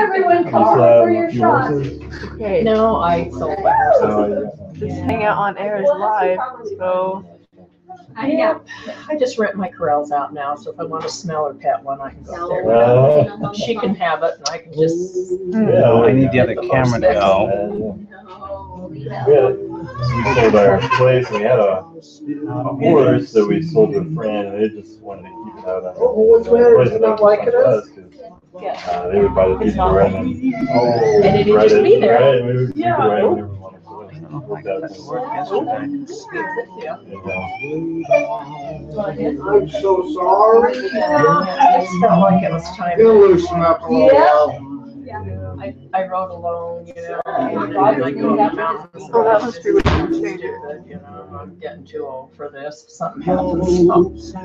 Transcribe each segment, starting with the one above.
everyone call for your shots. Okay. No, I sold my horses. This hangout on air is live, so Yeah, I just rent my corrals out now, so if I want to smell or pet one, I can go there. She can have it, and I can just. I need the other camera to go. We sold our place, and we had a horse that we sold to a friend, and they just wanted to keep it out on What's the matter? Is it not liking us? They would buy the It's not right like- and And it'd just be there. Right, we would keep it right whenever we wanted to. I got to work yesterday. I'm so sorry. I just felt like it was time. He'll loosen up a little while. I rode alone, you know. I go to the mountains. oh, that must be what you changed it. You know, I'm getting too old for this. Something happens. So,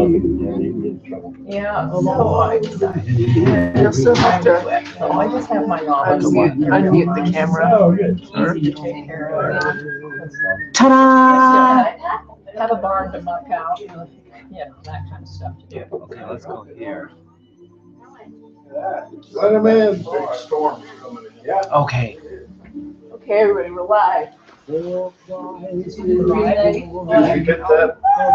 yeah, so I decided. You'll still have to So I just have my novice. unmute the camera. Oh, good. Easy to take care of. Ta-da! Have a barn to muck out, you know, that kind of stuff to do. Okay, let's go here. Let him in. Big storm coming in. Yeah. Okay. Okay, everybody, we're live. Did you get that?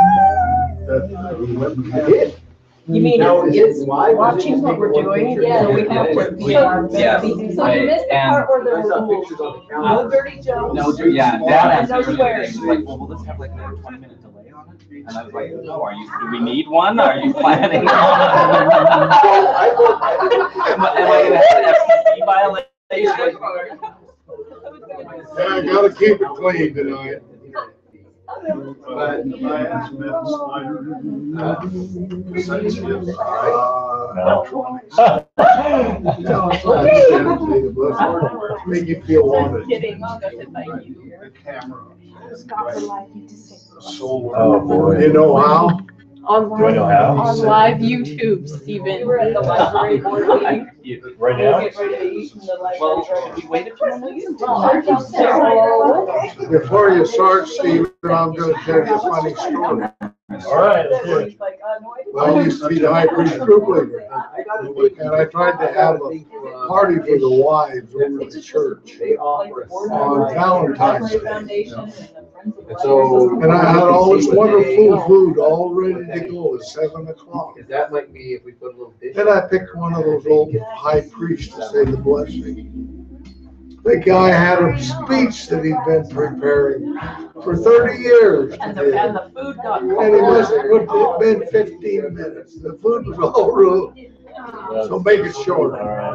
I did. You mean Now, is it it's live? watching what we're doing? Yeah. So we have to. Yeah. So you missed the part where there I were saw rules. pictures on the No calendar. dirty jokes. No, yeah, Dad asked No me earlier today, swearing. she's like, well, will this have like a 20-minute delay on it? And I was like, no, do we need one? Are you planning? Am I gonna have an FCC violation? Yeah, I gotta keep it clean tonight. But I asked make you feel wanted. Kidding, thank you. The camera. Scott would like you to say. Oh, boy. You know how? Do I know how? On live YouTube, Stephen. We were at the library board meeting. Right now? Get ready to eat in the Well, library. should we wait a few minutes? Well, aren't you so? Before you start, Stephen, I'm gonna tell you a funny story. All right, let's do it. He's like, no, I didn't. Well, I used to be the high priest troop leader, and I tried to have a party for the wives over at the church on Valentine's Day. And I had all this wonderful food all ready to go at 7 o'clock. That might be if we put a little dish. Then I picked one of those old high priests to say the blessing. The guy had a speech that he'd been preparing for 30 years. And the food got And it cold. have been 15 minutes. The food was all ruined. So make it short. All right.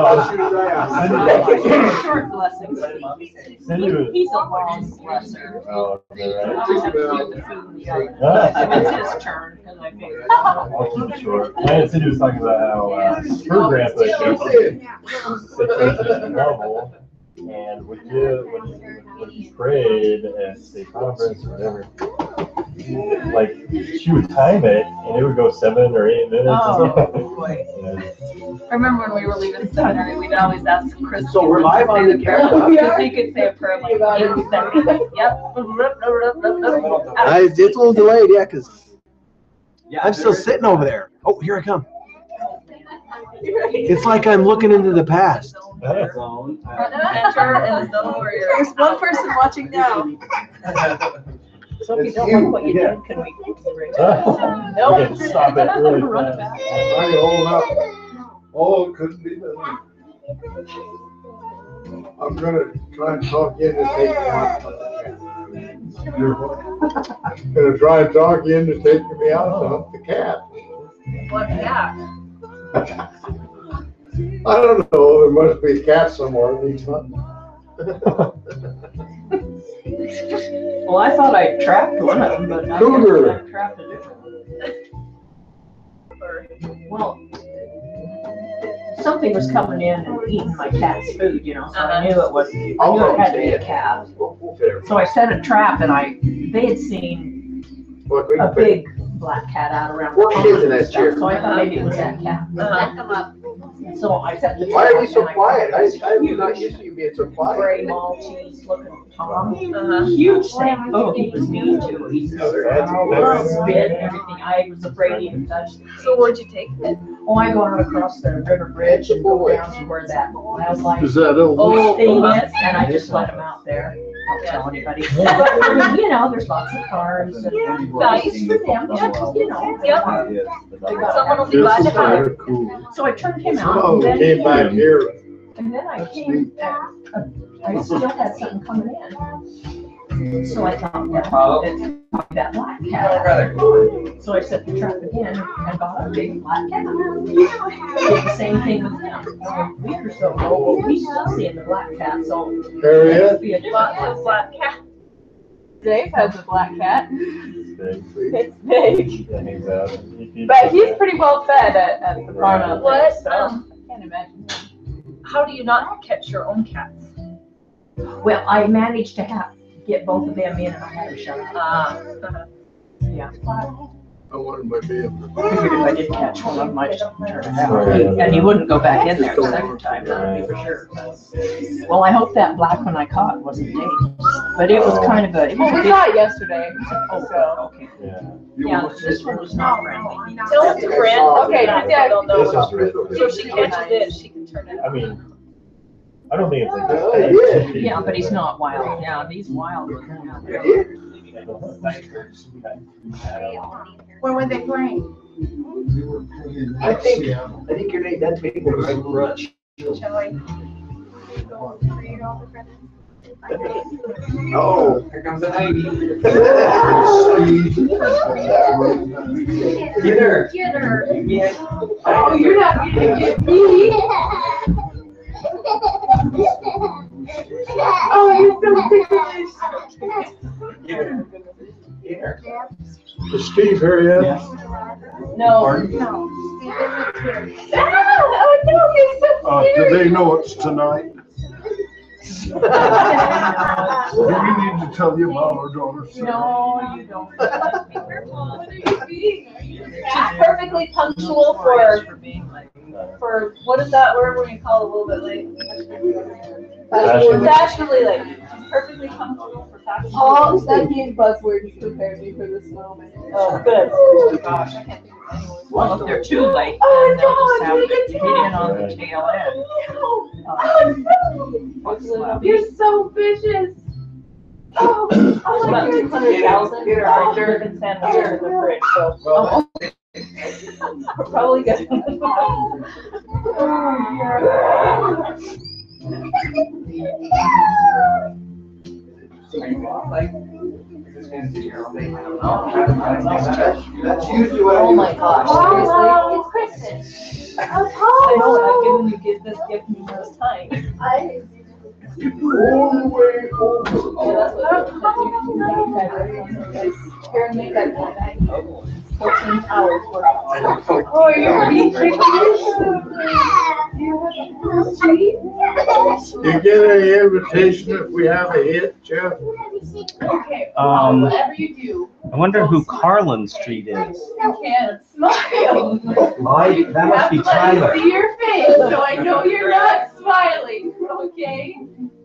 Short blessings. He's a long blesser. Oh, okay, I right. always have to keep the food in the oven. Ah. It's his turn, because I figured. I'll keep it short. My aunt Cindy was talking about how her grandpa was a sick person in Marvel, and when he prayed at state conference or whatever, like she would time it, and it would go 7 or 8 minutes. Oh, boy. I remember when we were leaving seminary, we'd always ask Chris. So we're live on the camera? Because he could say a prayer like 8 seconds. Yep. It's a little delayed, yeah, because I'm still sitting over there. Oh, here I come. It's like I'm looking into the past. Enter and there's one person watching now. So if you don't like what you did, can we? No. Okay, stop it really Run fast. back. I can hold up. Oh, it couldn't be done. I'm gonna try and talk you into taking me out. Gonna try and talk you into taking me out to hunt the cat. What cat? I don't know, there must be a cat somewhere that needs hunting. Well, I thought I trapped one of them, but I Cougar. guess I trapped a different one. Well, something was coming in and eating my cat's food, you know, so I knew it was, I knew it had to be a cat. So I set a trap, and they had seen a big black cat out around. Four kids in that and stuff, chair. So I thought maybe it was that cat. Come up. So I set the trap. Why are you so and I quiet? caught this I'm not used to you being so quiet. Gray Maltese looking Tom, huge thing. Oh, he was mean too. He spit and everything. I was afraid he would touch me. So where'd you take it? Oh, I go out across the river bridge and go down to where that wildlife Is that old thing is, and I just let them out there. Don't tell anybody. But, I mean, you know, there's lots of cars and nice for them, yeah, just, you know. Someone will be glad to have it. Cool. So I turned him out, Oh, and came back then, here. and then I came, I still had something coming in. So I thought, well, it's probably that black cat. So I set the trap again and got a big black cat. Did the same thing with him. A week or so ago, we still seeing the black cat, so. Harriet? Be a Lots different of black cat. Dave has a black cat. Big. It's big. Yeah, he's out. But he's pretty well fed at the farm out there, What? so I can't imagine him. How do you not catch your own cats? Well, I managed to get both of them in and I had them shut up. Yeah. I wanted my vehicle. I figured if I didn't catch one of them, I just turn it out. And he wouldn't go back in there the second time, that would be for sure. Well, I hope that black one I caught wasn't Dave. But it was kind of a. Well, we saw it yesterday, so. Oh, okay. Yeah. Yeah, this one was not friendly. Tell it to Brent. Okay, yeah, They'll know. This is red. So if she catches it, she can turn it I out. mean, I don't think it's like Oh, that. Yeah, but he's not wild. Yeah, these wild ones. Where were they playing? I think your name, that's maybe the right brunch. Shall I go read all the credits? Oh, here comes the lady. Get her. Get her. Oh, you're not gonna get me. Oh, you're so big. Is Steve Harriet? No. No. Oh, no, you're so Do scary. they know it's tonight? Do we need to tell you about our daughter? No, you don't. She's perfectly punctual for what is that word when you call a little bit late? Fashionably late. She's perfectly punctual for fashionably All late. that being buzzwords prepare me for this moment. Oh, good. Gosh. I can't think of any words. Well, if they're too late, Oh, then they'll just no, have you to can get in on the tail end. Oh, you're so vicious. Oh, There's oh my about goodness. 200,000 chicken sandwiches in the fridge, so we're probably good. That's usually what I do. Oh my gosh, Oh, seriously? it's Kristen. I know, and I've given you this gift numerous times. All the way over. Karen made that 14 hours worth. Oh, you're reaching. You get an invitation if we have a hit, Jeff? Okay, whatever you do, I wonder who Carlin Street is. you can't smile. That must be Tyler. See your face, so I know you're not smiling, okay?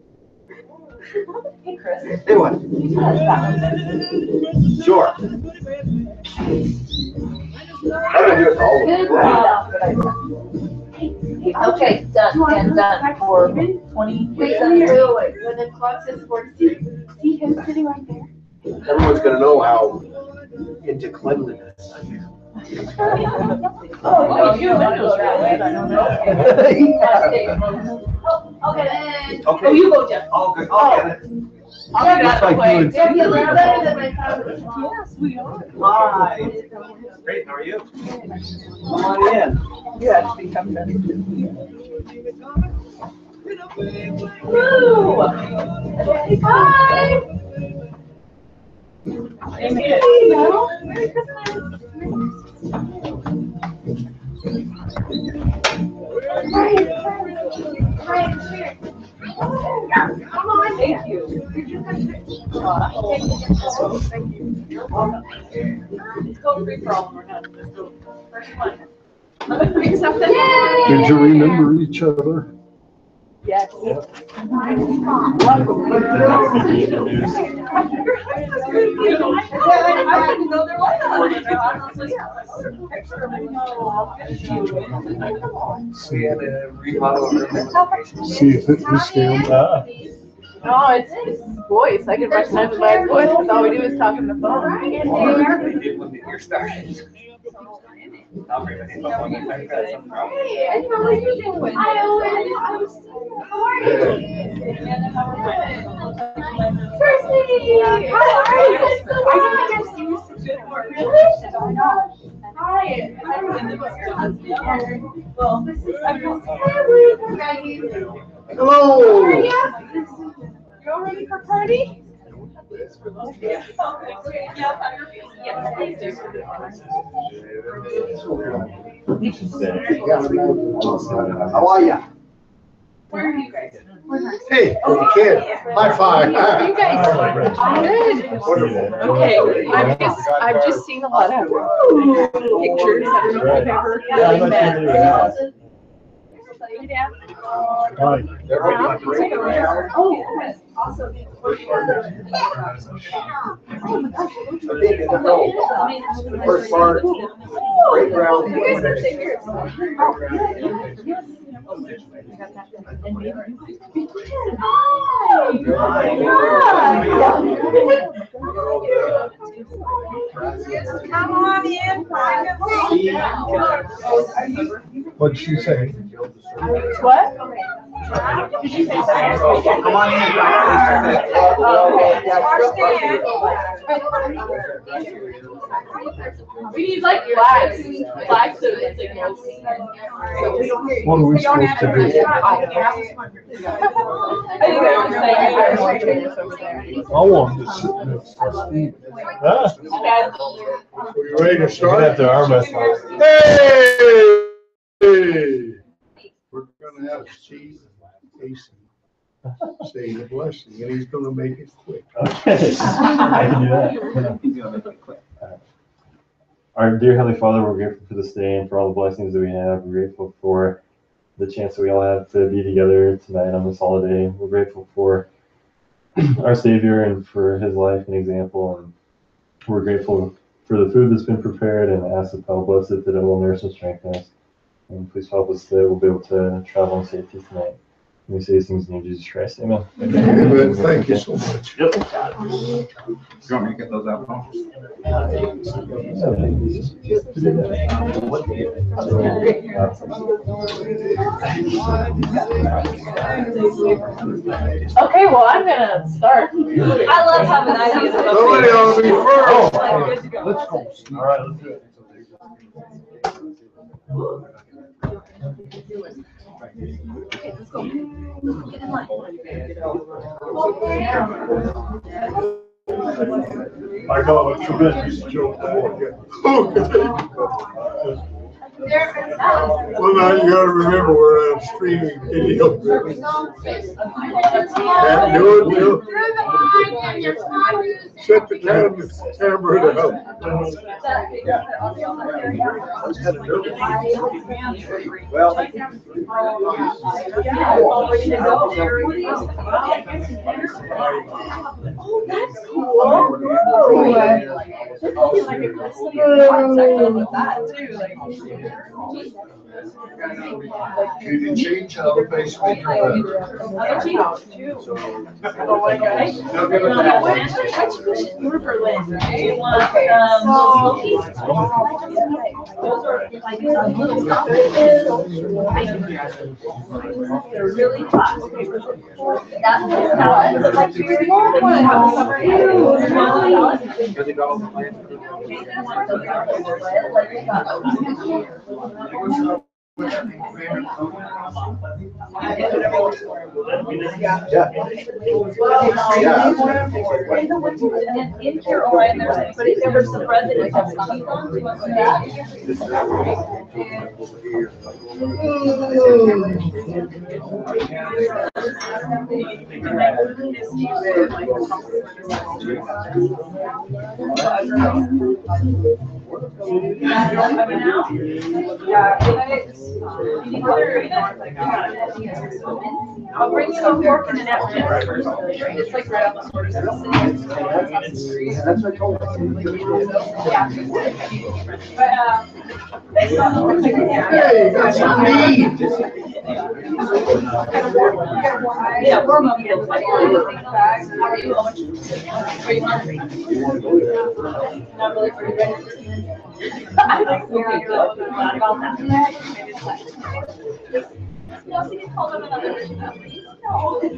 Hey, Chris. Hey, what? Sure. How do I do it all? Good job. Okay, done and done for 20. Wait, when the clock says 40, see him sitting right there? Everyone's gonna know how into cleanliness I am. Oh, you windows are red, I don't know. Okay. Okay. Oh, you go, Jeff. All good, I'll get it. I'll get out of the way. Yeah, be a little better than my father's. Yes, we are. Hi. Great, how are you? Come on in. You have to become better. Woo! Hi! Merry Christmas. Come on. Thank you. You're welcome. It's called free for all, we're not. First one. Did you remember each other? Yes. I didn't know there was See if it was him. No, it's his voice. I can recognize by his voice because all we do is talk on the phone. Hello. You all ready for party? How are ya? Where are you guys? Hey, kid, high five. You guys, good. Okay, I've just seen a lot of pictures. I don't know if I've ever really met. Yeah. Oh, awesome. The first part, great ground. You guys are singers. Come on in. What'd she say? What? Did you say something? Come on in. We need like flags so that signals. What are we supposed to do? I want to sit next to Steve. Huh? Are you ready to We're start? gonna have to arm wrestle. Hey! We're gonna have Steve Casey say the blessing, and he's gonna make it quick. Okay. I can do that. Our dear Heavenly Father, we're grateful for this day and for all the blessings that we have. We're grateful for the chance that we all have to be together tonight on this holiday. We're grateful for our Savior and for his life and example. And we're grateful for the food that's been prepared and ask that thou bless it, that it will nourish and strengthen us. And please help us that we'll be able to travel in safety tonight. And we say these things in the name of Jesus Christ. Amen. Amen. Thank you so much. You want me to get those out? Okay, well, I'm gonna start. I love having ideas. Somebody ought to be first. Let's go. All right, let's do it. Okay, let's go. Get in line. I got what's your business, Joe. Well, now you gotta remember we're on streaming video. Can't do it, Bill. Set the camera down. Well, That's cool. Like a custom section with that too. You can change how the face we do Oh my gosh. We're Berlin. Those are like little they're really hot. That's like your small one. In Carolina, but if there was some residents of Chico, you want that? I'll bring you a fork and a napkin. It's like right on the border. That's what I told her. Yeah. But, Hey, you got some meat. yeah, warm up. How are you? Are you hungry? Not really for you. I like okay, good. Glad about that. No, so you call them another mission, please. No.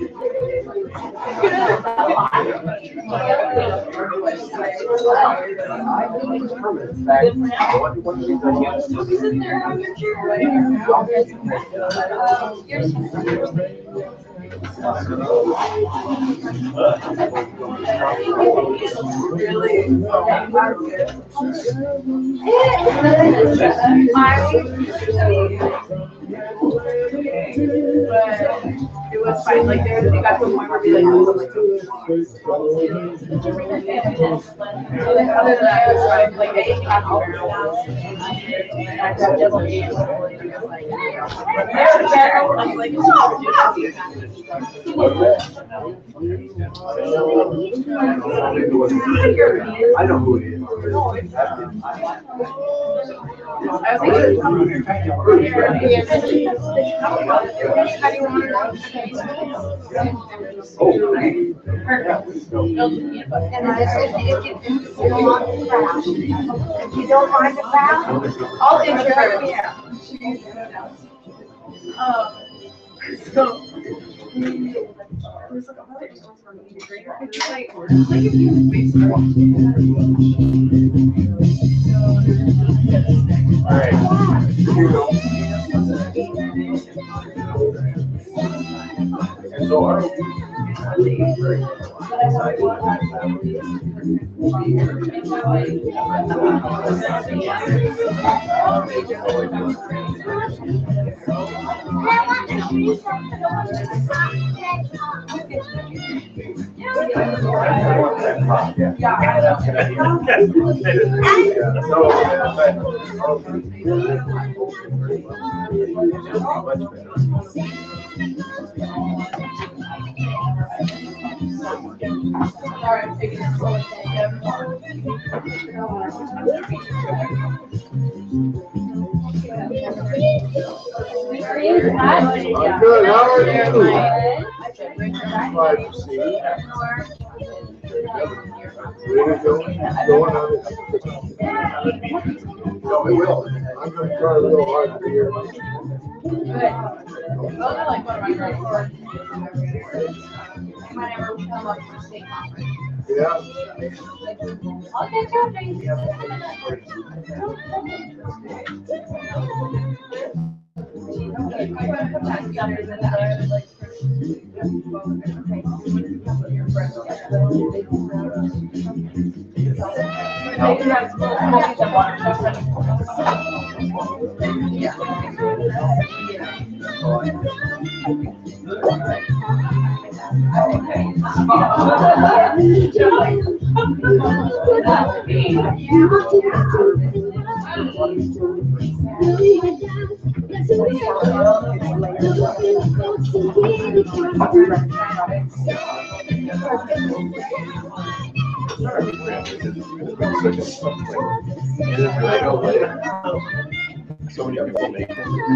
Sit there on your chair. It was fine, like they got to a point where we like, other than that, it was fine, like they ate half hour. I know who it is. If you don't mind the crowd, I'll intro. Yeah. I'm good, how are you? Glad to see you. Really going on it? No, it will. I'm gonna try real hard to be here. Those are like one of my friends. Might ever come up for state conference. Yeah. I'll get jumping. So many people make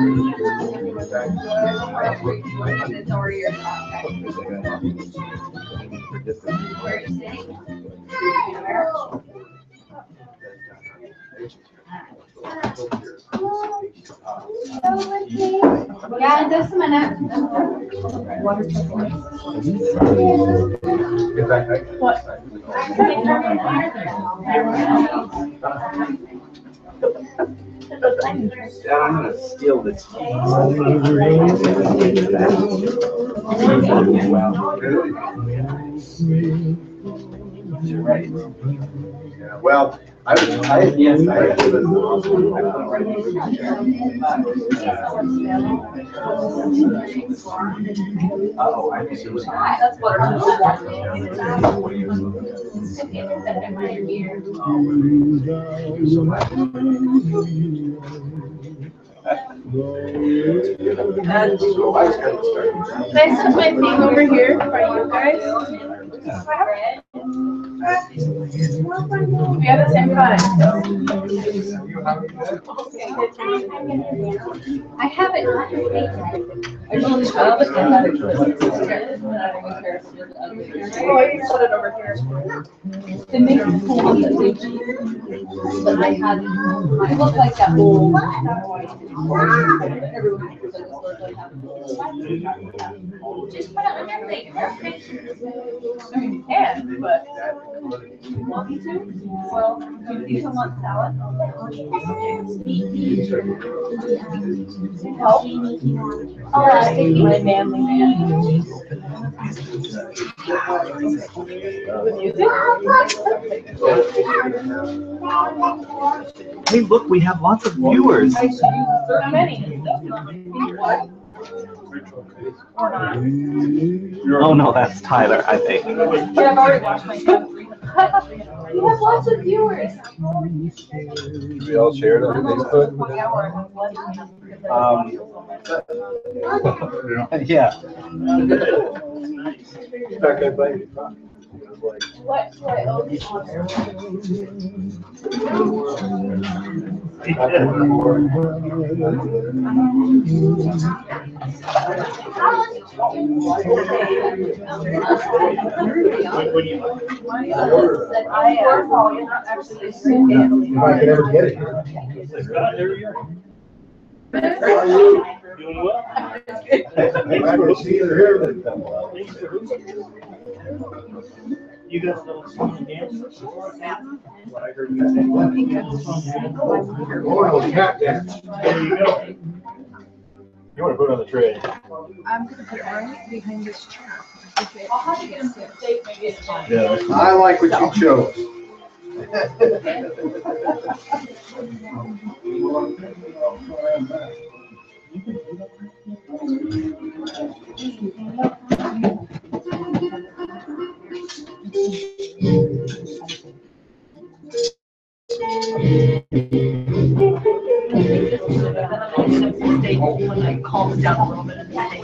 yeah, in just a minute. What? Dad, I'm gonna steal this. Right. Yeah, well, Yes, oh, I think it was. That's what Can I set my thing over here for you guys? We have the same time. I haven't. I really love it. Oh, I can set it over here. They make it cool that they cheap. But they had, it looked like that old. Just put it on your plate. I mean, you can, but. You want me to? Well, do you still want salad? Help? Oh, I think my manly man. With music? Hey, look, we have lots of viewers. So many. Oh no, that's Tyler, I think. But I've already watched my stuff. You have lots of viewers. We all share it on Facebook. Yeah. What? If I could ever get it. You got the song and dance? Oh, cat dance. There you go. You want to put it on the tray? I'm gonna put it right behind this chair. Okay. I'll have to get some steak, maybe it's fine. Yeah. That's I like what you chose. When I calm down a little bit.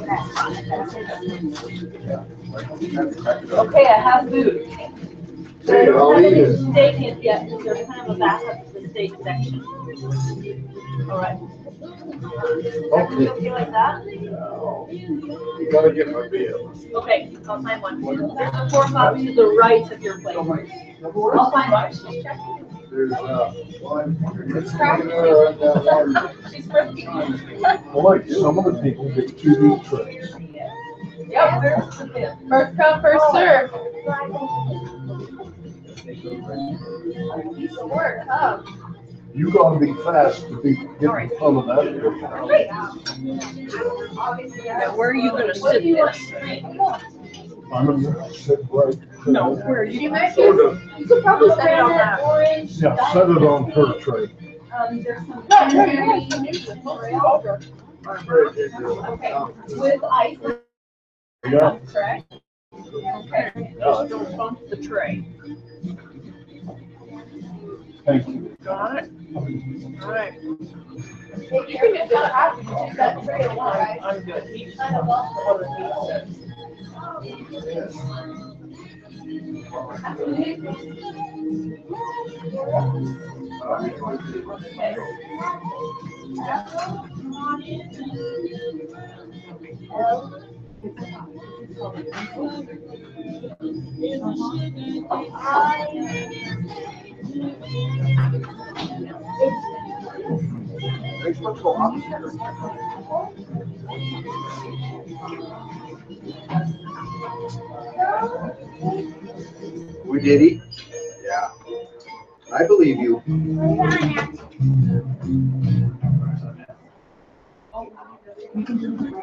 Okay, I have food. Hey, I'll eat it. Steak is, yeah, there's kind of a backup to the steak section. All right. Okay. You like that? You gotta get my bill. Okay, I'll find one. There's a pork up to the right of your plate. I'll find one. There's, one. She's cracked. She's crazy. Well, like some of the people get 2 meat trays. Yep, there's the fifth. First come, first serve. Piece of work, huh? You gotta be fast to be getting some of that. Now, where are you gonna sit this? I'm gonna sit right. No, where are you? You might Sort of, you could probably set it on that orange. yeah, set it on her tray. There's some. Yeah. Okay, with ice, correct? Okay. Don't bump the tray. Thank you. Got it? All right. You can just take that tray away. I'm good. We did eat? Yeah. I believe you.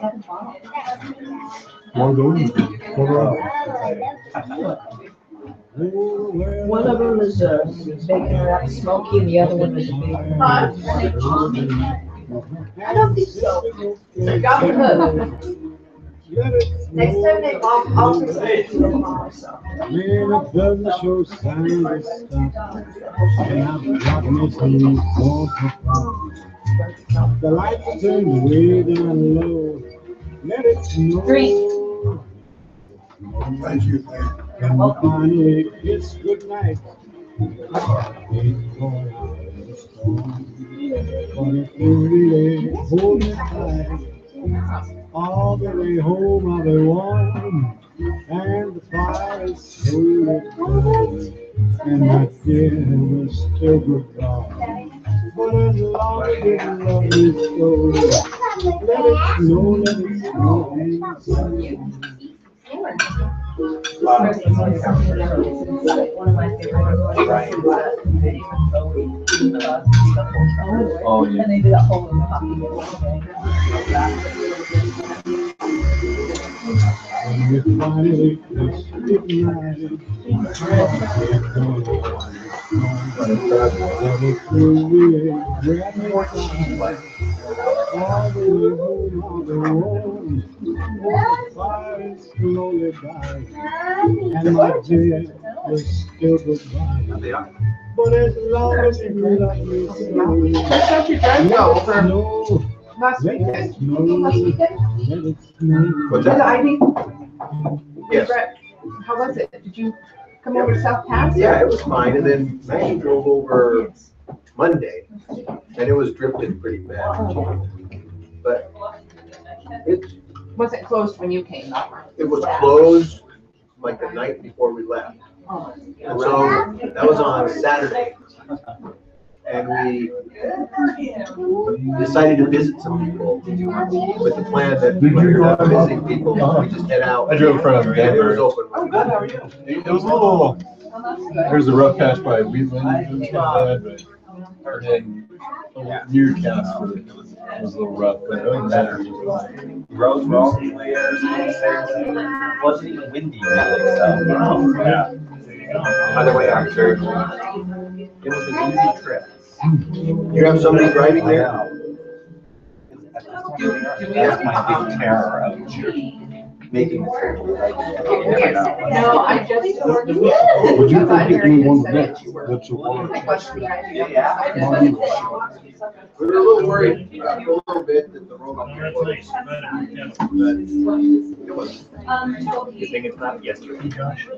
One go. One of them is a bacon wrapped smoky, and the other one is a bacon. I don't think so. Got the hook. Next time they I'll present to them also. Man, it doesn't show signs of stop. And I've got me some more performance. The lights turn way down low. Let it snow. Thank you. And finally, it's good night. It's going out in the storm. But it really hold me tight. All the way home I'll be warm. And the fire is slowly burning. And my dear was still goodbye. But as long as you love me so, let it snow, let it snow. Oh, yeah. And they did a whole copy. When we finally kissed goodnight, all the way home on the road, the fire slowly died, and my dear was still goodbye. But as long as you love me so, That's what you drank let it for snow, last let weekend. it snow, let it snow. What's Was it that? Ivy? Yes. Brett, how was it? Did you come over to South Pass? Yeah, it was fine, and then Maggie drove over Monday, and it was drifting pretty bad. But Was it closed when you came? it was closed like the night before we left. And so that was on Saturday. And we decided to visit some people with the plan that when we were visiting people, we just head out. I drove from And it was Denver. open. Oh, good, how are you? It was a little, there's a rough patch by Wheatland, it was kind of bad, but then near Casper, it was a little rough, but other than that. Roads were all clear. It wasn't even windy really, so. Yeah. By the way, I'm sure it was an easy trip. You have somebody driving there? That's my big terror of making the trip. You never know. No, I just. Would you think if you wanted that, that's a water? We were a little worried a little bit that the road That's was. nice, It was. You think it's not yesterday, Josh?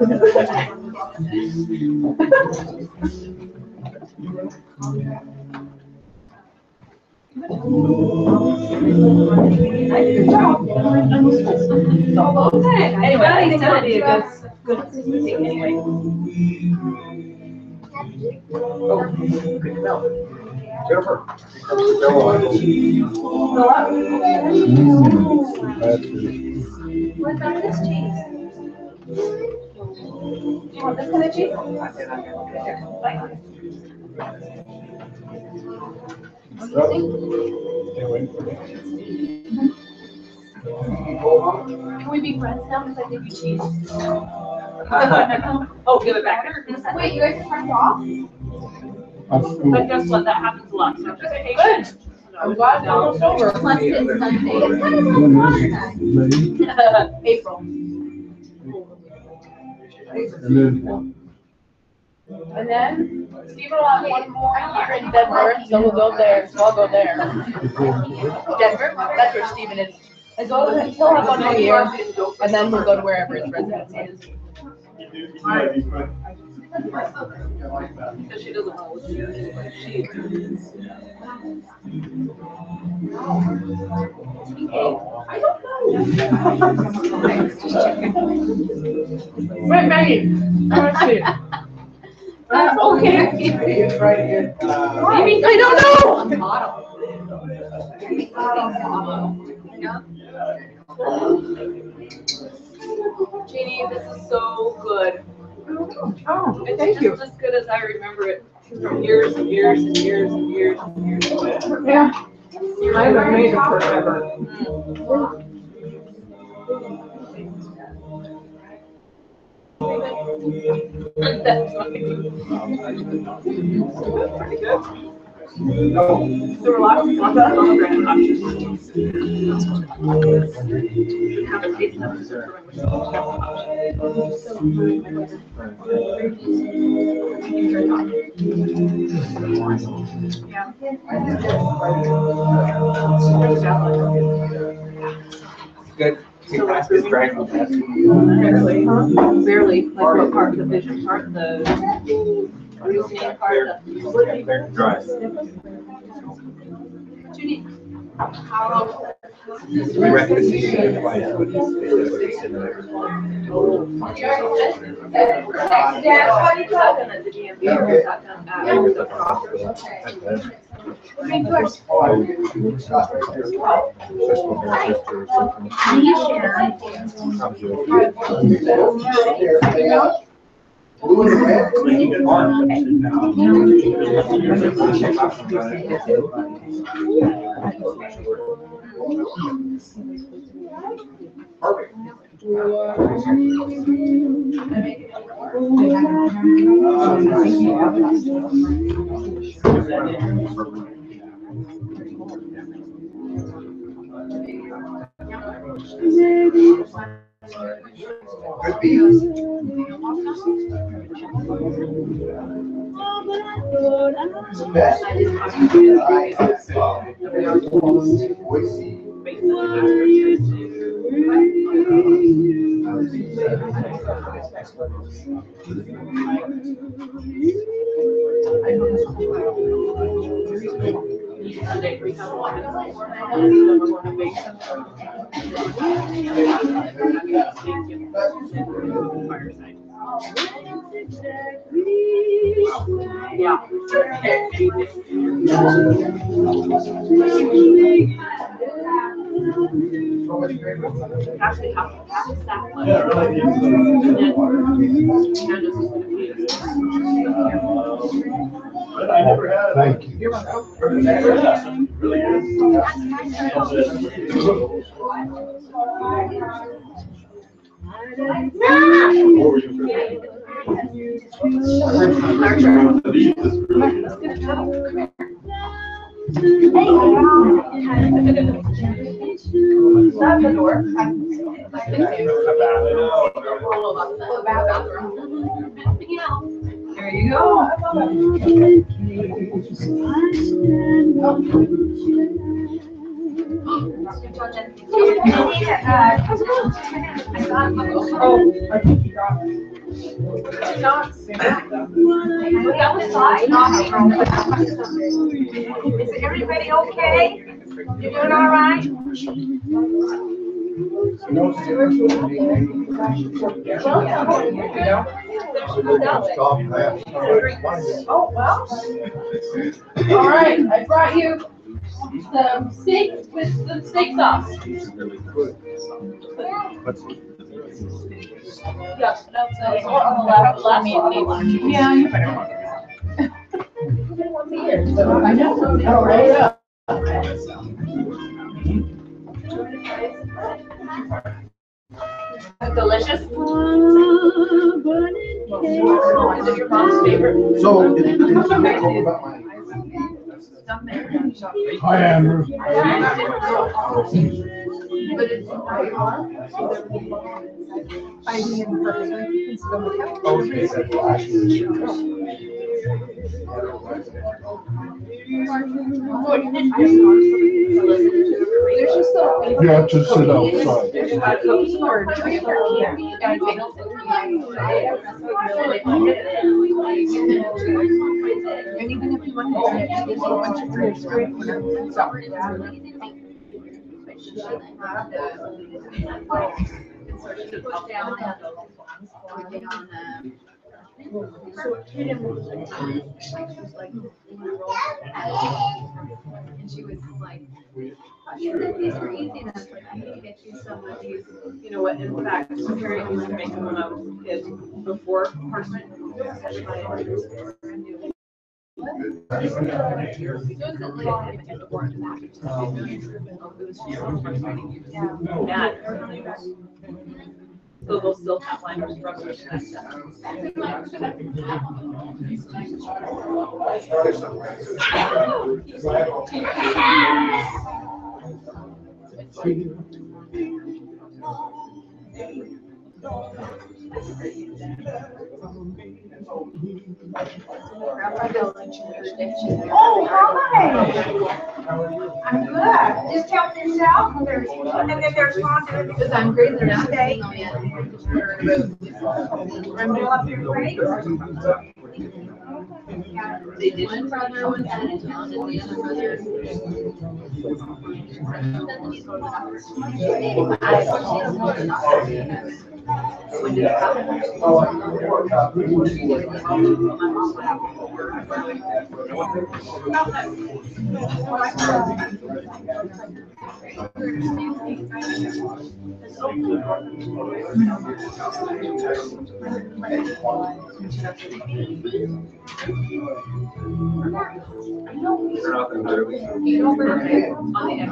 Okay, anyway, I think that'll be a good thing anyway. Jennifer. What about this cheese? You want this kind of cheese? What do you think? Can we be friends now because I give you cheese? Oh, give it back. Wait, you guys are friends off? But guess what? That happens a lot. So just good. I'm glad it's almost over. Less than Sunday. April. And then Stephen will have one more here in Denver, so we'll go there. So I'll go there. Denver, that's where Stephen is. And so he'll have one more year, and then we'll go to wherever his residency is. Because she doesn't know what she is. I don't know. Right, Maggie. Okay. I don't know. Jeannie, this is so good. Oh, It's thank you. just as good as I remember it from years and years and years and years and years. Yeah. I haven't made it forever. That's funny. Pretty good. There were lots of pomegranate options. Have a taste of Good. He passed his dragon test. Barely, huh? Barely. Like what part? The vision part, the reasoning part, Dry. We recommend you get it twice, but it's similar. Yeah, what are you talking at the DMV? Blue and red. Perfect. Could be. Thank you. You're welcome. Really Not the door. There you go. I think you got it. Is everybody okay? You doing all right? Oh, well. All right, I brought you some steak with some steak sauce. Yes, that's on the last one. Yeah, you better. I know. Oh, right up. Delicious. Is it your mom's favorite? So, hi, Andrew. Yeah, just sit outside. And even if you want to, there's a bunch of drinks. And she was like, these were easy enough, but I need to get you some of these. You know what, in fact, Harriet used to make them when I was a kid before Parsons. So they'll still have liners, rubbers, and stuff. Oh, hi. I'm good. Just help yourself. And then there's Fonda. Because I'm great there now. Okay. I'm doing up your break. They did. One brother was out of town and the other brother. When did it happen? On the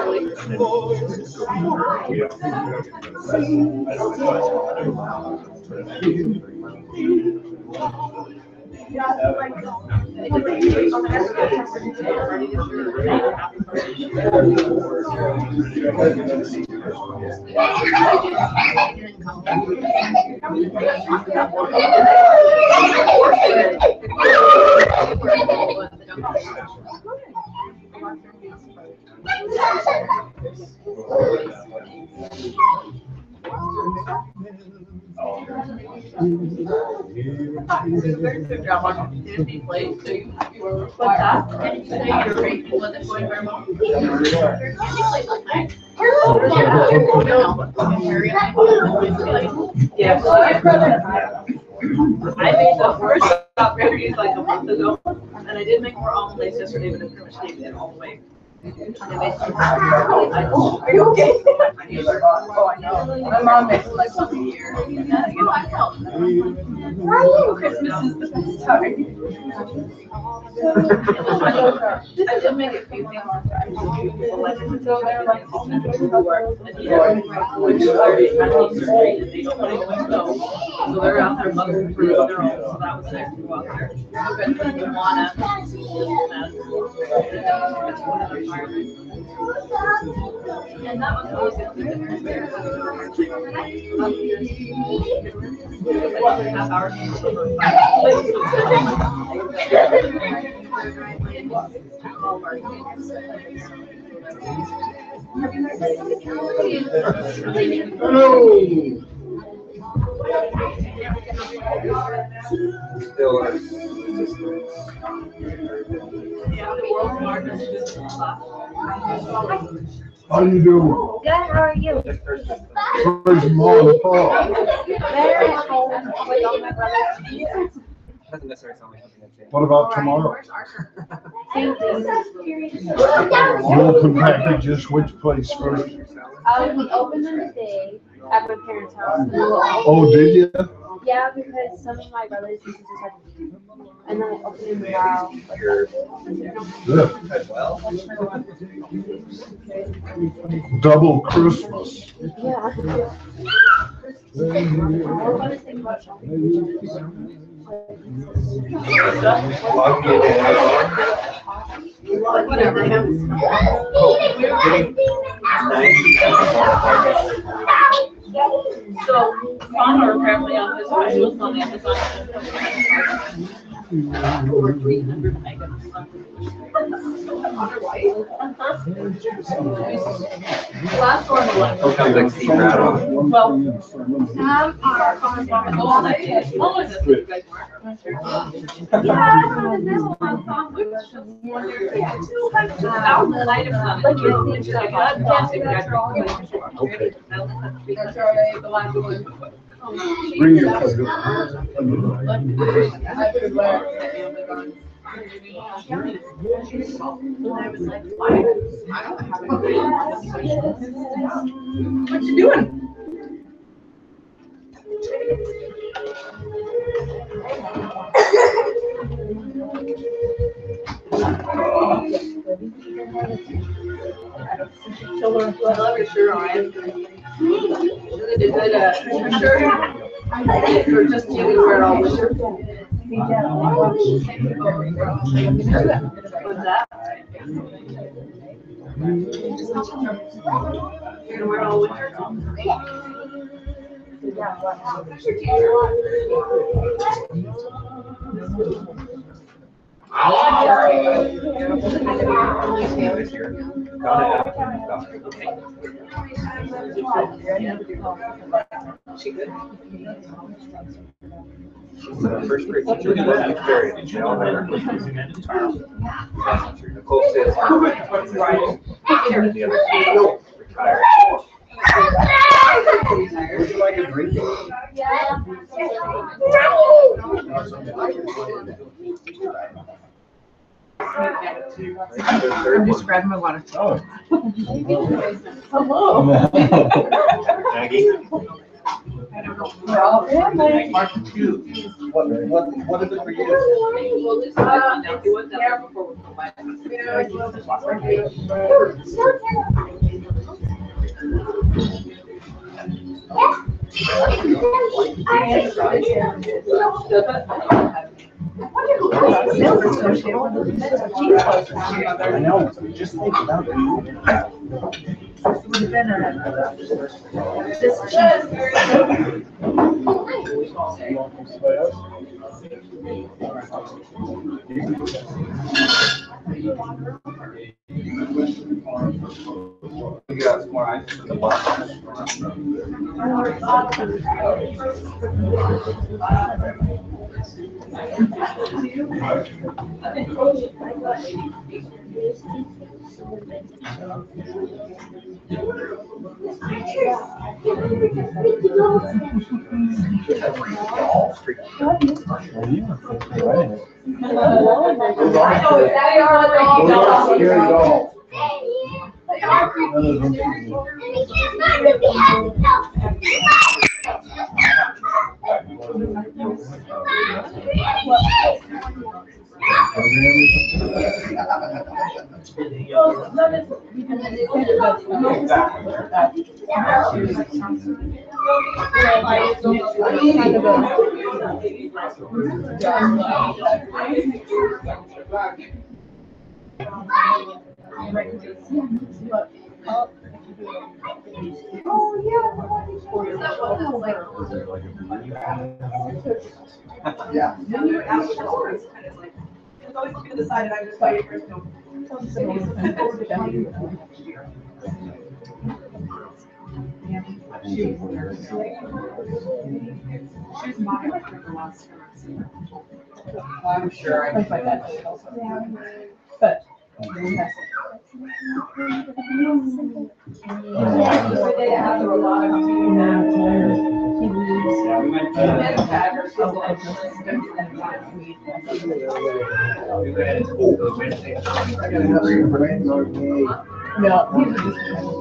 What's that? Did you say your rate wasn't going very well? Yeah. I made the first strawberries like a month ago, and I did make more omelets yesterday, but it's pretty much leaving it all the way. Are you okay? Oh, I know. My mom makes it like once a year. Oh, I know. Christmas is the best time. I did make it few things. So they're like, oh, my God, and which are surgery, and they don't want to go. So they're out there bugging for their own, so that was nice to go out there. And that was always the only half hour. How you doing? Good, how are you? Where's Mom and Paul? They're at home with all my brothers. Doesn't necessarily sound like something that's in. What about tomorrow? Same thing. You open packages, which place first? We opened them today at my parents' house. Oh, did you? Yeah, because some of my brothers and sisters had to leave. And then I opened them now. Good. Double Christmas. Yeah. Whatever. So, Connor apparently on his side was on Amazon. Over 300 items. Last one was like. What comes like Steve Rattle? Well, oh, is it good? Yeah, 200,000 items on it. Okay. That's already the last one. Bring your What you doing? Sure, I am. Is it a shirt? Or just you can wear it all winter? What's that? You're gonna wear it all winter? She good? First grade teacher, Barry, did you know her? Nicole says, right. The other two retired. Would you like a drink? I'm just grabbing my water. Oh. Hello. Maggie? Mark two. What is it for you? I know, just think about it. Would have been this cheese. You got some more ice in the box. Yeah. It's always looking to the side and I just waiting for it to go. She's mine for the last I'm sure I Like my dad did also. But. No, these are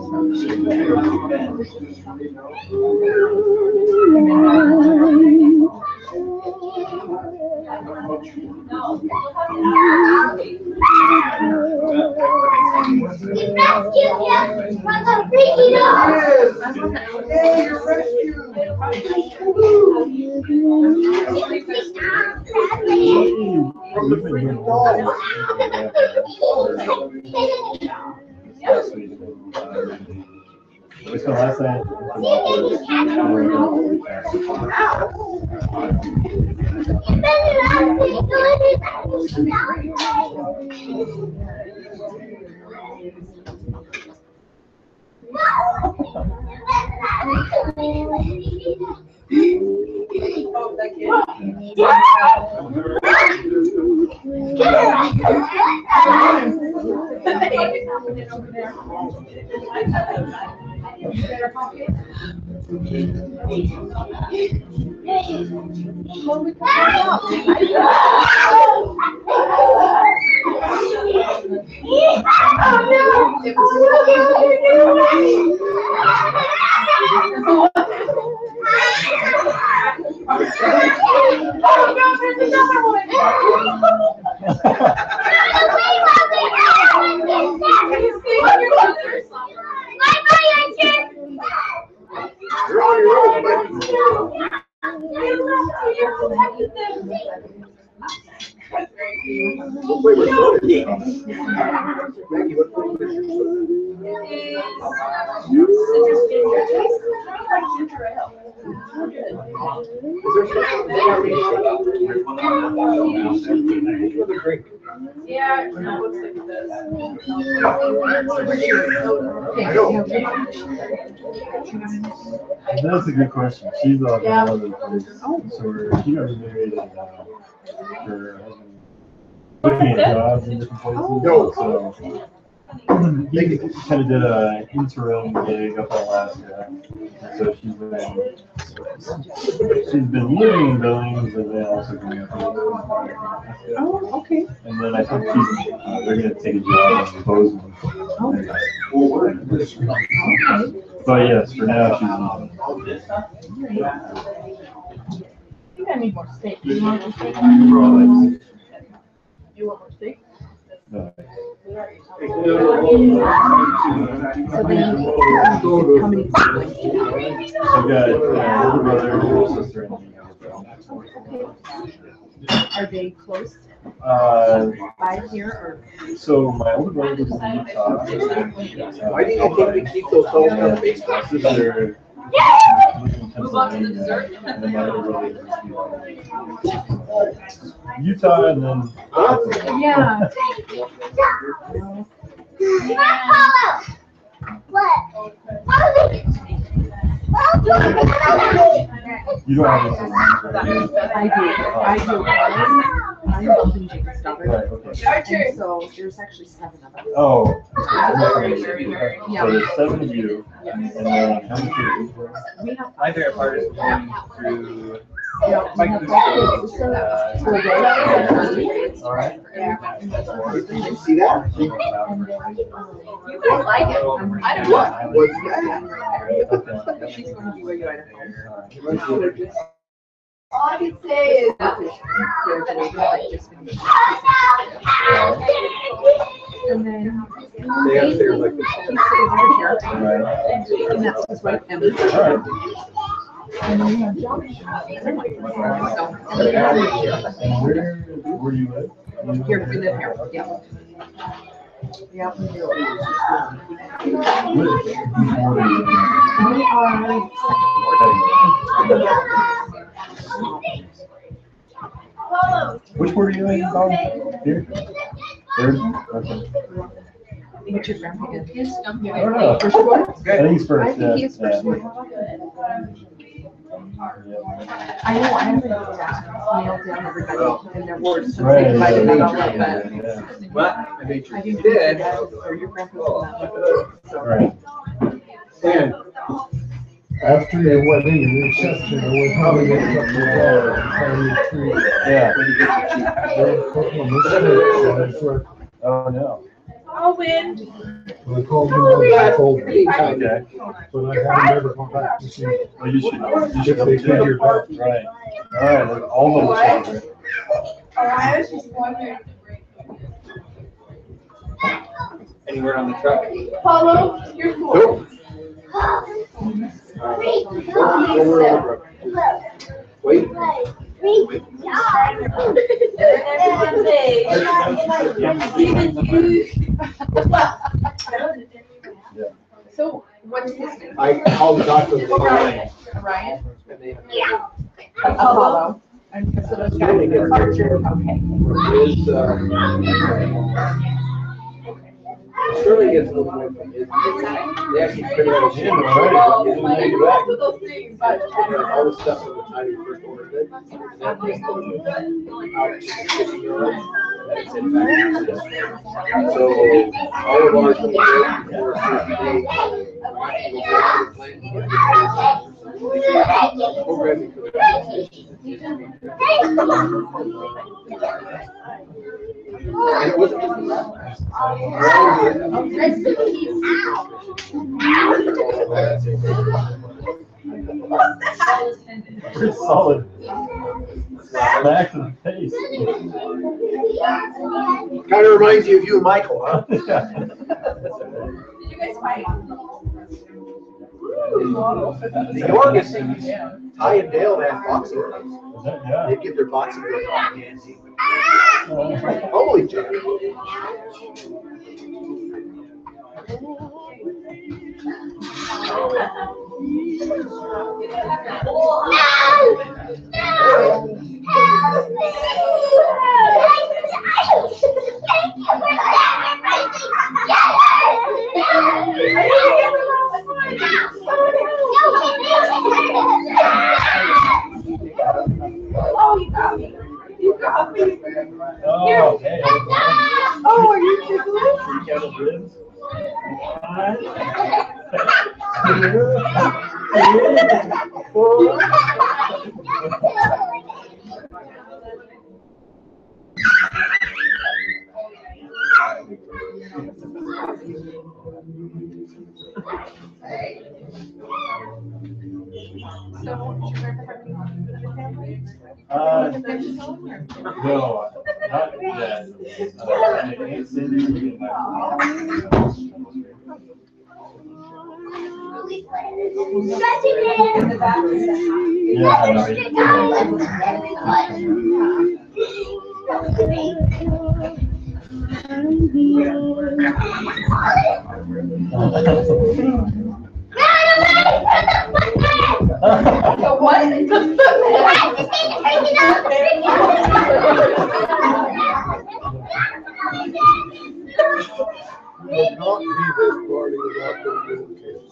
What's the last thing? You're on your own, buddy. Hopefully we're good. Maggie, what food is Yeah, it looks like it does. That's a good question. She's on another place. So she got remarried and her husband looking at jobs in different places. So he kind of did an interim gig up in Alaska. So she's been living in Billings and then also going up here. Oh, okay. And then I think they're going to take a job in Bozeman. But yes, for now she's I think I need more steak. Do you want more steak? You want more steak? no. So then, how many siblings? I've got an older brother, an older sister, and a younger brother. Are they close by here So my older brother lives in Utah. Why do you think we keep those dolls in the basement? Sister lives in Pennsylvania, and then my other brother lives in Utah, and then or? Yeah. you don't have any siblings, right? I do. I'm helping Jake's daughter. Right, okay. And so there's actually 7 of us. Oh. Yeah. So there's 7 of you, and then how many kids? We have My favorite part is going through Yeah, my food shows. All right. Did you see that? You guys like it. I don't know. What's that? She's going to be where you are. All I can say is. And then They have there like this. he's sitting over here, and that's his wife Emma. All right. And then we have Josh. And where do you live? Here, we live here. Yeah. Yeah, we do. We are Which word are you in, Bob? Here? Third? Okay. what's your grandpa is? I don't know. First one? I think he's I first, think he yeah. is first one. I know, I haven't nailed down everybody and their words, so Right. they might have not all that, but Yeah. But I made sure I you think did. or your grandpa's on that one. So. All right. And After your wedding and reception, I went probably get up to the family tree. Yeah. Oh, Oh, no. I'll win. I called him, I told him, Okay. but I haven't ever come back to see him. Well, you should If they figured it out. Right. All right. Like, all of us. I was just wondering. Anywhere on the truck? Paulo, you're cool. nope. Don't worry about it. Wait. Everyone say. Even you. So what's his name? I called the doctor. Ryan. And they have Apollo. And so those guys are okay. His, Sterling gets a little more from his. They actually figured out his Those things, but. all the stuff from the time he first ordered it. And that just goes out to 50 yards. That's it back. So all of ours will go for a certain day. Programming for the and it wasn't Pretty solid. Back to the face. kind of reminds you of you and Michael, huh? Did you guys fight? The Yorgis, Ty and Dale had boxing gloves. Yeah. They'd get their boxing gloves on. Holy Jack. Oh, you got me. You got me. Oh, hey. Oh, are you tickling? Three kettle ribs. No, not yet. It's in yeah, I know. Would not be this party without those little kids.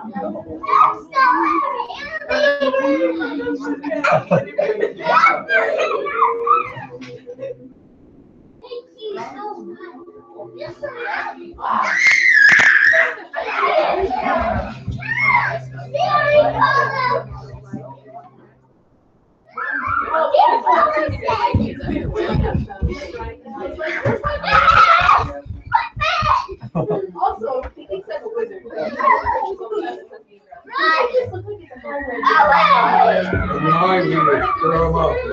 Also, he thinks I'm a wizard. Remind me to throw them up.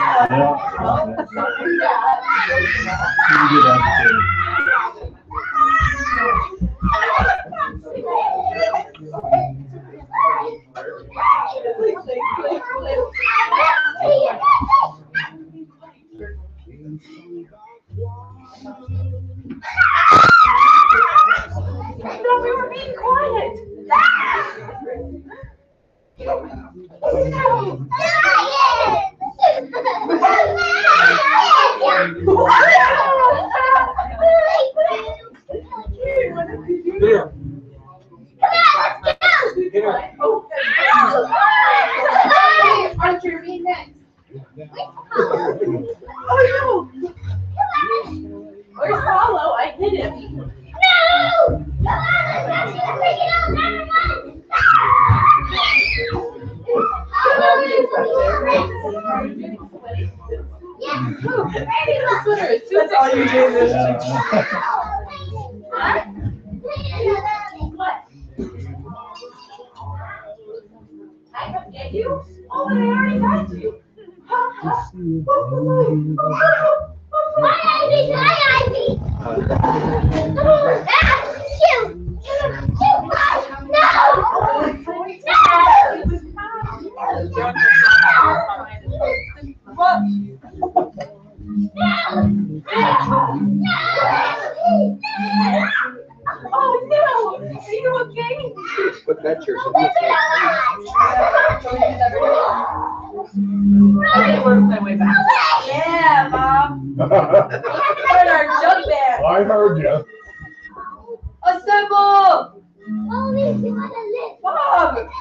No, we were being quiet. Here. Here. Archer, me next. Oh no! Where's Paulo? I hit him. That's all you do this. I come get you? Oh, but I already got you. Oh no! Are you okay? Put that chair. I worked my way back. Yeah, Mom. We're in our jug band. I heard you. Assemble! Mom!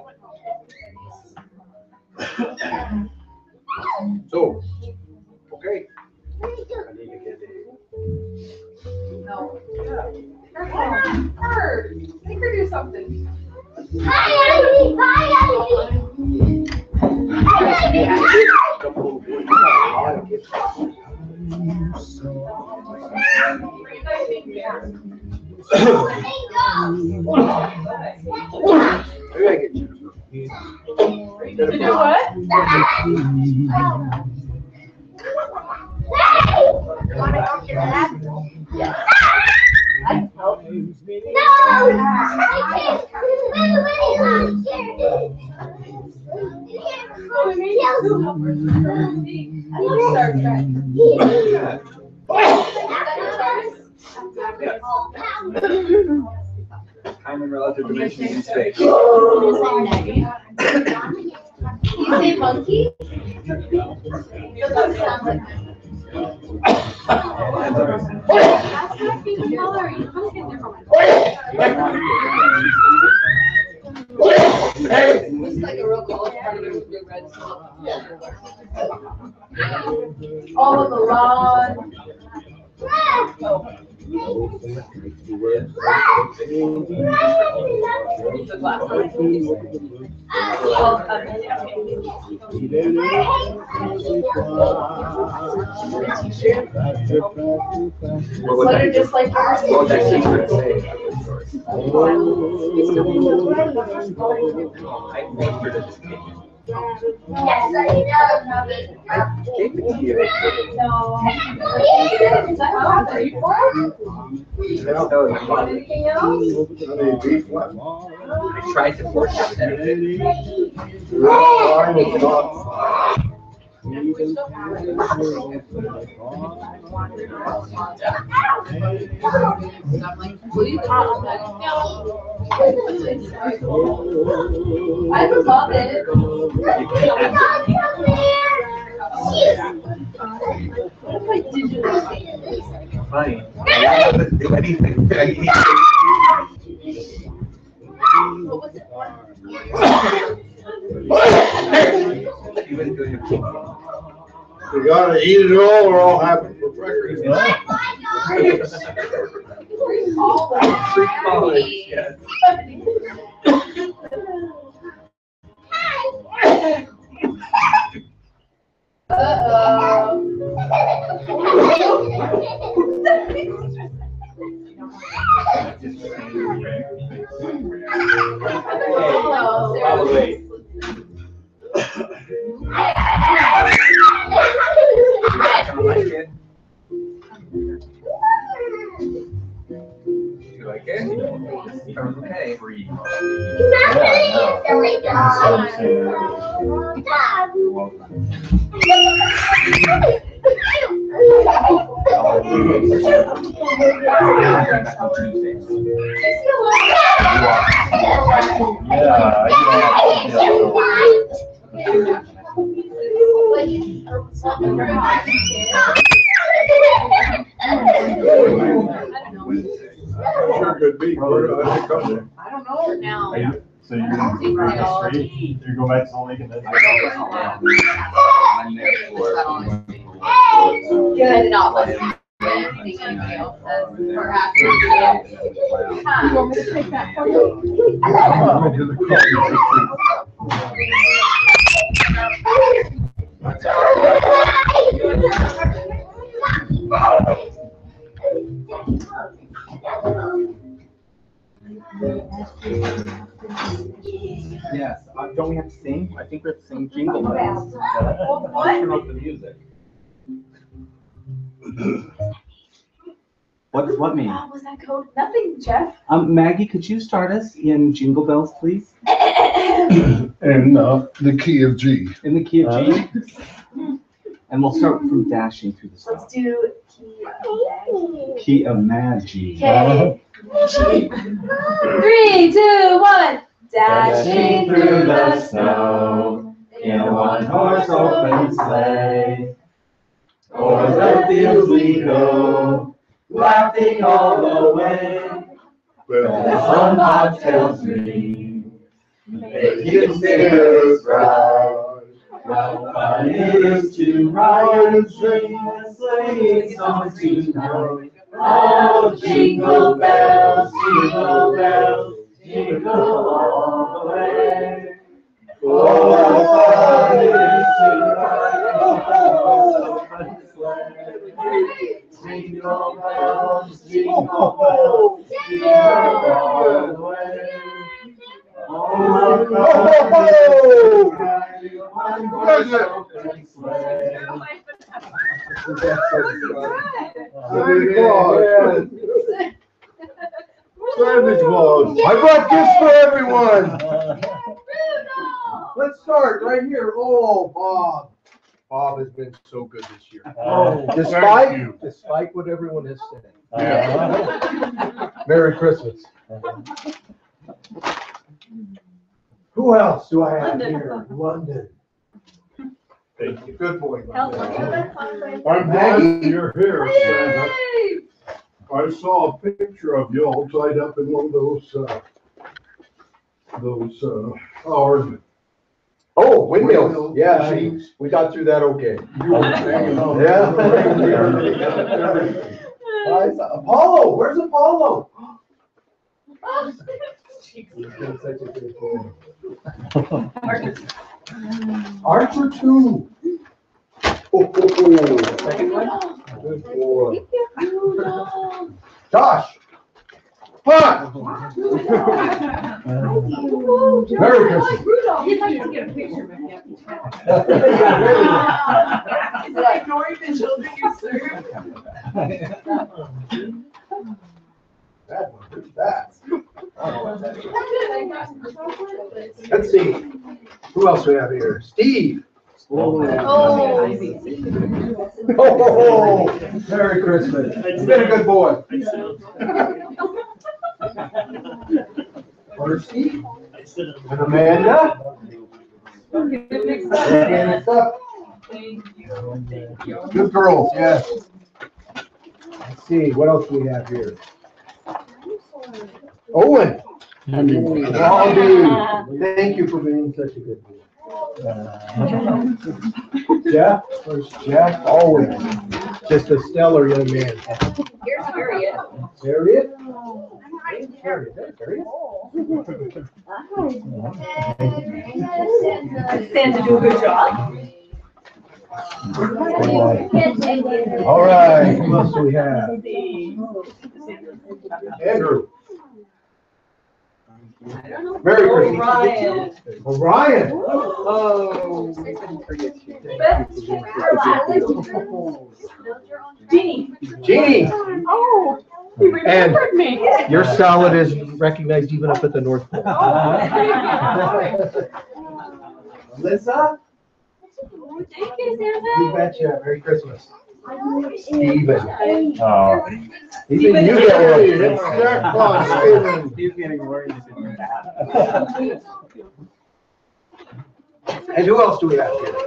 So, okay. I need to get a. No. Her. Make her do something. Maybe I get you. To do what? No! Time and relative dimension in space. You say monkey? That sounds like. That's not being color. You come get different Looks like a real college party with big red stuff. All of the lawn. Sweater just like yours. What would that secret say? I made for this cake. Yes, I have it. I gave it to you. No. Is that how are you for? I don't know. Anything else? I tried to force it there. I would love it. Fine. I don't do anything. You gotta eat it all or I'll have it for breakfast. Free college, yes. Probably. You like it? Okay. Sure could be. Where do I come there? I don't know now. So you're gonna go back to straight, you go back to the lake and then. I'm there for. Good, not like anything anybody else says or asks you. You want me to take that for you? Yes, don't we have to sing? I think we have to sing Jingle Bells. What? Turn up the music. What mean? What was that code? Nothing, Jeff. Maggie, could you start us in Jingle Bells, please? In the key of G. In the key of G? And we'll start from dashing through the song. Let's do Key of Magic. Okay. 3, 2, 1. Dashing through the snow in a one-horse open sleigh. O'er the fields we go, laughing all the way. When the sun bobtails ring, making sailors bright. What fun it is to ride and sing a sleighing song tonight. Oh, jingle bells, jingle bells, jingle all the way. Oh, what fun it is to ride and sing a sleighing. Jingle bells, jingle bells, jingle all the way. Oh, what fun it is to ride one horse open sleigh. Santa Claus. I brought gifts for everyone. Let's start right here. Oh, Bob. Bob has been so good this year. Despite what everyone has said. Merry Christmas. Who else do I have here? London. Thank you. Good boy, London. I'm glad you're here, Santa. I saw a picture of you all tied up in one of those ours. Oh, windmills. Yeah, we got through that okay. You were hanging on. Yeah. Apollo, where's Apollo? Archer 2. Second one? Good boy. Josh. Fun. Merry Christmas. He'd like to get a picture with you. Is it ignoring the children you serve? That one, who's that? Let's see. Who else we have here? Steve. Oh, Merry Christmas. You've been a good boy. Percy and Amanda. Good girls, yes. Let's see, what else do we have here? Owen. Thank you for being such a good boy. Jeff, where's Jeff? Always just a stellar young man. Here's Harriet. Harriet? Santa do a good job. All right, who else do we have? Andrew. Merry Christmas. Orion. Oh. Jeannie. Oh, he remembered me. Your salad is recognized even up at the North Pole. Alyssa? Thank you, Santa. You betcha. Merry Christmas. Steven. Oh. He's in you get one. He's getting worried. And who else do we have here?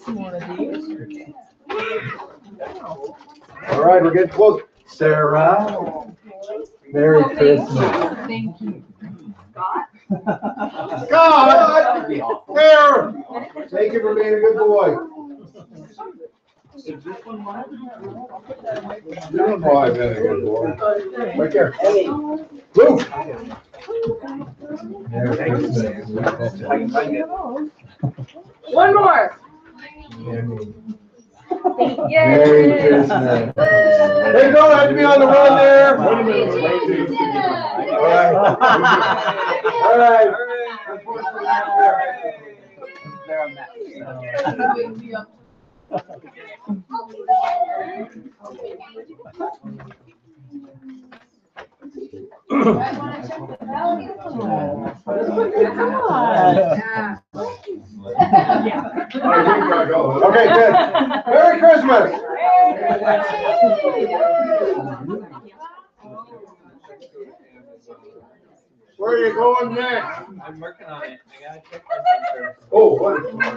All right, we're getting close. Sarah. Merry Christmas. Thank you. Scott. God! There! Thank you for being a good boy. You're fine, man, good boy. Right there. Luke. One more. Merry Christmas. Hey, don't have to be on the run there. All right. All right. Okay, good. Merry Christmas. Where are you going next? I'm working on it. I gotta check my Oh, what?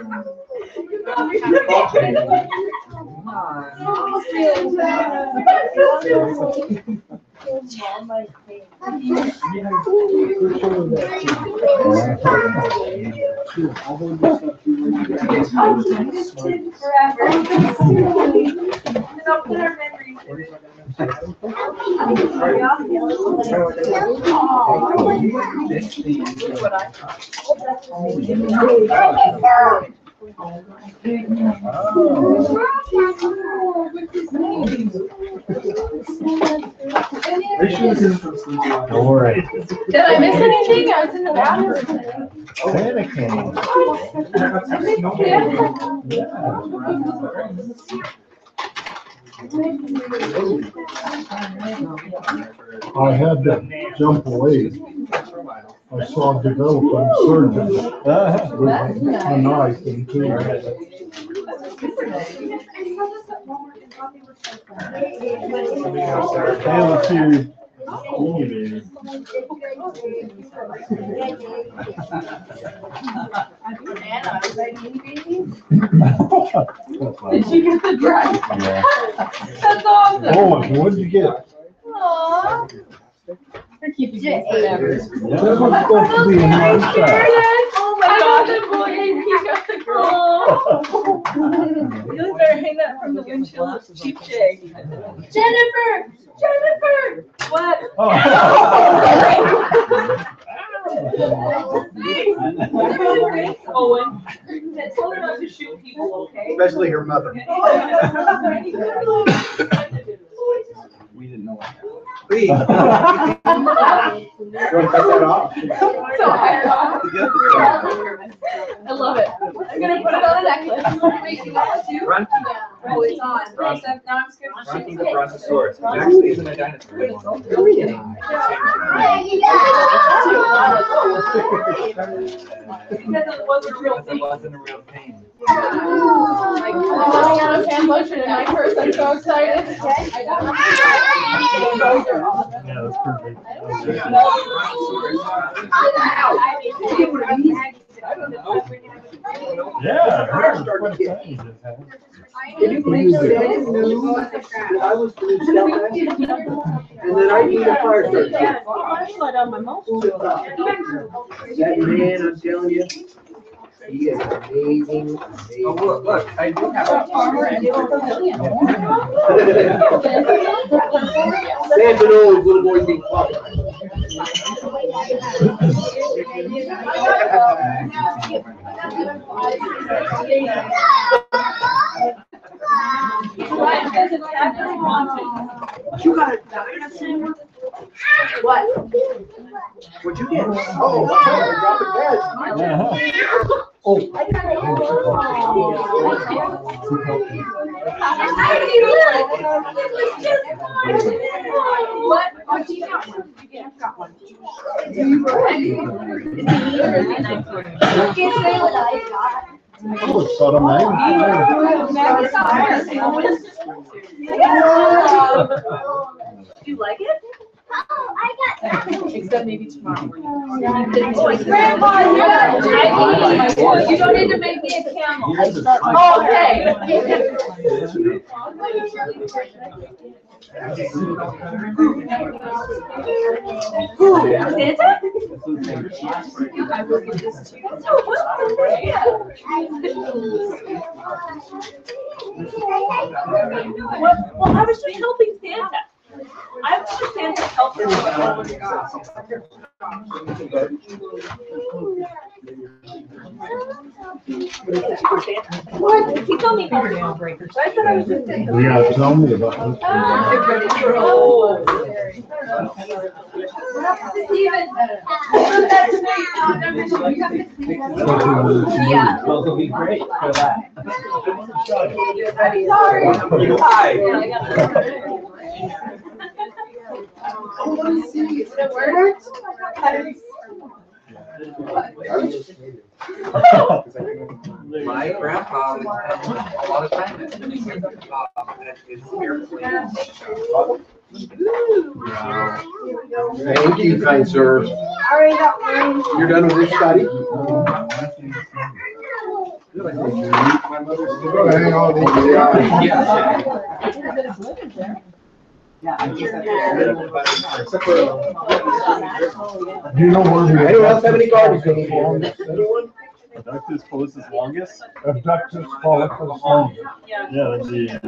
Don't worry. Did I miss anything? I was in the bathroom. Santa came. I had to jump away. I saw a developing surgeon with a knife and two. Hey, let's see. Baby. Did she get the dress? Yeah. That's awesome. Oh, what did you get? Aww. They're keeping you forever. That was supposed to be a nice size. Oh my gosh, the boy and he got the girl. You better hang that from the windshield of Cheap Jay. Jennifer! Jennifer! What? Owen, tell her not to shoot people, okay? Especially her mother. We didn't know what. Please. You want to cut that off? So I love it. I'm gonna put it on a necklace. Wait, you want to? Runky. Oh, it's on. Now I'm scared to Runky shoot the it. Brontosaurus. It actually isn't a dinosaur anymore. Because it wasn't a real Because it thing. wasn't a real thing. I'm running out of hand lotion in my purse. I'm so excited. Yeah, that's perfect. Yeah, quite exciting. Can you believe that I knew that I was doing stuff and then I need a fire truck? That man, I'm telling you, he is amazing, Oh, look, I do have a Farmer and Sam's an old little boy being fucked. You got a dinosaur? What? What'd you get? Oh, I dropped the bed. Oh. What? Oh, you got one. You got one. You can't say what I got. Oh, it's got a name. Do you like it? Oh, I got that. Except maybe tomorrow. Grandpa, you don't need to make me a camel. Oh, okay. Well, I was just helping Santa. I was just Santa helping. What? He told me fingernail breakers. I thought I was just saying. Yeah, tell me about it. Steven. Yeah. Well, it'll be great for that. Sorry. Hi. My grandpa was spending a lot of time at his airplane. Thank you, kind sir. You're done with your study? Hang on. Do you know where the Anyone else have any garbage anymore? Anyone? Abductus pollicis longus? Abductus pollicis longus? Yeah, that'd be, let's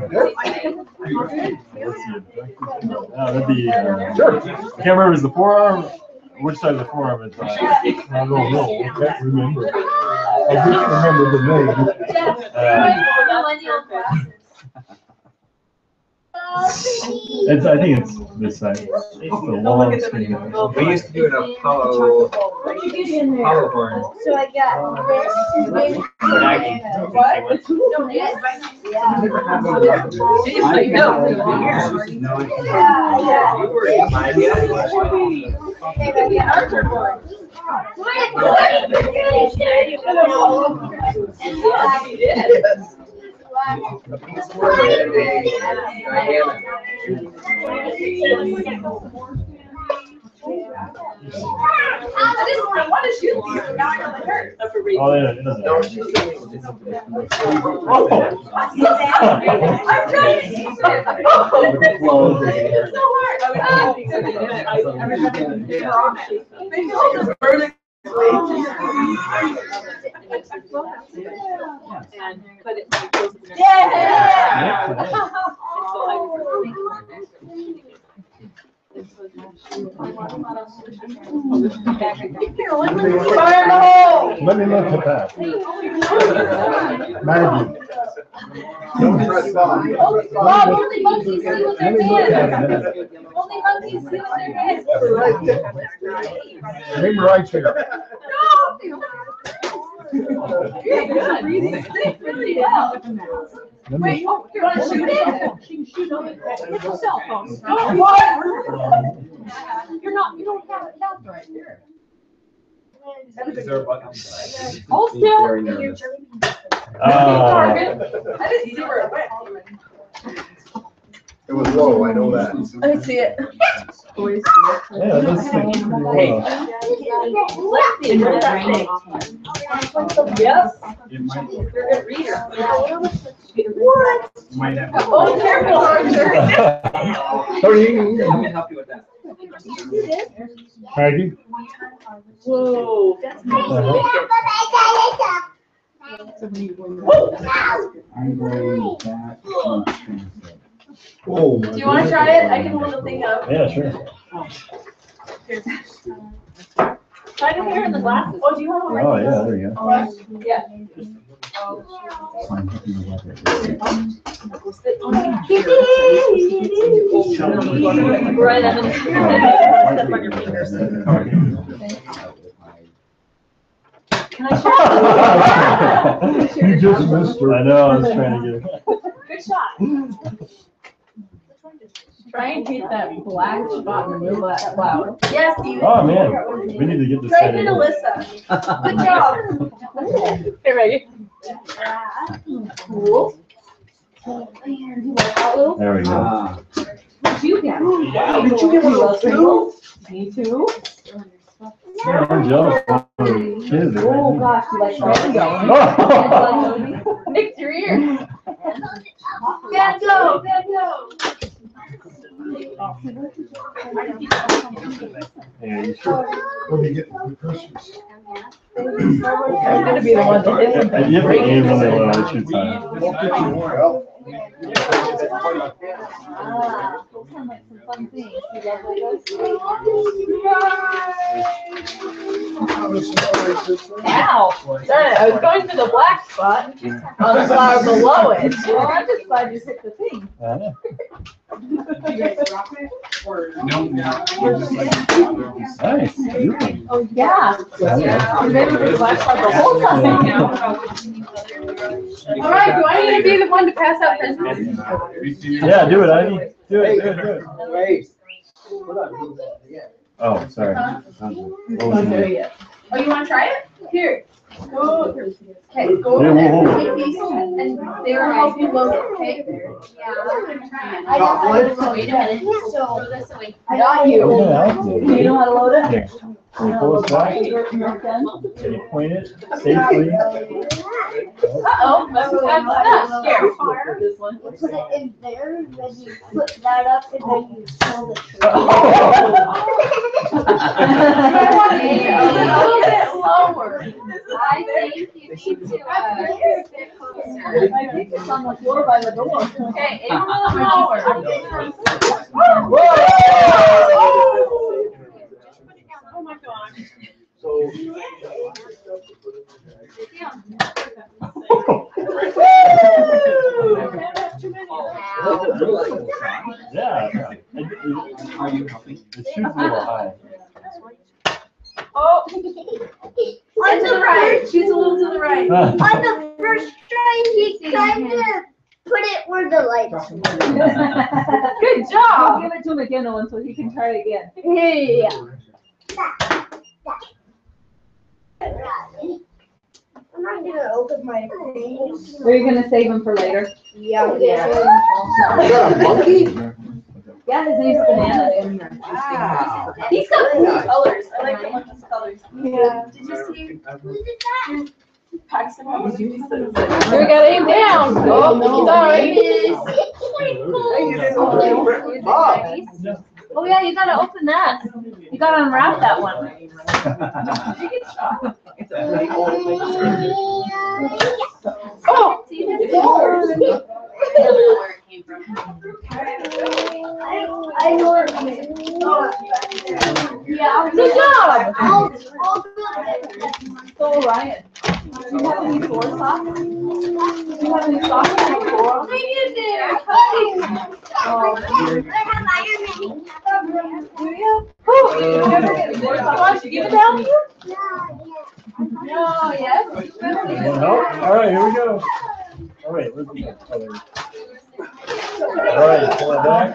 see, abductus, that'd be, Sure. I can't remember, is the forearm, which side of the forearm is on? I don't know, I can't remember. I just remember the name. I think it's this side. It's the long skinny guy. We used to do an Apollo horn. So I got this. What? I want to shoot these, but now I know they hurt. Oh, yeah, it doesn't matter. I'm trying to shoot it. It's so hard. Let me look at that. Magic. Don't press on. Only monkeys see with Let their me look at hands. it. Only monkeys see with their hands. Name right here. Let me- Wait, oh, you want to shoot it? She can shoot it. It's a cell phone. Oh, what? You don't have it down right there. Is there a button? Hold still. Oh. I didn't see where it went. It was low, I know that. I see it. Yeah, that's like pretty well. Yep. It might, You're a good reader. might have. Oh, careful, Archer. Let me help you with that. Maggie? Whoa. That's Oh. Do you want to try it? I can hold the thing up. Yeah, sure. Try to hear in the glasses. Oh, do you want to? Oh, yeah, there you go. Yeah. Right, I'm in step on your fingers. Can I You just missed her. I know, I was trying to get it. Good shot. Try and hit that black spot in the middle of that flower. Yes, Steven. Oh, man, we need to get this Try set to in. Alyssa. Good job. Hey, Maggie. Cool. There we go. You get. Wow, did you get one of those too? Me too. Yeah, I'm jealous of the kids. Oh gosh, you like Rango. Nicked your ear. Van Gogh, Van Gogh. Yeah, you should. What do you get for Christmas? I'm gonna be the one to hit them. You have to aim really low, it shoots high. Ow! Darn it, I was going for the black spot on the flower below it. Well, I'm just glad you hit the thing. Nice. Oh, yeah. Maybe the black spot the whole time. All right, do I need to be the one to pass out presents? Yeah, do it, Ivy. Do it, do it, do it. Wait. Oh, sorry. Oh, no, yet. Oh, you want to try it? Here. Go. Okay, go Hey, over there. whoa, whoa. Take these, and they will help you load it, okay? I got wait a minute. So throw this away. I got you. Yeah, I'll do it. Do you know how to load it? Here. Can you pull it back? Can you point it safely? Uh-oh, that's here. This one. Put it in there, then you put that up, and then you pull the tree. A little bit lower. I think you need to, It's on the floor by the door. Okay, aim a little lower. Oh my gosh. So. Are you helping? It shoots a little high. Oh, on to the right. She's a little to the right. On the first try, he kind of put it where the lights were. Good job. Give it to him again, Owen, so he can try it again. Yeah. I'm not gonna open my face. Are you gonna save him for later? Yeah. You got a monkey? Yeah, his name's Banana. Wow. He's got cool colors. I like the monkey's colors. Yeah. Did you see Who's it? Paxton? We got him down. Oh, sorry. Bob. Oh yeah, you gotta open that. You gotta unwrap that one. Oh! I know it. Yeah. Good job. I'll do it. So Ryan, do you have any floor socks? Do you have any socks on the floor? I Do you? Oh, you never get floor socks. You give it down here? No, yes. Want help? All right, here we go. All right, where's the color? All right, pull it back.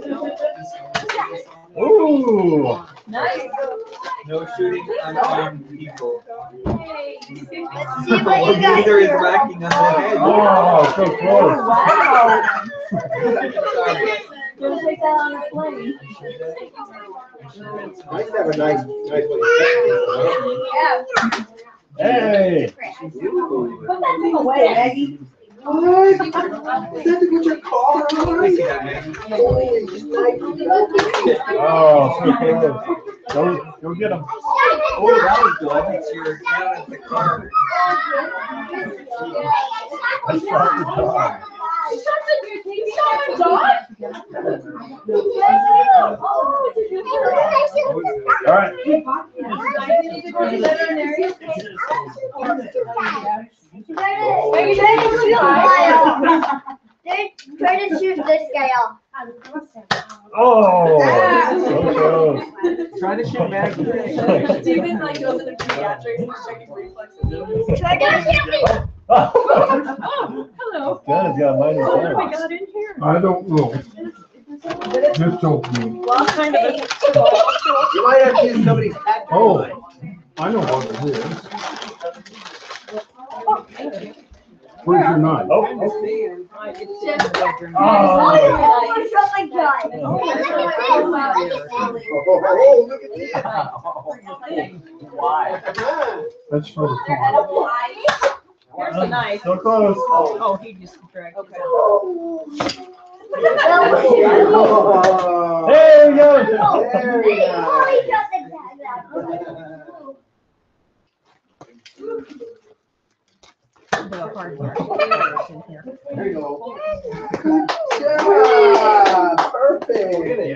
Ooh. Nice. No shooting on people. See what you got Neither is here. whacking on the head. Oh, so close. Wow. Gonna take that on a plane. Nice to have a nice way. Yeah. Hey. Put that thing away, Maggie. What? Is that to get your car? I see that, man. Oh, so close. Go get him. Oh, that was good. It's your down at the car. I shot the dog. All right. Try to shoot this guy off. Oh, so close. Try to shoot Maggie. Steven like goes into pediatrics and checking reflexes. Try to shoot me. Oh, hello. God's got mine in What have we there. got in here? I don't know. Just opening. Well, kind of. You might have to use somebody's hat. Oh, I know what it is. Where's your knife? Oh, Oh, I shot my gun. Oh, look at this. Why? That's for the car. Here's the knife. so close. Oh, he just dragged it. Oh. There we go. Very nice. Oh, he got the The hard part. There you go. Good job. Perfect.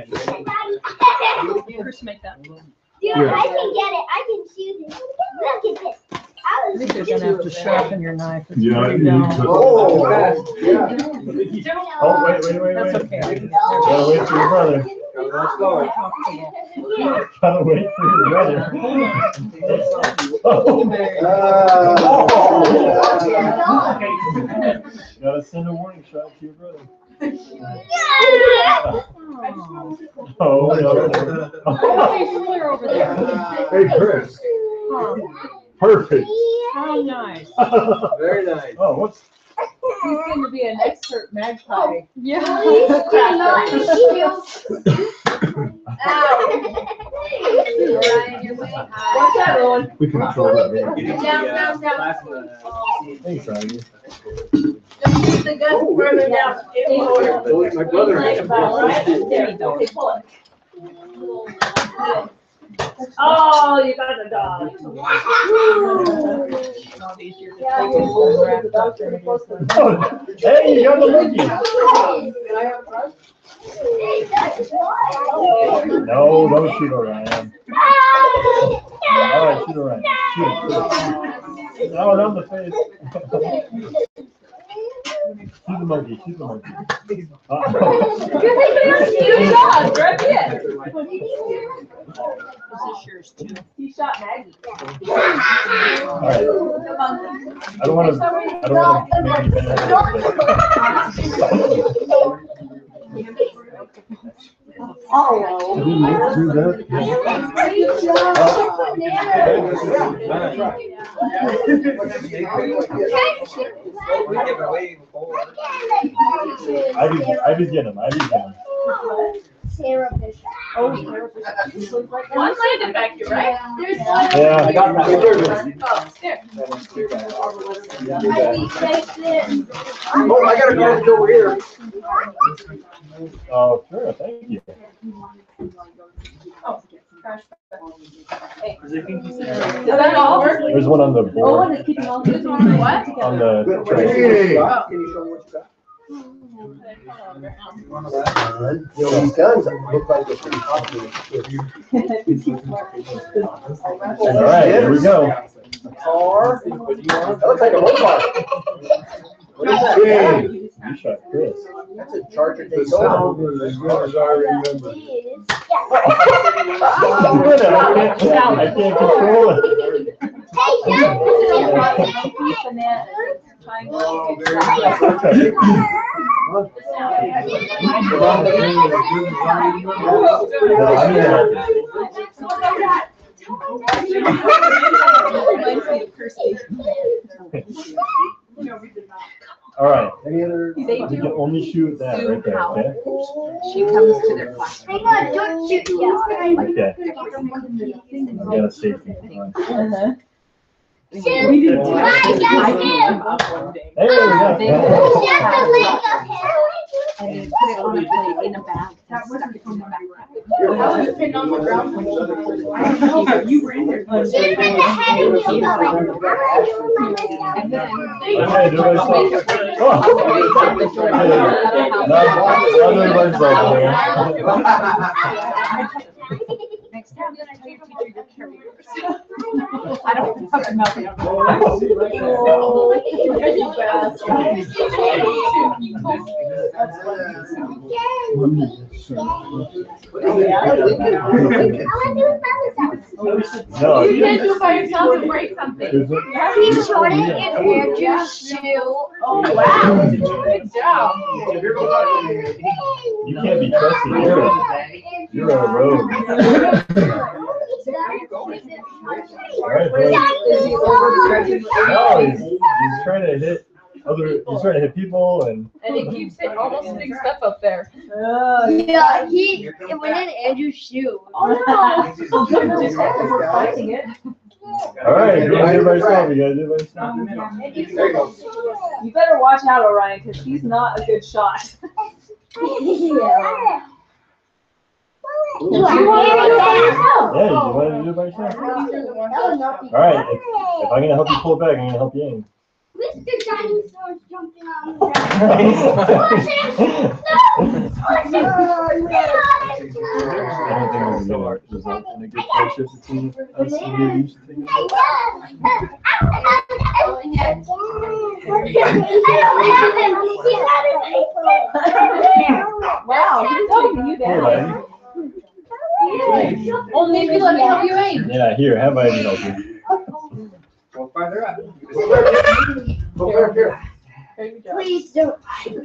First, make that. Dude, I can get it. I can shoot it. Look at this. I was You're gonna have to sharpen your knife. It's Yeah, pretty you dull. need to. Oh, yeah. Oh, wait. That's okay. Gotta wait for your brother. Let's go. Gotta wait for your brother. Oh. Gotta send a warning shot to your brother. Oh, no. Hey, Sawyer over there. Hey, Chris. Perfect. How nice. Very nice. Oh, what's? He's going to be an expert magpie. Yeah. Ryan, you're way high. What's that, Rowan? We can throw it in. Down, down, down. Thanks, Ryan. Just keep the gun further down. My brother. There you go. Okay, pull it. Oh, you got the dog. Oh, hey, you got the monkey. No, don't shoot Orion. All right, shoot Orion. Shoot. Oh, on the face. the monkey. She's the monkey. You shot, grab it. You shot Maggie. All right. I don't want to make you bad. Oh. Did we make through that? I did get him. Sarah Fisher. Oh, one landed back here, right? There's one. Yeah, I got that. Oh, there. Oh, I got a garbage over here. Oh, sure, thank you. Oh, gosh. Hey. Is that all? There's one on the board. Oh, it's keeping all these on what? On the tray. Hey. Oh. Can you show them what you got? You know, these guns look like they're pretty complicated. All right, here we go. Car. That looks like a robot. What is that? You shot Chris. That's a Charger The Daytona. sound was as good as I remember. I can't control it. Oh, very good. All right. Any other? You can only shoot that right there, okay? She comes to their class. Hang on, don't shoot yet. Okay. You got a safety. Shoot! Hey, I got him! there we go. Shut the leg of him! And then put it on a plate in a bag. That was on the back. I was sitting on the ground. You were in there. Shoot him in the head and he'll go like, And then. Okay, do it. Oh. Not everybody's out there. Next time, then I tell you to teach your caregivers. I don't fucking know. No, You can't do it by yourself and break something. is it? He shot it in Andrew's shoe. Oh, wow. Good job. You can't be trusted. You're on a road. All right, bro. No, he's trying to hit he's trying to hit people and. And he keeps hitting almost big stuff up there. Yeah, it went in Andrew's shoe. Oh, no. We're fighting it. All right, you gotta do it by yourself. You gotta do it by yourself. You better watch out, Orion, because he's not a good shot. Yeah. Yeah, you want to do it by yourself. All right, if I'm gonna help you pull it back, I'm gonna help you aim. Mr. Dinosaur's jumping on me. I don't think there's a good friendship between us and you. Wow, he's helping you Here, down. buddy. Only if you let me help you aim. Yeah, here, have Ivy help you. Go farther up. Over here. Please don't.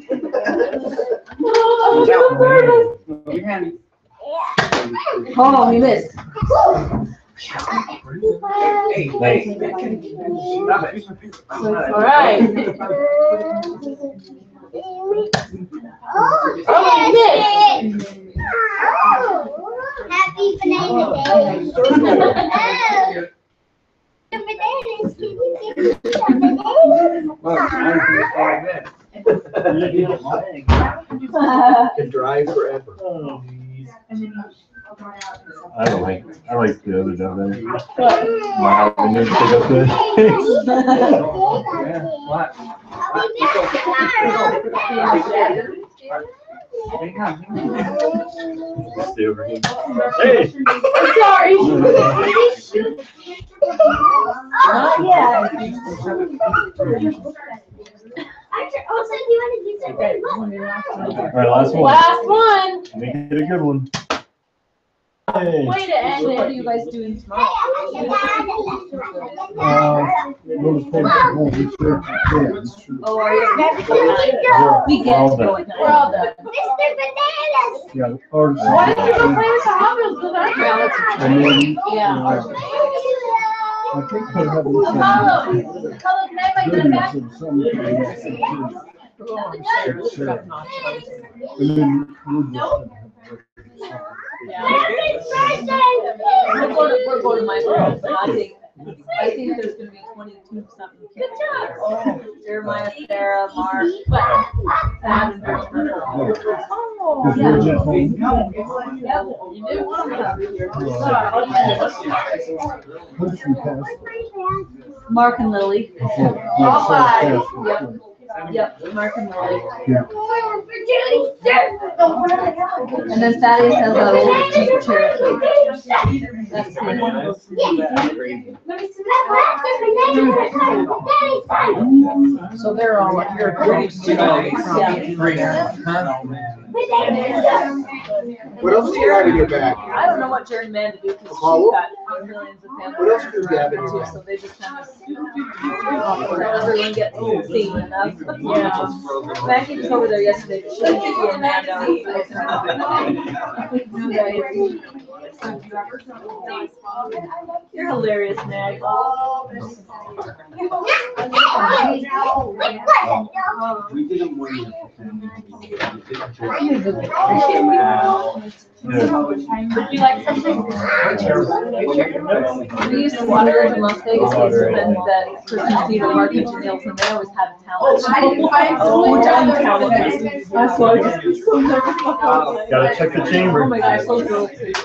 Your hand. Oh, he missed. Hey, stop it. All right. Oh, happy banana day. Bananas, can you give me some bananas? Can drive forever. I like the other job better. Wow, I need to pick up this. What? Stay over here. Hey! I'm sorry. Oh, yeah. Also, do you want to do some Okay. All right, last one. Last one. Make it a good one. Hey. Way to end So what are it. you guys doing tomorrow? We'll just take it home, it's your kids. Oh, are you? We We're get all to go done. at We're all night. done. Mr. Bananas! Yeah, or. Why didn't you go play with the hobbies with our Well, it's a And then, Yeah. I think they have this. Apollo, can I have my gun back? Goodness of some kind. And then we'll just. We're going to my parents, and I think there's gonna be 22 something kids. Oh, Jeremiah, Sarah, Mark, Sam, and Bertrand. Cause we're just home. Country pastor. Mark and Lily. All five. Yep, Mark and Lily. Yeah. And then Thaddeus has that old Jeep Cherokee. That's So they're all at your place. What else do you have in your bag? I don't know what Jerry Man to do because she's Apollo? got millions of family. What else do you have in your bag? So they just kind of, everyone gets seen enough. Yeah. Maggie was over there yesterday, but she didn't see Amanda. You're hilarious, Mag. We didn't win. Would you like something? We used to want to go to Las Vegas, and that Christmas Eve at Mark and Janelle from there always had a talent. That's why I just so nervous. Gotta check the chamber. Oh my gosh, so cool.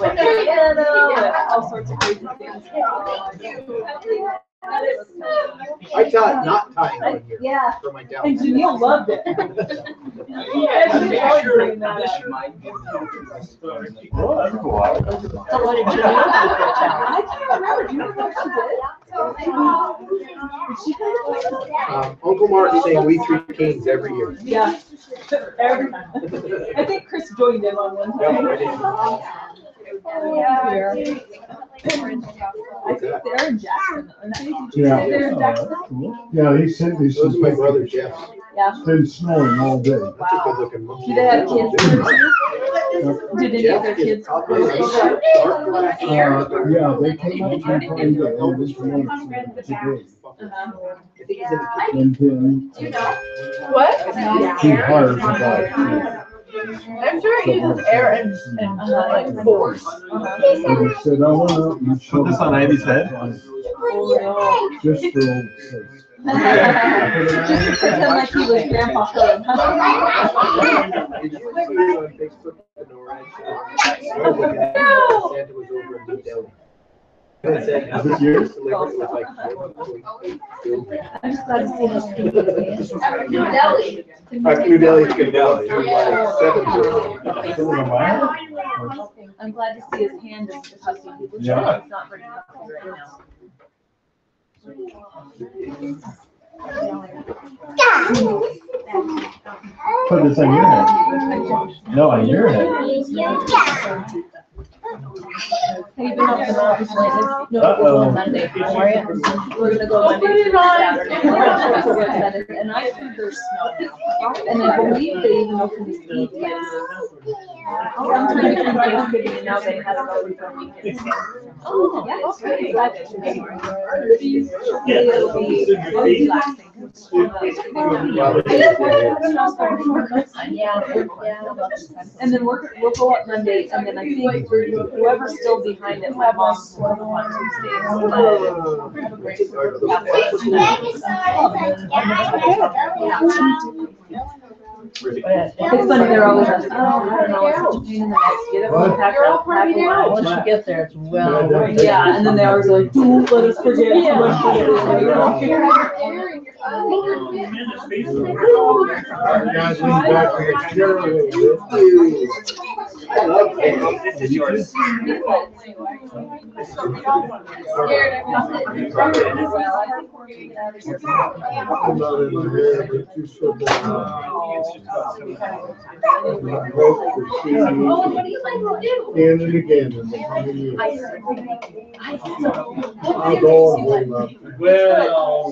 All sorts of crazy things. I taught not tying one year. Yeah. For my And talent. Janelle loved it. Yeah, she's always doing that. Well, that's cool. So what did you do for the challenge? I can't remember. Do you remember what she did? Uncle Mark saying we three kings every year. Yeah. Every time. I think Chris joined in on one time. Yeah. I think they're in Jackson. Aren't they? Yeah. They're in Jackson. Yeah, he sent me Those some. are my brother Jeff. Yeah. It's been snowing all day. That's a good looking monkey. Do they have kids there too? Did any of their kids? Yeah, they came up and played the eldest one today. And then What? he hired about. I'm sure it uses air and like force. And he said, I went out and showed. Put this on Andy's head. Just for old sakes. Just pretend like he was Grandpa Phil. Did you see on Facebook the NORAD show? I was looking at it, Santa was over in New Delhi. And it said, Is this yours? delivered with like. I'm just glad to see those people. New Delhi. New Delhi's gonna go up to like 7. I'm glad to see his hand is puffy. Yeah. It's not very puffy right now. Put this on your head. No, on your head. Have you been up the mountains lately? No, we're Uh-oh. going Monday. We're gonna go Monday through Saturday. And I think there's snow. And I believe they even opened the ski place. Sometime between Thanksgiving and now they have it open for weekends. Oh, yeah, okay. It'll be relaxing. And then we'll go up Monday, and then I think whoever's still behind it, my mom's one on It's funny, they're always like, oh, I don't know, it's such a pain in the neck to get it packed up, pack it out. Once you get there, it's well. Yeah, and then they always are like, don't let us forget. Don't forget. Guys, lean back for your chair. This is yours. And again in the coming years. I'll go and hold up. Well.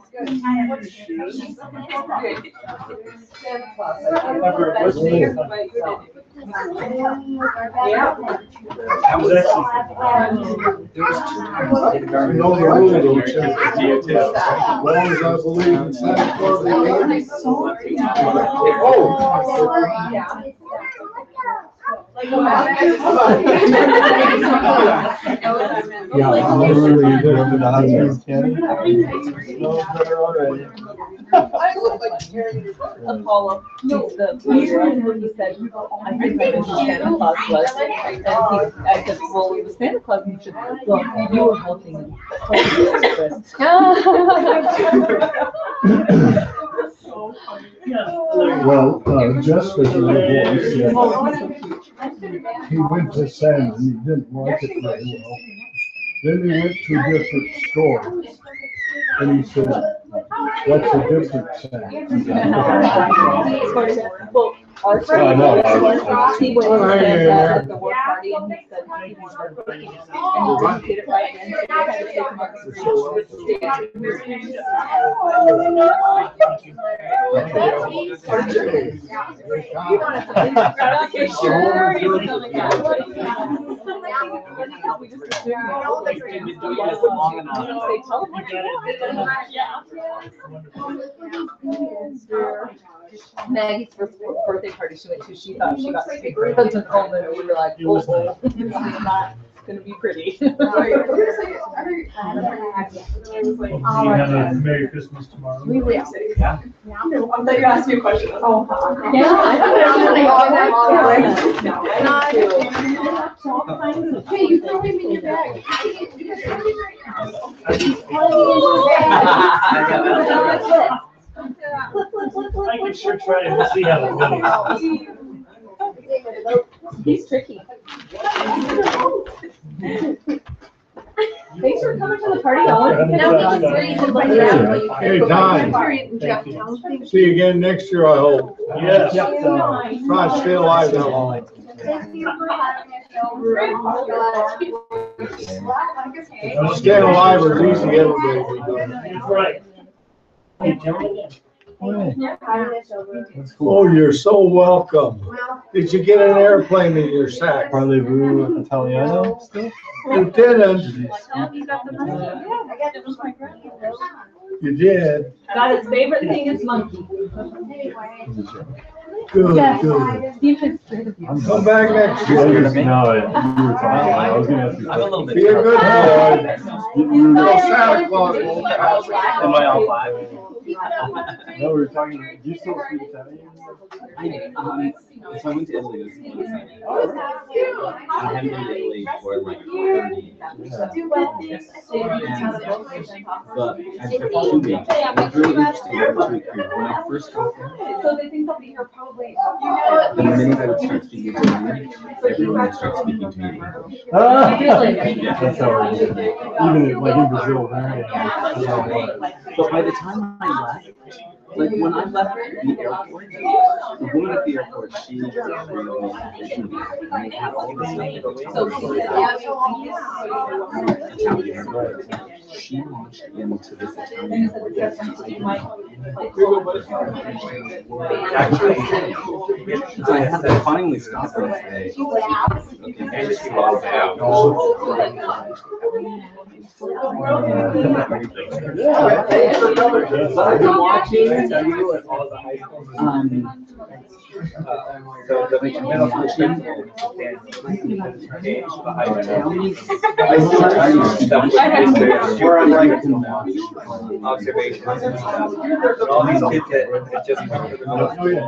I was actually. I know the rule though, Chip. As long as I believe in Santa Claus. Oh. Yeah, I'm really good over the husband's candy. Smells better already. Apollo, he's the player, he said, I think I was Santa Claus was. And I said, well, it was Santa Claus, and he said, well, you were helping him. Well, just as a little boy, he went to Santa and he didn't like it very well. Then he went to a different store and he said, what's the difference, Santa? Well, our friend, he went to Santa at the work party and he said he was working and he didn't get it right then, so they had to take him up to Maggie's first birthday party she went to, she thought she got sick because of COVID, and we were like, oh, this is not gonna be pretty. You have a Merry Christmas tomorrow. We will. I thought you asked me a question. Oh. Yeah, I Hey, you throw him in your bag. I can sure try and see how it goes. He's tricky. Thanks for coming to the party. Hey, Don. See you again next year, I hope. Yes. Try to stay alive that long. Staying alive is easy every day. That's right. Hey, tell me again. Oh, you're so welcome. Did you get an airplane in your sack? Parlez-vous Italiano still? You didn't. You did. Got his favorite thing is monkey. Good, Yes. good. Steve is scared of you. Come back next year. No, you were talking. I was gonna ask you. I'm a little bit. Be a good boy. No Santa Claus won't pass. Am I all five? No, we were talking, do you still speak Italian? So I went to Italy this summer. I haven't been to Italy for like 30 years. But after 2 weeks, it was really interesting. When I first got there, So they think they'll be here probably. the minute I would start speaking Italian, everyone would start speaking to me. That's how it is. Even like in Brazil, right? But by the time I left, like when I left the airport, the woman at the airport, she was really and they had all this stuff to go tell her. She launched into this Italian so I had to finally stop her and say, and she lost out. I've been watching so the middle watching where I'm like observations and stuff. All these kids that just come to the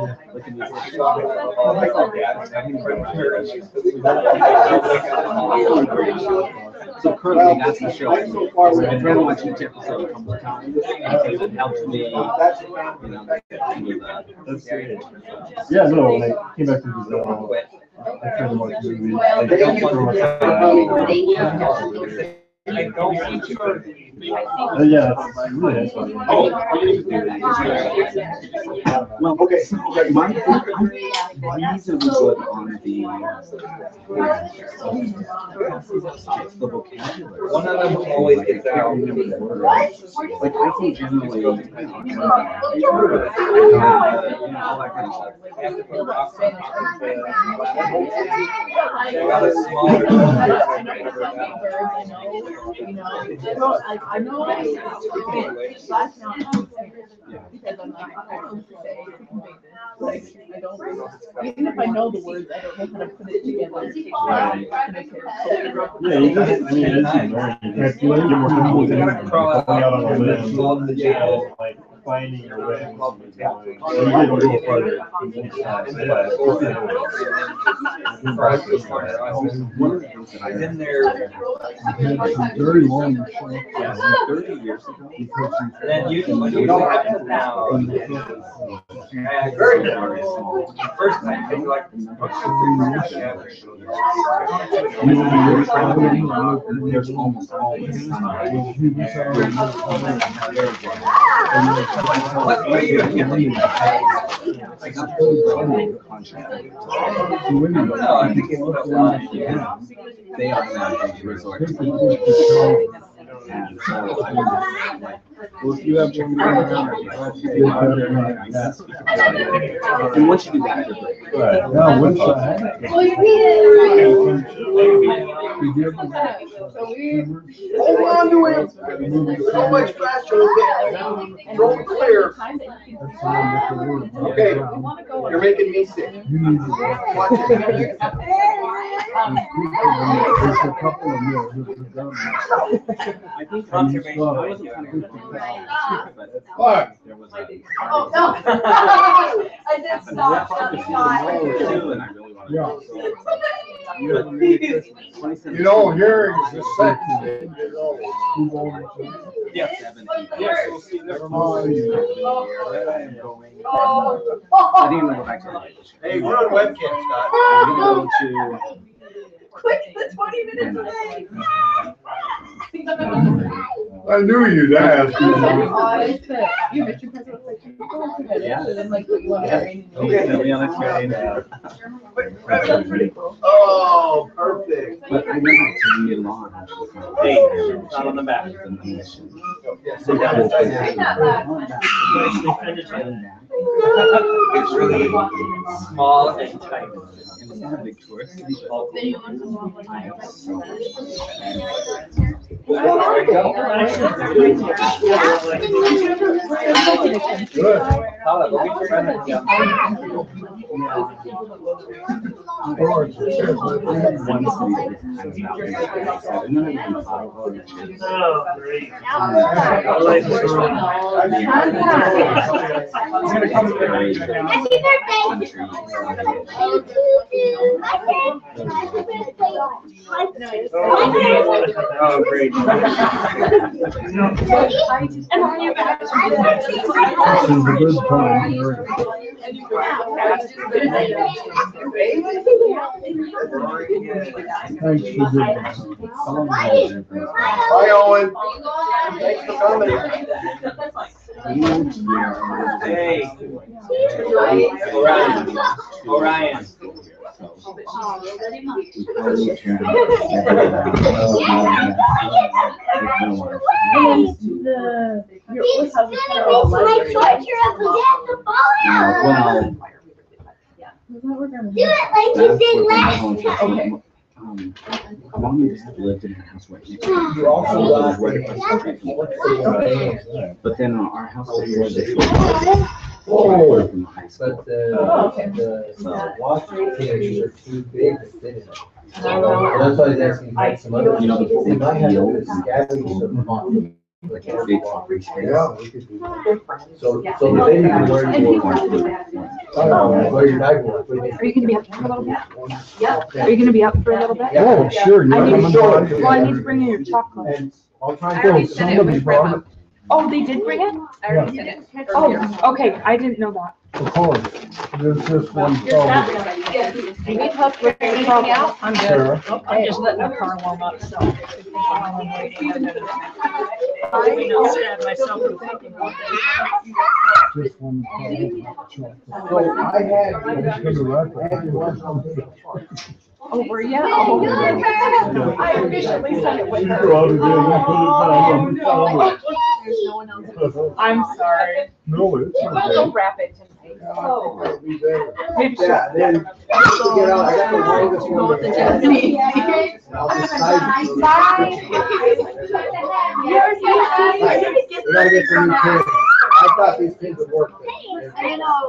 so currently that's the show. I try to watch each episode a couple of times because it helps me, you know, That's great. Yeah, no, when I came back to Brazil, feel like maybe. Yeah, it's really nice. Well, okay, my reasonably good on the vocabulary. One of them always gets out. Like I can generally, I know. Like, I don't, even if I know the words, I don't know how to put it together. Yeah, you just, I mean, it's very, you just get more comfortable with it, going out on a limb, like finding your way. You get a little farther. I've been there. Very long. 30 years ago. Then you don't have it now. Very small. First time, I like. There's almost always I think it's they automatically resort to and so I was like, well, if you have one and once you do that, you're great. Right. Now, once I had it. Hold on to it. So much faster. Roll clear. Okay, you're making me sick. You need to Watch it. There's a couple of meals that are done. I think Conservation. I there was a I did stop. and I really wanted Yeah. to. You know, hearing's the second. Yes. Yes, we'll see there. I am going. I didn't even go back to the light. Hey, we're on webcam, Scott. I'm gonna go to. Quick, the 20 minutes away. I knew you'd ask. You Mr. President, like, you go to bed, and then like, what you want to train. Okay, yeah, that's great. Oh, perfect. But I never to be along. Hey, not on the back. It's really small and tight. It's not a big tourist. Good. Happy Oh, great. This is a good time. Thanks for doing this. Bye, Owen. Thanks for coming. Hey. Orion. Your old house is kind of a library. Do it like you did last time. Okay. Mom just lived in her house right next to You also got but then our house was where they from the high school. But the water containers are too big to fit in. That's why I was asking about some other. You know, the They might have to field scavenge some on. like a big free space. Yeah, we could do that. So then you can wear your bag more. Are you gonna be up for a little bit? Are you gonna be up for a little bit? Oh, sure. I need to You're Well, I need to bring you your chocolate. And I'll try I and already go, said it somebody with brought it. Oh, they did bring it? I already said it. Oh, okay, I didn't know that. Of course, there's just one problem. Do you have anything out? I'm good. Sarah, I'm just letting the car warm up, so. While I'm waiting, I'm gonna stab myself with something all day. just one problem. So I had. Oh, were you? I officially said it with You her. go out again, you put it down on the table. I'm sorry. No, it's We'll okay. go wrap it tonight. It'll be there. Maybe she'll. Yeah, then get out, I got the longest one. With the Japanese. I'll decide. Bye. We gotta get some new pins. I thought these pins would work. I know.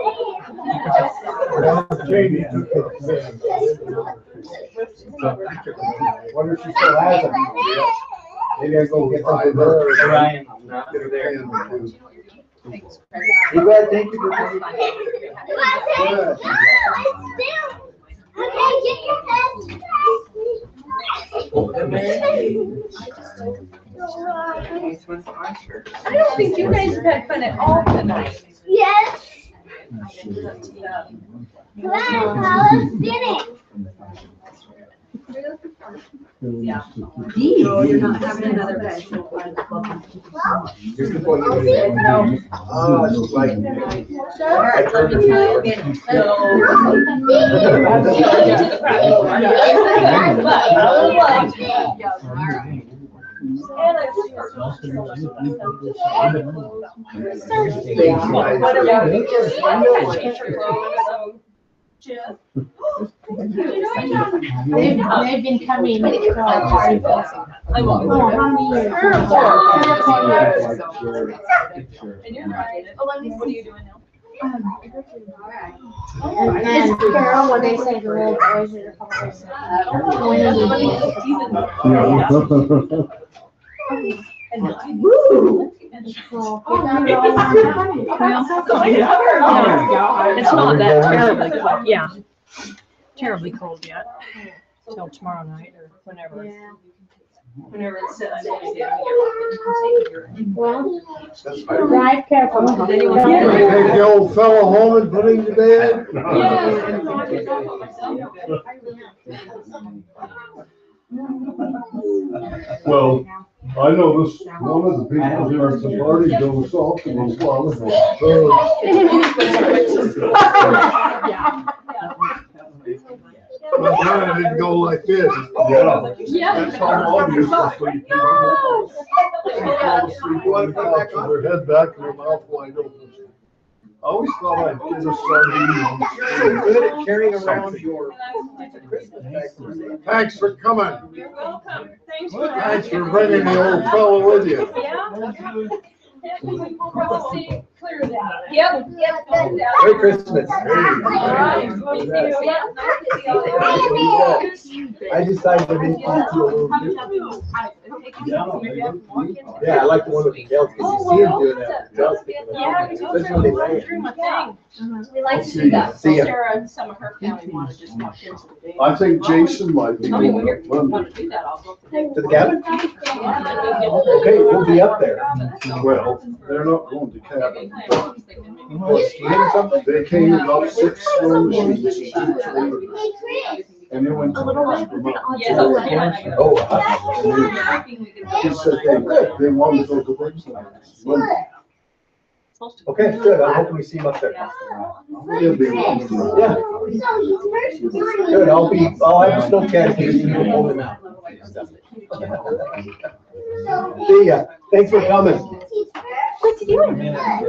Jamie took it. Wonder if she still has them. Maybe I go get some for her. Ryan, Get her pen. You glad? Thank you for coming. Good. Okay, get your I don't think you guys have had fun at all tonight. Yes. Come on, let's get it. No, you're not having another vegetable. Here's the point. Oh, it's like. Alright, let me tell you again. They've been coming. Oh, how many years? What are you doing now? And Carol, when they say the little boys are It's not that terribly cold, yeah. Terribly cold yet, till tomorrow night or whenever. Whenever it's set. Well, drive careful. Take the old fellow home and put him to bed? Well, I noticed one of the people here at the party goes off and was But mine didn't go like this. Yeah. That's how long you're supposed to sleep. They fall asleep on the couch with their head back and their mouth wide open. I always thought I'd get a sardine. You're good at carrying around your Christmas bag. Thanks for coming. You're welcome. Thanks Thanks for bringing the old fellow with you. Yeah. We'll probably see clear of that. Yep. Merry Christmas. I decided to make you a little different. Yeah, I like the one with the gals, because you see them doing that. Especially when they play. We like to do that. See ya. Sarah and some of her family want to just walk into the day. I think Jason might be. I mean, when you want to do that, I'll go to To the cabin? Okay, we'll be up there. Well, they're not going to cabin. but Oh, skiing or something? They came about 6 snow machines and they went to the Oh, He said they wanted to go to Brooklyn. okay, good. I'm hoping we see him up there. He'll be one. Yeah. Good, I'll have a snow can if you can hold it out. See ya. Thanks for coming. What's he doing?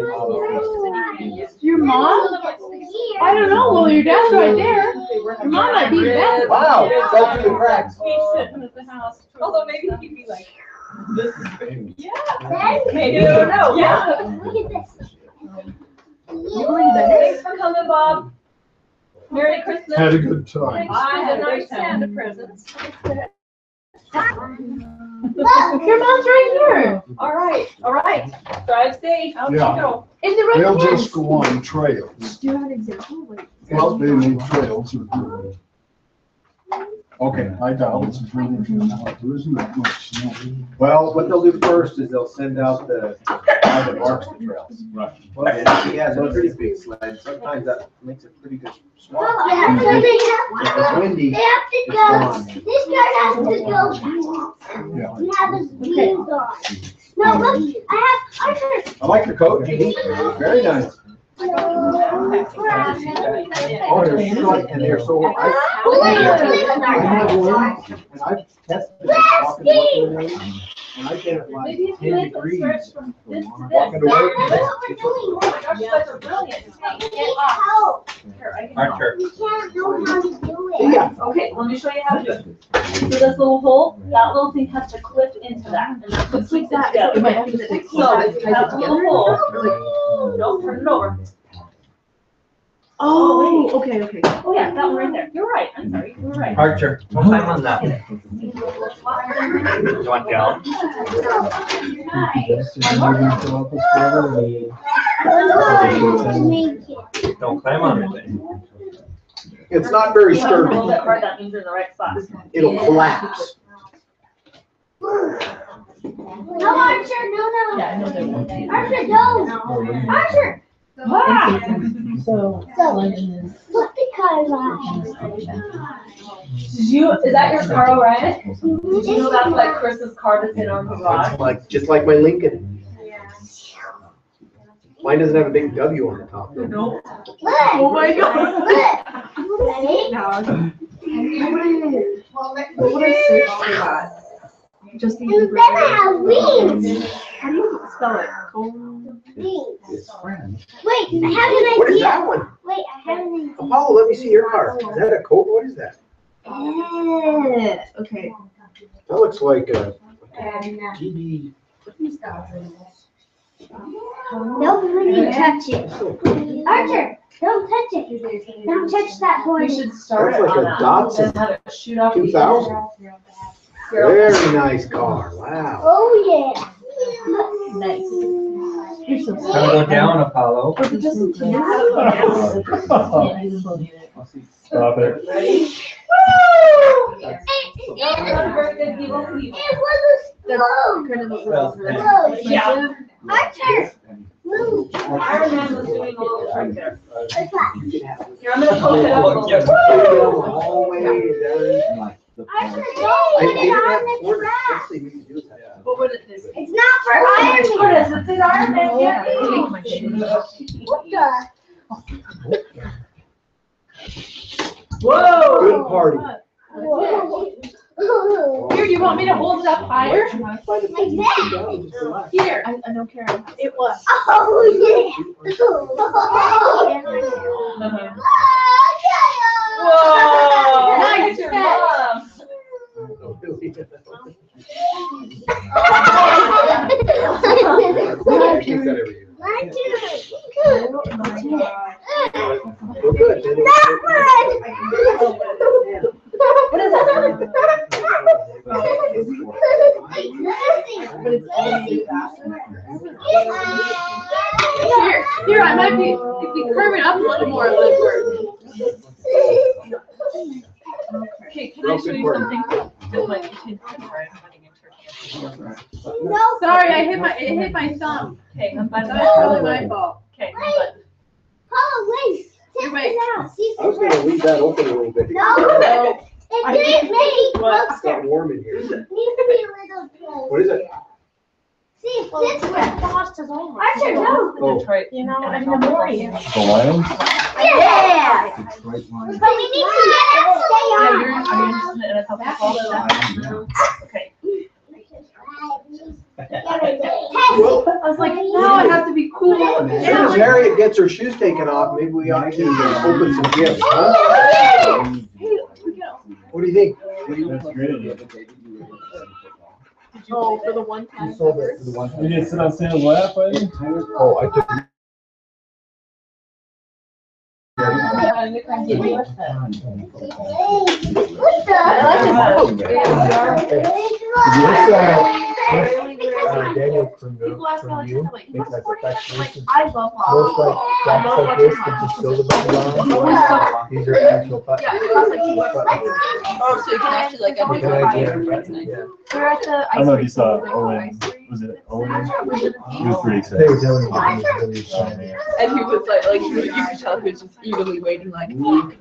Your mom? I don't know, well, your dad's right there. Your mom might be back. Wow, fell through the cracks. He's sitting at the house. Although maybe he'd be like, this is great. Yeah. Daddy, Maybe, I don't know. Yeah. look at this. Thanks for coming, Bob. Merry Christmas. Had a good time. I had a nice Santa presents. Look, your mom's right here. All right. Drive safe. Yeah. In the They'll right just go on trails. Do you have an example? Like, Well, they need trails. Okay, I doubt it's really. There isn't that much snow. Well, what they'll do first is they'll send out the guy that marks the trails. Right. And he has a pretty big sled. Sometimes that makes it pretty good. Smart. Yeah, so If it's windy, they have to it's go. gone. This guy has to go. Yeah. We have his wheels on. No, look, I have Arthur. I like your coat, Jeannie. Very nice. Oh, they're short and they're so. I have one, and I've tested it, walking to work every day, and I get it like 10 degrees. Walking to work. Arthur. You can't know how to do it. Yeah. Okay, let me show you how to do it. So this little hole, that little thing has to clip into that, and that's what keeps it together. So that little hole, don't turn it over. Oh, okay. Oh yeah, that one right there. You're right. I'm sorry. You're right. Archer, what time on that? You want down? Don't climb on it. It's not very If you sturdy. hold it hard, that means you're in the right spot. It'll collapse. No, Archer, no. Yeah, I know they're one. Archer, no. Archer. So, Look the car. Is that your car, Orion? Did you know that's like Chris's car that's in our garage? It's like, just like my Lincoln. Mine doesn't have a big W on the top. No. Oh my God. What would I search for that? Just you better have wings. How do you spell it? Wings. Wait, I have an What is idea. that one? Wait, I have an idea. Apollo, let me see your car. Is that a coat? What is that? Okay. That looks like a And, GB. nobody touch it. Archer, don't touch it. Don't touch that We horn. should start That's it like on a that. Datsun And have it shoot off. 2000. Very nice car. Wow. Oh, yeah. Nice. You're so Gotta go down, Apollo. Was it just Stop it. Ready? It was a slow. Yeah. Archer, move. Iron Man was doing a little trick there. What's that? Here, I'm gonna poke it up a little bit. Archer, I don't put it didn't on have the orders. ground. Let's see, we can do that. What would it do? It's not for Iron Man. It's an Iron Man, yeah. What the? Whoa! Good party. Here, you want me to hold it up higher? Like that. Here, I don't care. It was. Oh, yeah. Whoa! Nice Your catch. mom. I keep that every year. Mine too. Well, good. Then That one. What is that? Here, I might be, if we curve it up a little more, it would work. Okay, can I show you something? No. Sorry, it hit my thumb. Okay, I'm That's button. probably my fault. Okay, I'm button. Oh, wait. Tip Wait. it out. See if I was it gonna works. leave that open a little bit. No. It didn't make it It's closer. got warm in here. Needs to be a little closer. What is it? See if this works. Archer, no. Oh, Detroit. You know, I'm in the morning. The Lions? Yeah. Detroit line. But we need to let it stay Yeah, on. you're interested in a couple of Okay. well, I was like, no, I have to be cool. as soon as Harriet gets her shoes taken off, maybe we ought to open some gifts, huh? What do you think? That's great. Oh, for the one time. You didn't sit on Santa's lap, I think? Oh, I took. What the? Daniel from People ask me all from the you, time, like, think what's that's 49? I'm affectionate. like, I love Most Halloween. like jobs like this, that just show the background. These are actual buttons. Yeah, it costs like $2. Oh, so you can actually like Can I understand. get it. it? That's nice. Yeah. We're at the I ice don't know if rink, you saw so Owen, ice rink. was it Owen? He We're to the was pretty They were excited. telling me that he was really excited. And he was like you could tell he was just eagerly waiting, like, He was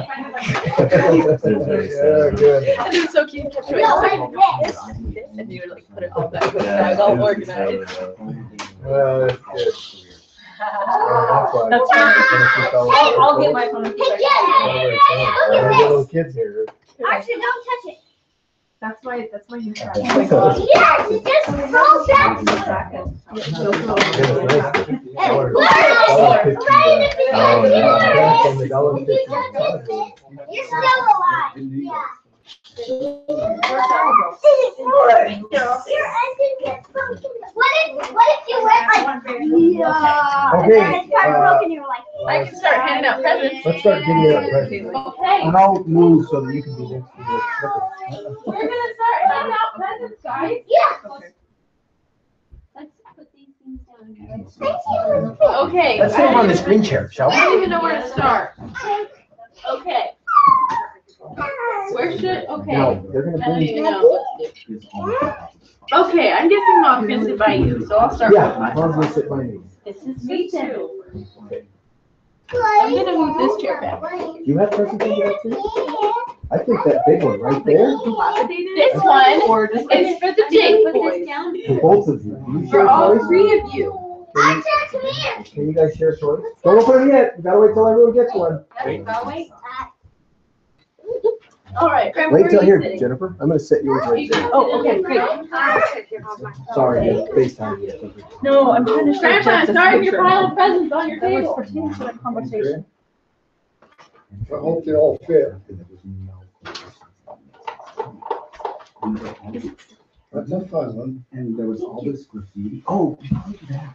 very Yeah, excited. good. and it was so cute. He kept showing us, like, this, and you would like put it all back with the bag, all he was organized. excited. Well, that's good. That's fine. I'll get my phone. There are little kids here. Archer, don't touch it. That's my new track. Yes, it just falls back. It's nice. And $1.50. Oh, yeah. And the $1.50. you're still alive. Yeah. What if you went like, yeah, and Okay, then it started broken, you were like, I can start handing out presents. Let's start getting out presents. Okay. And I'll move so that you can be next to the We're gonna start handing out presents, guys. yeah. Let's put these things down. Okay. Let's sit on this green chair, shall I we? don't even know where to start. Okay. Where should, okay. No, they're gonna I don't bring. even know what to do. Okay, I'm guessing Mom's gonna sit by you, so I'll start with Yeah, mine. Mom's gonna sit by me. This is me too. I'm gonna move this chair back. Do you have presents under that too? I think that big one right there. This one is for the Jake boys. For both of you. Can you For share all toys? three of you. Can you guys share toys? Don't open them yet. We gotta wait till everyone gets one. All right. Wait till here, Jennifer. I'm gonna set yours right there. Oh, okay, great. Sorry, FaceTime. No, I'm trying to show Grandma, Jeff this start your picture. pile of presents on your That was table. pertaining to the conversation. I hope they all fit. That's a fun one. And there was all this graffiti. Oh, before you do that.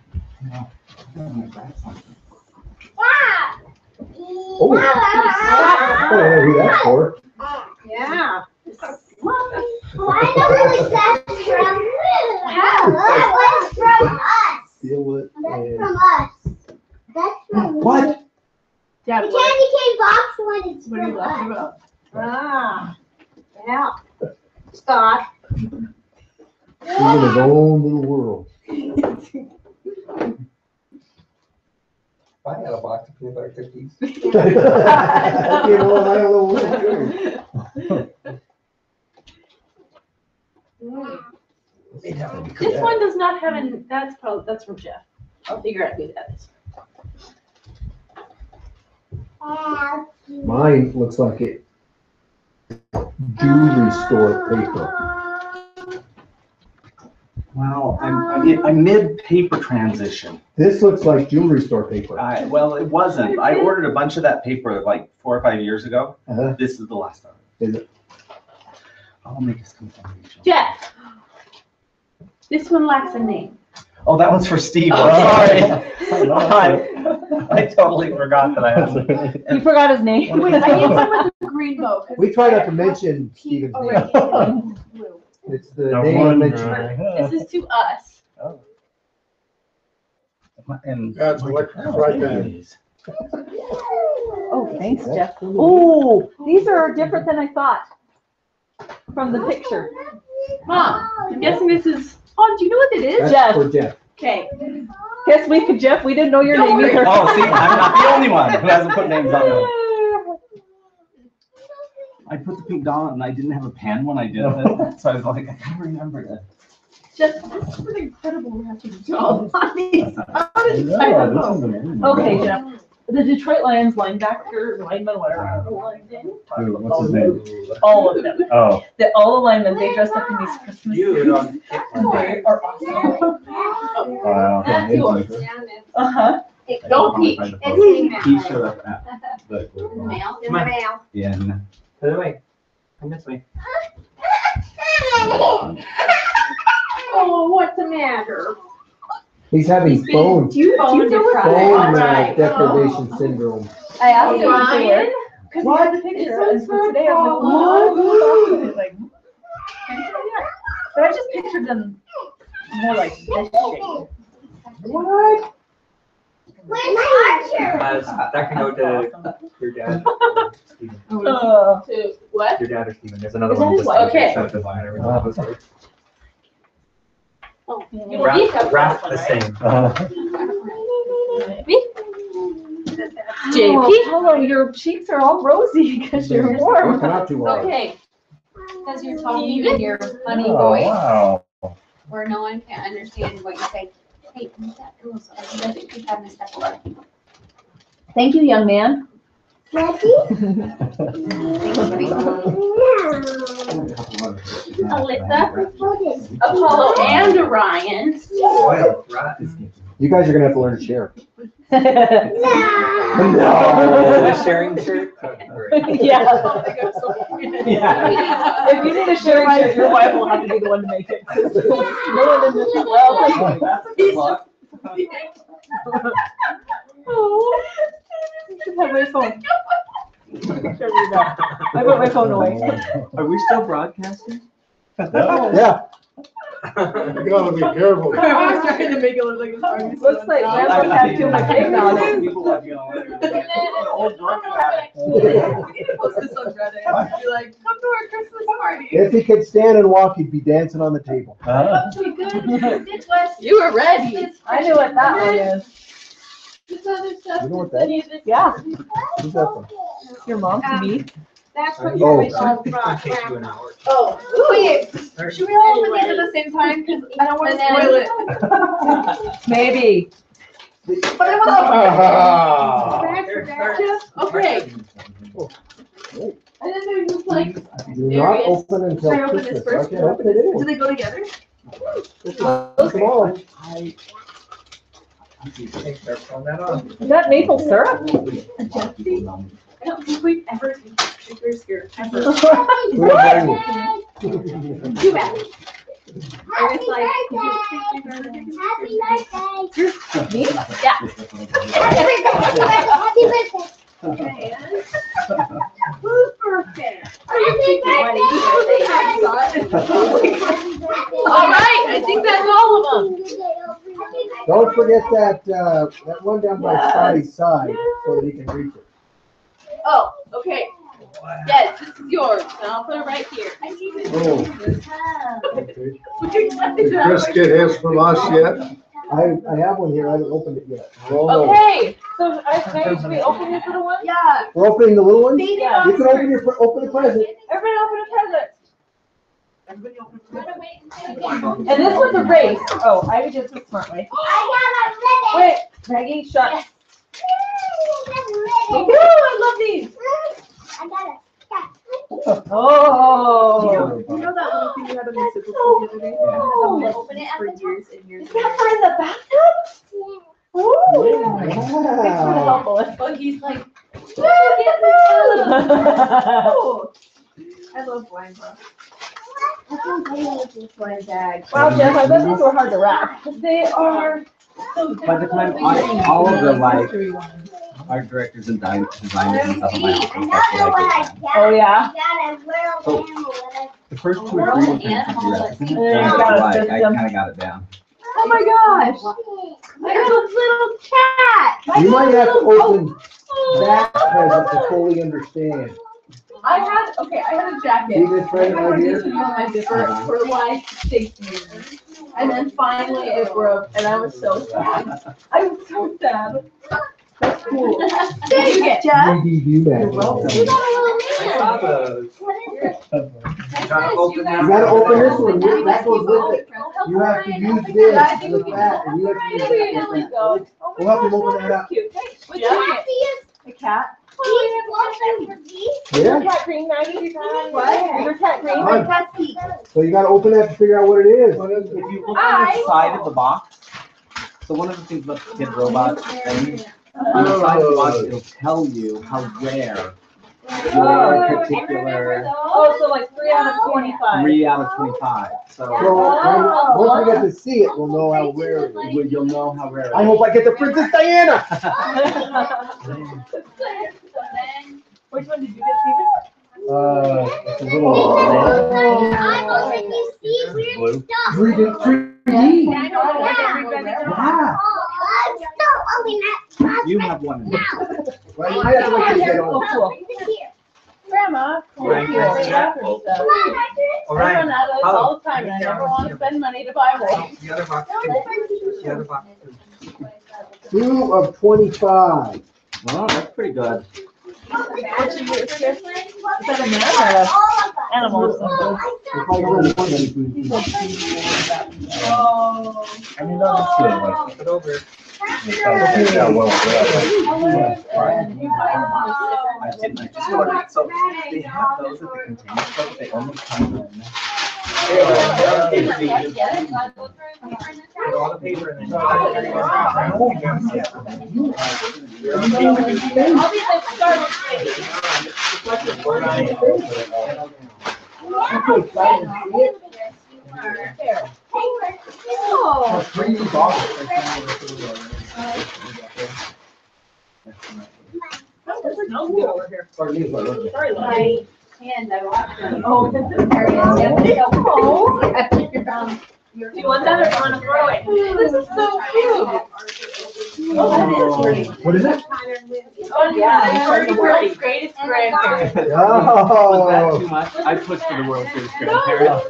Oh, I don't know who that's for. Yeah. Well, I know who that's from. That's from us. Deal with That's and from us. That's from. what? The candy cane box one is What are you from laughing us. about? Ah, yeah. Scott. He's in his own little world. If I had a box of peanut butter cookies. You know, and I don't know what to do. This one does not have an, that's from Jeff. I'll figure out who that is. Mine looks like it. Jewelry store paper. Well, I'm mid-paper transition. This looks like jewelry store paper. Well, it wasn't. I ordered a bunch of that paper like 4 or 5 years ago. Uh-huh. This is the last of it. Is it? I'll make this confirmation. Jeff. This one lacks a name. Oh, that one's for Steve. Oh, Sorry. I totally forgot that I had. You forgot his name. Wait, I need some with the green bow. 'cause We try not to I mention Steven's have name. already blue. It's the No name wonder. mentioned. This is to us. And That's electric right there. Oh, thanks, Jeff. Oh, these are different than I thought from the picture. Mom, I'm guessing this is, oh, do you know what it is? That's Jeff. for Jeff. Okay. Guess we could, Jeff, we didn't know your name either. Oh, see, I'm not the only one who hasn't put names on it. I put the pink dot and I didn't have a pen when I did it, so I was like, I can't remember it. Jeff, this is an incredible wrapping job on these. How did you Yeah, find this them? is amazing. Okay, Jeff. The Detroit Lions linebacker, lineman, whatever. What's his name? All of them. Oh, All the linemen, they dressed up in these Christmas You suits. don't. They are awesome. wow. That's yours. Uh-huh. Don't peek. He showed up at the. Mail, in the Come on. mail. Yeah. Put it away. Come this way. Oh, what's the matter? He's having phone Do you know what's phone Right. deprivation syndrome. I asked him to do Ryan? it. Because he had the picture, and so today I was like, what? But I just pictured them More like this shape. What? Where's Archer? That can go to your dad. or Steven. To what? Your dad or Steven. There's another Is one. that his wife? Okay. Wrap the same. JP, hello, your cheeks are all rosy because you're warm. Not too hard. Okay. Because you're talking in your funny Oh, voice wow. where no one can understand what you say. Hey, move that pillow so I can keep having to step away. Thank you, young man. Alyssa, Apollo, and Orion. Spoiled, right? You guys are gonna have to learn to share. The sharing shirt. Yeah. If you need a sharing shirt, your wife will have to be the one to make it. No one in this, well, oh, you should have my phone. I put my phone away. Are we still broadcasting? Yeah. You gotta be careful. I was trying to make it look like it's looks like Grandpa had too much egg on it. People like, you know, old drunk guy. Post this on Reddit. Be like, come to our Christmas party. If he could stand and walk, he'd be dancing on the table. You were ready. I knew what that one is. This other stuff. You know what that is? Yeah. Who's that from? Your mom to me. That's what Oh. you're all brought. It takes you an hour. Oh, wait. Should we all look at it at the same time? Because I don't want to spoil it. Maybe. But I want Okay. And then there's just like. Do not open until Should I open this Christmas. first? I can't open it anyway. Do they go together? Come on. Is that maple syrup? I don't think we've ever seen sugars here. Ever. What? Too bad. I was like, Happy birthday. Me? yeah. Happy birthday. Whose birthday? Happy All right, I think that's all of them. Don't forget that one down by Scotty's side so that he can reach it. Oh, okay. Yes, this is yours, and I'll put it right here. Oh, Did Chris get his from us yet? I have one here. I haven't opened it yet. Oh. Okay, so should we open this little one? Yeah. We're opening the little one? Yeah. You can open a present. Everybody open a present. And this one's a race. Oh, I did this the smart way. Wait, Maggie, shut. Oh, I love these. Oh. You know that little thing you had on your super cool the other day? Open it for years and years. Is that for in the bathtub? Ooh. Wow. But he's like, I love wine, bro. wow, Jeff, I bet these were hard to wrap. They are so By the time all of the like art directors and designers and stuff in my office, that's what I did. Oh, yeah. The first 2 or 3 were pretty easy recipes, and after like I kind of got it down. Oh my gosh. I got a little cat. You might have to open that present to fully understand. I had a jacket. See this right I had here? this on my zipper for like 6 years. And then finally it broke, and I was so sad. I was so sad. That's cool. Thank you, Jeff. You welcome. You got a little I saw those. You gotta open this one. That goes with it. You have to use this with that, and you have to use that with that. We'll help you open that up. Cute. What's your a cat? Yeah. Your cat green, Maggie? What? Your cat green? My cat's pink. So you gotta open that to figure out what it is. If you look on the side of the box, so one of the things about the kid robot thing, on the side of the box, it'll tell you how rare your particular Oh, so like 3 out of 25. 3 out of 25. So So once we get to see it, we'll know how rare it is. you'll know how rare it is. I hope I get the Princess Diana. Which one did you get, Steven? It's a little I'm gonna make you see weird stuff. 3D. Well, you might have to wait till you get Oh, older. cool. Grandma, Right. cool. Wrapper stuff. I run out of this all the time, and I never want to spend money to buy more. The other box. The other box. 2 of 25. Oh, that's pretty good. What's your Is that a man or an animal or something? If I go to 20, Oh. I mean, that's good. Like, Flip it over. it sounds yeah, well, yeah. I didn't, I just ordered, so they have those at the container store, but they only come in. Put all the paper in there. I'll bring you boxes. Sorry, Lonnie. Oh, this is very Oh. Do you want that or do you want to throw it? This is so cute. Oh, that is pretty. What is it? Oh, yeah, you're the world's greatest grandparent. Was that Oh. too much? I pushed for the world's greatest No, grandparent.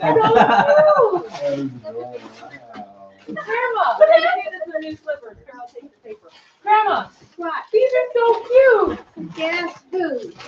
Grandma, what did you do to the new slippers? Grandma, take the paper. Grandma, What? these are so cute. Guess who?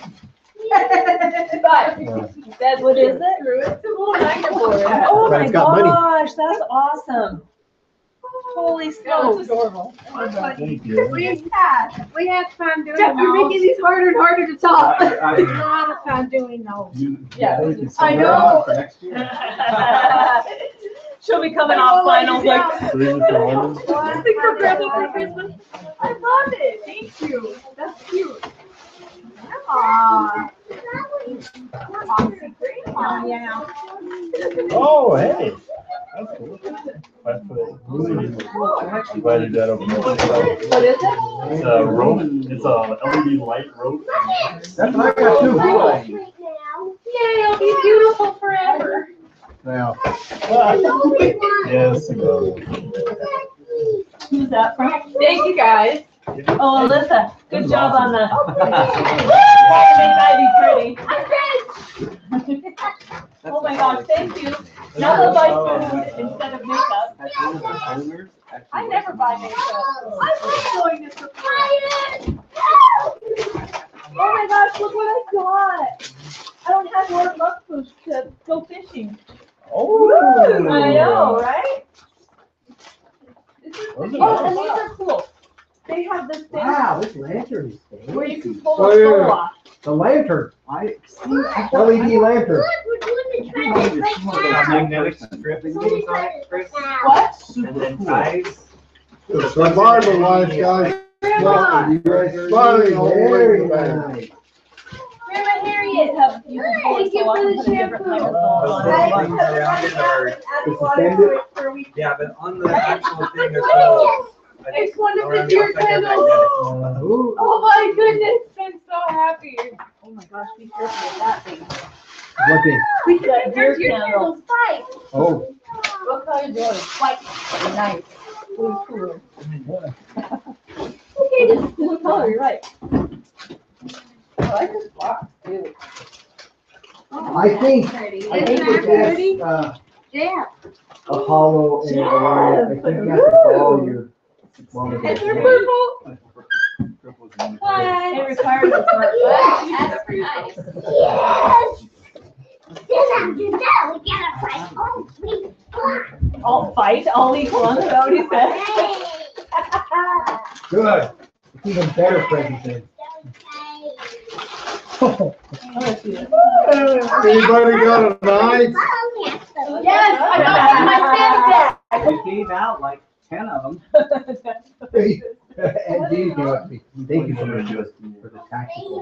But, that's what is it? It's a little microboard. Oh But my it's got money. gosh, that's awesome. Holy smokes. Adorable. Thank you. We had fun doing Jeff, you're making these harder and harder to talk. A lot of fun doing those. Yeah. I know. For next year. She'll be coming off finals like. So these are for women? Something for Grandma for Christmas. I love it. Thank you. That's cute. Aw. Yeah. Oh, hey. That's cool. That's I'm glad you did that over there. What is it? It's a rope. It's a LED light rope. That's what I got too. Yay, it'll be beautiful forever. Now, Yes, it goes. Who's that from? Thank you, guys. Oh, Alyssa, good job on the. Make that be pretty. Oh my gosh, thank you. Now they'll buy food instead of makeup. I never buy makeup. I love going to Sephora. Oh my gosh, look what I got. I don't have more luck push to go fishing. Oh. I know, right? Oh, and these are cool. They have this thing wow, this lantern is where you fancy. can pull the soul off. The lantern. I LED lantern. We're doing the training right now. Magnetic strip things on it, Chris. What? And then ties. It's the Marble life, guys. Grandma. You guys smiling all the way to the back. Grandma Harriet, have you can pull Thank it you so I for can the put a different shampoo. microphone on Those it. buttons around it are, Suspended? yeah, but on the actual thing there's no. It's one of the around deer outside they're candles. magnetic. Ooh. Oh my goodness, I'm so happy. Oh my gosh, be careful with that thing. What thing? We can That make deer our deer candle. candles fight. Oh. What color do you want? White. Nice. Blue cooler. Okay, this is blue color, you're right. I like this box too. I think it's Yeah. a hollow and I think that's all your. It's purple. It requires a smart glass. That's nice. Yes. Then after that, we gotta fight all three. All fight, all equal, is that what he said? Good. It's even better presentation. Anybody got a knife? Yes, I got my sandbag. You gave out like 10 of them. And these are, they can do it for the tactical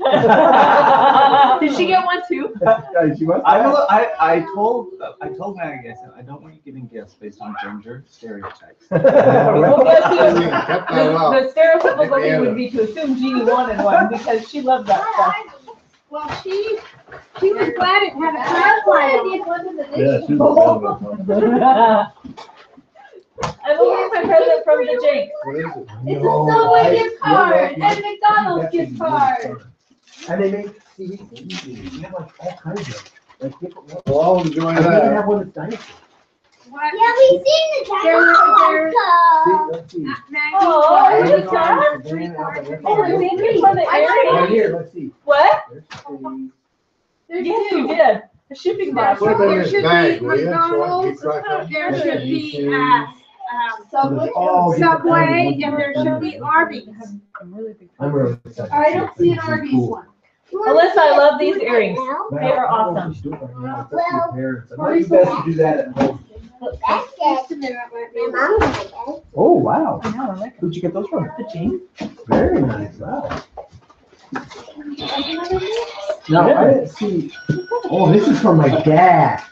Did she get one too? knife. She must I have. told Maggie, I said, I don't want you giving gifts based on gender stereotypes. Well, that's the stereotypical thing would be to assume Jeannie wanted one because she loved that stuff. Well, she was glad it had a flashlight. Yeah, she's a I'm opening my present from the Jinx. What is it? It's a Subway gift card and McDonald's gift card. And they make CDs, you have like all kinds of, like different ones. Well, I'll enjoy I even that. have one that's dinosaur. Yeah, we've seen the dinosaur. Let's see. Oh, is it that? Oh, thank you for the Right earring. here, let's see. What? There's Yes, you did. A shipping box. Put them in his There bag, should will be you? So I can keep McDonald's, track of them. there should be Subway, Subway, and there should be Arby's. I'm really big. I'm really excited. I don't see an Arby's one. Alyssa, I love these earrings. They are awesome. I'm not you best to do that at home. Oh, wow. I know, I like Where'd you get those from? the Jinx. Very nice, wow. Now, I didn't see, oh, this is from my dad.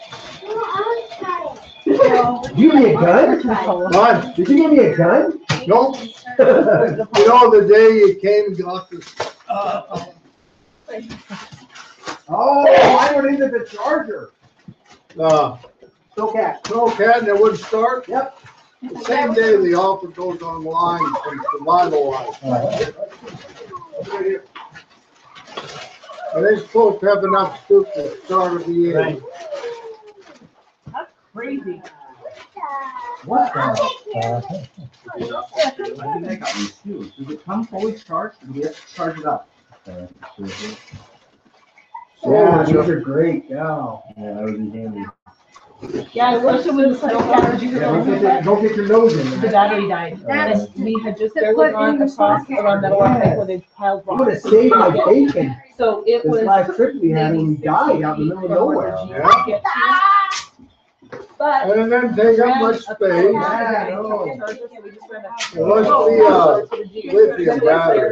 Did you give me a gun? What? Did you give me a gun? Nope. You know, the day you came and got this, Oh, I went into the charger. Snowcat. Snowcat and it wouldn't start? Yep. The same day the offer goes online from Survival Life. And they're supposed to have enough soup to start at the end. That's crazy. What the? I think I got these too. Does it come fully charged? Do we have to charge it up? Yeah, these are great, yeah. Yeah, that would be handy. Yeah, especially when the Snowcat, Yeah, don't get your nose in the there. battery died. And we had just barely gone across around that one where they piled I'm gonna rocks. save my bacon. So it This was. last trip we had when we died out in the middle of nowhere. Yeah. But. And it doesn't take up much space. It must be lithium battery.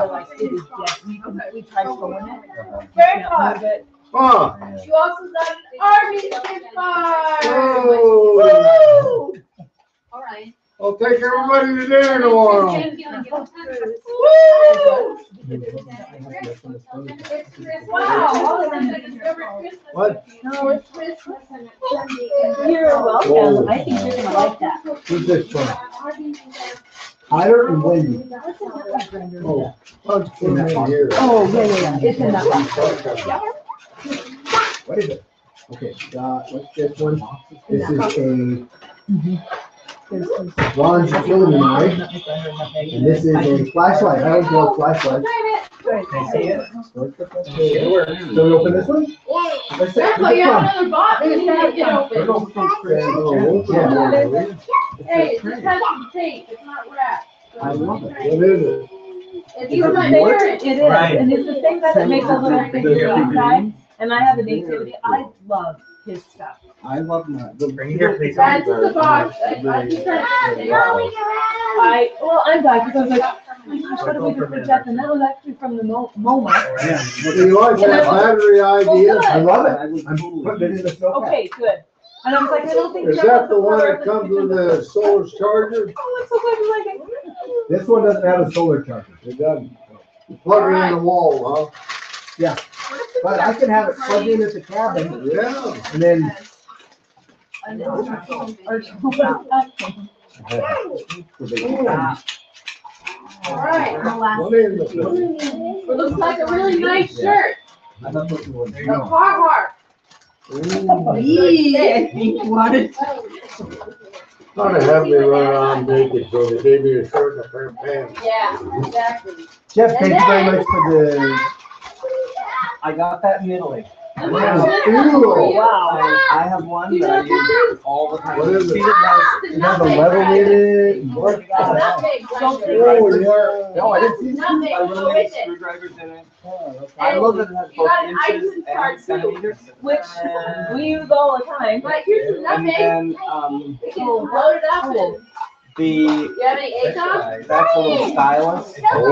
We tried throwing it. Very hard. Huh. You also got an Arby's gift card. Oh. All right. I'll take everybody to dinner tomorrow. Wow. All of them discovered Christmas. What? No, it's Christmas and it's Sunday. You're welcome. I think you're gonna like that. Who's this from? Tyler and Wendy. Oh, let's put them in here. Oh, yeah. It's in that one. What is it? Okay, what's this one? This is a large utility knife, and this is a flashlight. I always love flashlights. Can I see it? So we open this one? Let's see. That's why you have another box and you have to get open. Hey, it just has some tape. It's not wrapped. I love it. What is it? It's even my favorite. It is, and it's the thing that makes a little figure inside, and I have a nativity. I love his stuff. I love that. Bring it here, please. That's in the box. I'm back because I was like, oh my gosh, what do we do for Jeff? And that was actually from the MoMA. Yeah. Do you like that battery idea? I love it. I'm putting it in the snowcat. Okay, good. And I was like, I don't think. Is Jeff that has the one color that comes with the solar charger? Oh, it's so good. I'm like, This one doesn't have a solar charger. It doesn't. You plug it in the wall, huh? Yeah. But I can have it plugged in at the cabin, Yeah. and then All right. What is it? It looks like a really nice shirt. I thought this was. A Carhartt. I think you wanted. Trying to have me run around naked, so they gave me a shirt and a pair of pants. Yeah, exactly. Jeff, thank you very much for the. I got that in Italy. Wow. I have one that I use all the time. What is it? See, it has It has a level in it. It's not big. Oh, yeah. No, I didn't see It's not big. a So really is nice it? screwdrivers in it. that. I love that it has You both got an inches iTunes card and too. centimeters. Which we use all the time. Like, yours is not And big. then We can load it up and, the you have any ACOM? that's a little stylus. Oh,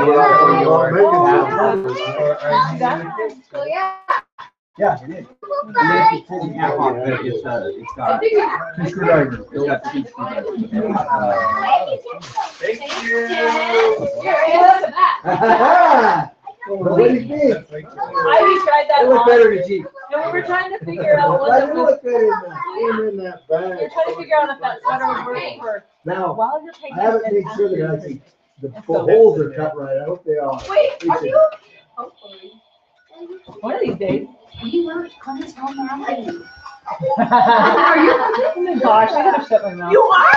So, yeah. Yeah, it is. And then if you pull the cap off, it's I got think we Two screwdrivers. it's got two screwdrivers. Thank you. Here, look at that. What do you think? Ivy tried that It looked on, better to Jeep. and we were trying to figure out what Why it do you was. look better in that? In that We were bag. trying to figure out if that sweater was working for Now, while you're taking I haven't it made and sure that I after. can, the holes are cut right. I hope they are. Wait, are you? Hopefully. One of these days. You were coming home already. Are you? Oh my gosh, I gotta shut my mouth. You are?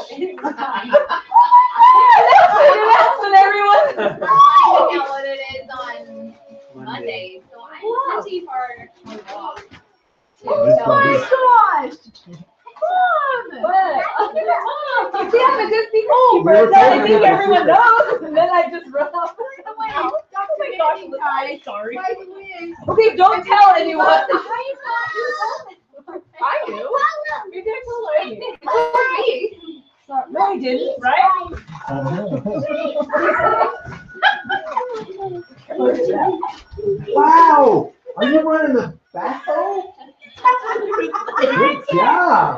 Announcement, everyone. I find out what it is on Monday, so I'm ready for my walk. Oh my gosh. What? See, I'm a good secret keeper. I think everyone knows, and then I just run off. Oh my gosh, I'm sorry. Okay, don't tell anyone. I knew. You did tell me. No, I didn't, right? Wow! Are you running the backhoe? Good job!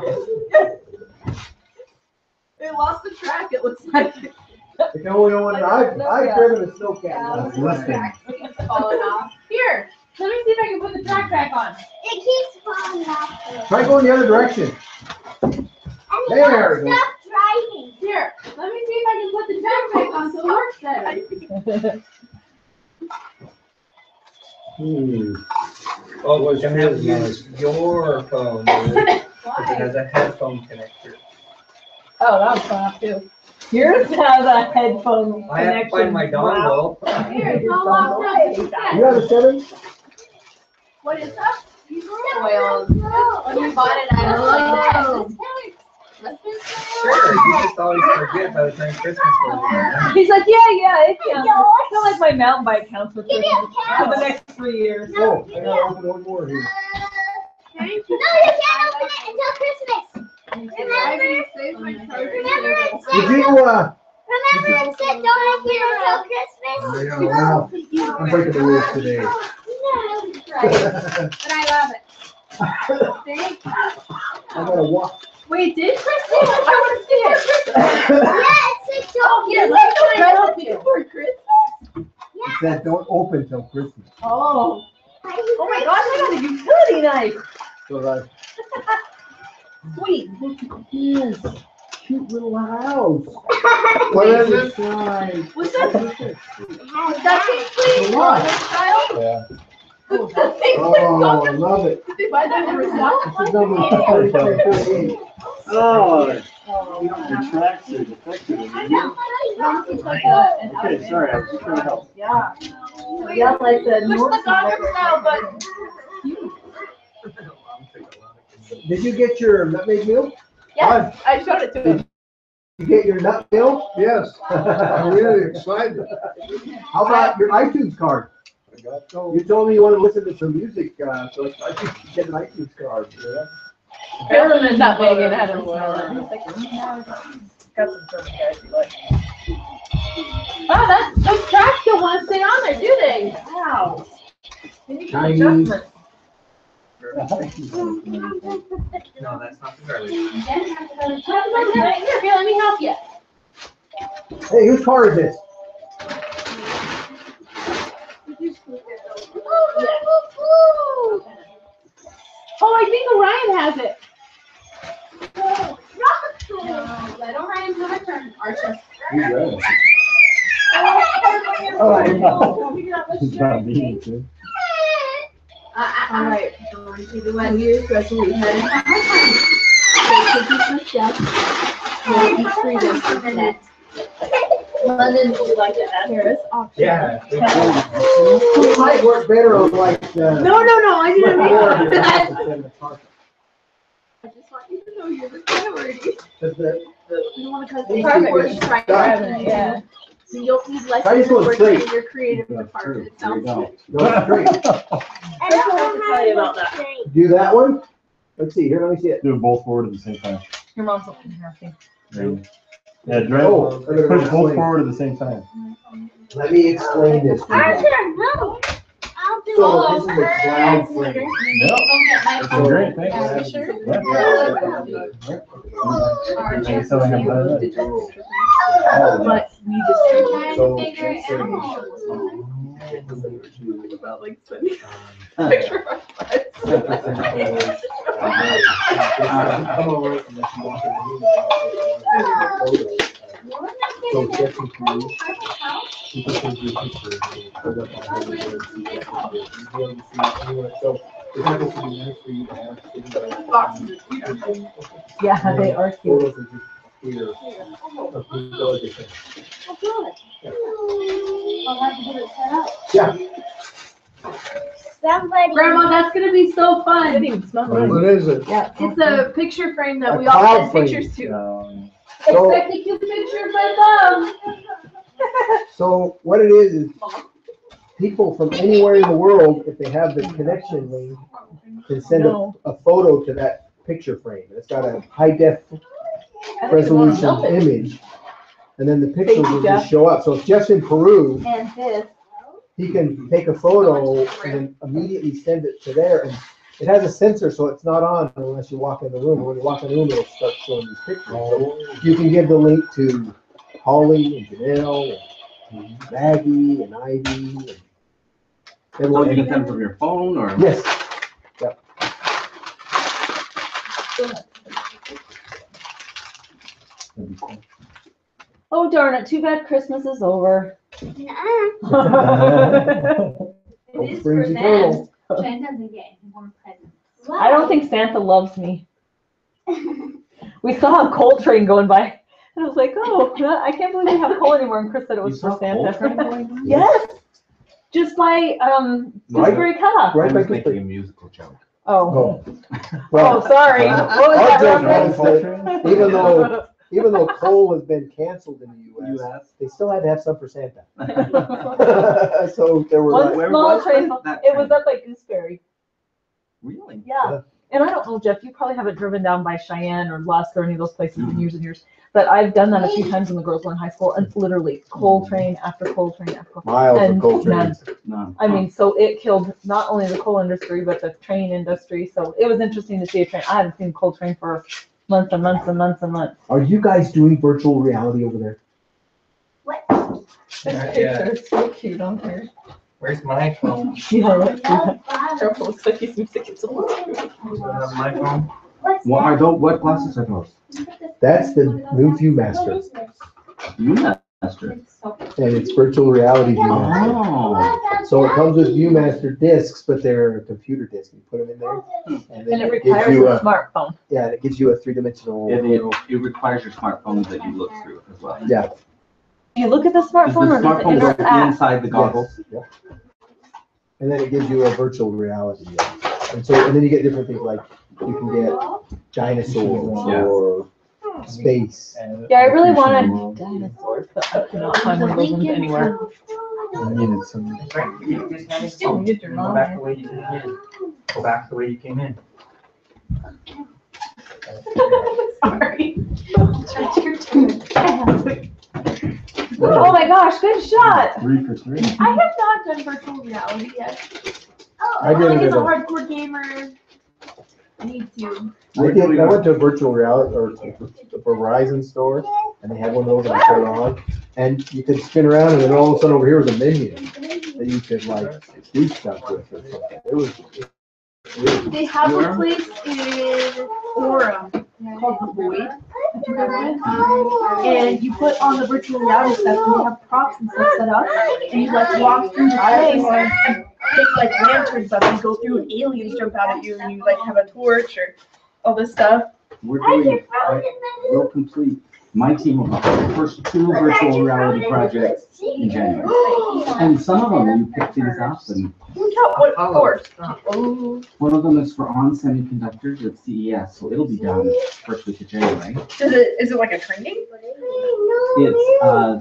It lost the track, it looks like. It's the only one I've driven a snowcat. It's falling off. Here, let me see if I can put the track back on. It keeps falling off. Try going the other direction. There it goes. Stop driving. Here, let me see if I can put the track back on so it works better. Oh, well, you have to use your phone, dude, because it has a headphone connector. Oh, that was fun too. Yours has a headphone I have to connection. find my dongle. Here, it's all locked up. You have a 7? What is that? Oils. When we bought it, I was like, Sure, you just always forget by the time Christmas rolls around. He's like, yeah, it counts. I feel like my mountain bike counts for Christmas for the next 3 years. Oh, I gotta open one more here. No, you can't open it until Christmas. Remember? Did you, Remember it said don't open it until Christmas? yeah, well, I'm breaking the rules today. No. but I love it. Thank you. I gotta walk. Wait, did Christmas? I want to see it. Yeah, it said don't. Yeah, let's go right up here for Christmas. It said don't open till Christmas. Oh. Oh my gosh, I got a utility knife. So that, Sweet. yes, cute little house. What is it? What's that? That's That's What? child? Yeah. Oh, I love it. Did they buy that for This is herself? number 3348. Oh, your tracks are defective. Okay, sorry, I was just trying to help. Yeah. Yeah, like the Push North the Gangnam Style button. Did you get your nutmeg meal? Yes, I showed it to him. You get your nut meal? Yes, I'm really excited. How about your iTunes card? I got those. You told me you want to listen to some music, so I think you should get an iTunes card. Yeah? Carolyn is not Megan Adams. Got some German guys you like. Oh, those tracks don't want to stay on there, do they? Wow. They need some Chinese. adjustments. No, that's not the garbage. Here, let me help you. Hey, whose car is this? Oh, I think Orion has it. Let Orion do my turn. Archer. Oh, I know. It's not me, too. All right. New Year's resolution. London, would you like to add? Paris option. Yeah. It might work better on like the. No, I didn't mean Or that. the park. I just want you to know you're the priority. You don't want to cut Thank the you. carpet. Try grabbing it, yeah. So you'll need less I just want work straight. in your creative department. It sounds good. Go straight. I don't have to tell you about that. Do that one? Let's see, here, let me see it. Do them both forward at the same time. Your mom's looking here, I think. Yeah, drive, Oh, I better push go both explain. forward at the same time. Let me explain this. to you. Arthur, no. I'll do So all this is a cloud frame. Yep, that's great, thanks. Are you sure? Yeah. So I have that. But we just. So- Figure it out. About like sending a picture of So just in case, you can send you a picture and put up on the website. So it's not going to be nice for you to have. Yeah, they are cute. Photos are just here. Of people are different. Oh, good. I'll have to get it set up. Yeah. Somebody. Grandma, that's gonna be so fun. What is it? Yeah. It's a picture frame that A we all cloud send frame. pictures to. So- Expect a cute picture by them. So what it is people from anywhere in the world, if they have the connection link, can send a photo to that picture frame. It's got a high def resolution image, and then the pictures will just show up. So if Jeff's in Peru, And this. he can take a photo and then immediately send it to there. And it has a sensor, so it's not on unless you walk in the room. When you walk in the room, it'll start showing these pictures. So you can give the link to Holly and Janelle and Maggie and Ivy. And So everyone. you can send from your phone or? Yes. Yep. Oh darn it, too bad Christmas is over. It Hope is springs for eternal. them. Jen doesn't get any more presents. I don't think Santa loves me. We saw a coal train going by, and I was like, oh, I can't believe we have coal anymore. And Chris said it was for Santa. Yes, just by Gooseberry Cutoff. Right I by was making a Gooseberry. musical joke. Oh, Well, sorry. What was our that joke reference? was that even though coal has been canceled in the US, they still had to have some for Santa. So there were One like, small train. that It was up by Gooseberry. Really? Yeah. And I don't know, Jeff, you probably haven't driven down by Cheyenne or Lusk or any of those places in years and years. But I've done that a few times when the girls were in high school, and literally coal train after coal train after coal. miles of And coal none. trains. No. I mean, so it killed not only the coal industry, but the train industry. So it was interesting to see a train. I haven't seen a coal train for months and months and months and months. Are you guys doing virtual reality over there? This picture is so cute on here. Where's my phone? Yeah. Trevor looks like he's music. It's My phone? What are those, what glasses are those? That's the new Viewmaster, Viewmaster. and it's virtual reality Viewmaster. Oh. So it comes with Viewmaster discs, but they're a computer disc. You put them in there, and then And it it gives requires you a a, smartphone. yeah, and it gives you a three-dimensional. It requires your smartphone that you look through as well. Yeah. Do you look at the Does the smartphone or does it smartphone go interact? inside the goggles? Yes, yeah. And then it gives you a virtual reality. And so, and then you get different things like you can get dinosaurs Yeah. or space. Yeah, I really wanted dinosaurs, but I could not find one of those ones anywhere. I mean, it's some. You just have your phone. Go back the way you came in. Go back the way you came in. Sorry. It's your turn. Oh my gosh, good shot! 3 for 3. I have not done virtual reality yet. I did Like it as a at a- hardcore gamer, I need to. I went to a virtual reality or a Verizon store, and they had one of those and I put it on, and you could spin around, and then all of a sudden over here was a menu that you could like do stuff with or something. It was. They have a place in Orem called The Void. And you put on the virtual reality stuff, and you have props and stuff set up, and you like walk through the place and take like lanterns up and go through, and aliens jump out at you, and you like have a torch or all this stuff. We're doing, we'll complete, my team will have the first 2 virtual reality projects in January. And some of them, you pick things up, and What course? Oh. one of them is for on semiconductors at CES, so it'll be done first week of January. Is it like a training? It's,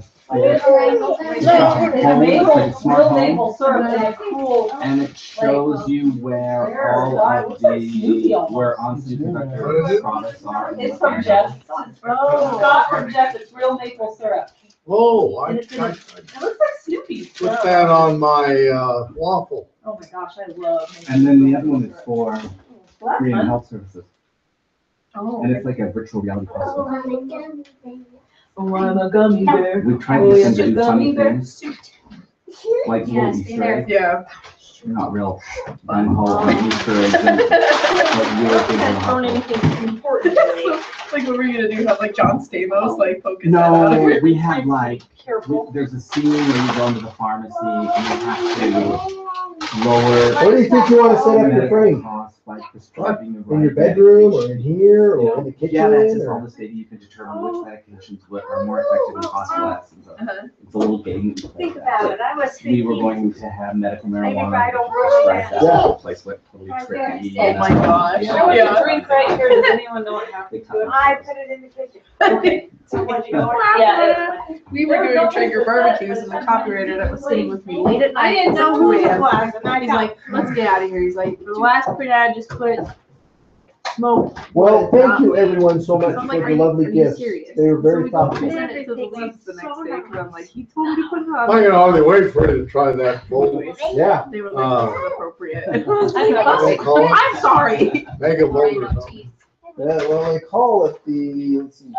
and it shows you where all of the, where on semiconductor products are. It's from Jeff. Scott from Jeff, it's real maple syrup. Oh, And I it's in a- It looks like Snoopy. put that on my waffle. Oh my gosh, I love maple And then the syrup. other one is for Well, that's Korean fun. health services, Oh, and it's like a virtual reality festival. oh, I'm a gummy bear. We tried Oh, to yeah, send the you gummy funny bear things. suit. like little Easter eggs. Yeah. You're not real gung-ho on Easter eggs. And, like, weird things in the Thrown hospital. anything important. Like, what were you gonna do? Have like John Stamos like focus that out? No, we have like, Careful. there's a scene where you go into the pharmacy and you have to lower. Where do you think you want to set up your frame? costs by prescribing the In your right bedroom or in here or in the kitchen? Yeah, that's just or- all the state you can determine which medications are more effective and cost less. And so it's a little game. Think about it, I was We were thinking, going to have medical maybe marijuana if I don't prescribed work that Yeah. place went totally tricky. Oh my gosh. There was Yeah. a drink right here. Does anyone know what happened to it? I put it in the kitchen. Okay. Yeah. We were doing Traeger barbecues and the copywriter that was sitting with me late at night. I didn't know at who 2 it a.m. was, and I He's like, let's get out of here. He's like, for the last print ad, just put smoke. Well, thank you everyone so much I'm for like, are the you- lovely are you gifts. serious? They were So very we go thoughtful. present it to the leads the next day, because I'm like, he told me to put it I on. can hardly wait for you to try that bowl. Yeah. They were like, this is appropriate. They call it I'm sorry. mega bowl or something. Yeah, well, they call it the, let's see,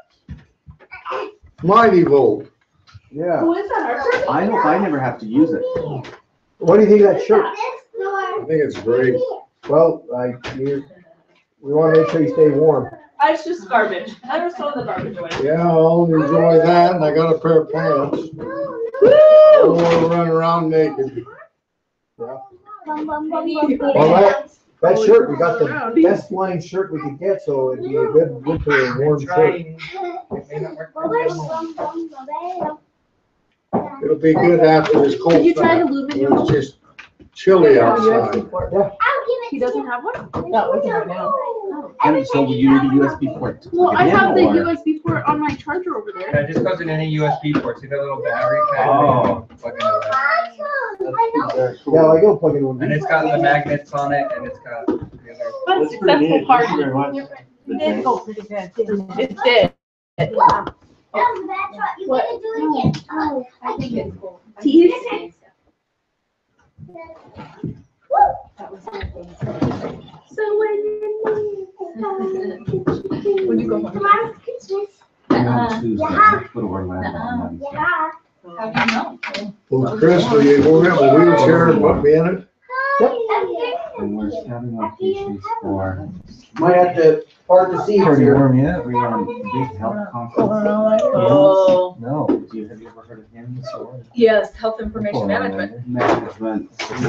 Mighty bowl. yeah. Who is that? I hope I never have to use it. What do you think of that shirt? I think it's great. Well, we want to make sure you stay warm. It's just garbage. I just throw the garbage away. Yeah, I'll enjoy that, and I got a pair of pants. I don't want to run around naked. Well, that shirt, we got the best flying shirt we could get, so it'd be a good winter warm shirt. It'll be good after this cold Did you try snap. to lube When it's just chilly outside. He doesn't have one? Not with him right now. And so you need a USB port to Well, plug I it in, have the or- USB port on my charger over there. Yeah, it just goes in any USB port. See that little battery pack? Oh. Plug into that. Yeah, like I'll plug it in. And it's got the magnets on it, and it's got the other. What a successful party. It did go pretty good. It did. What? Oh, I think it's cool. Teeth? So When you go home. Tomorrow's Christmas. On Tuesday, Yeah. go to Orlando on Wednesday. Yeah. How do you know? Well, Chris, will you go get my wheelchair and put me in it? And we're having locations for Might have to part the seats pretty here. warm, yeah. We're on a big health conference. Oh, No, have you ever heard of him? yes, health information management. Management.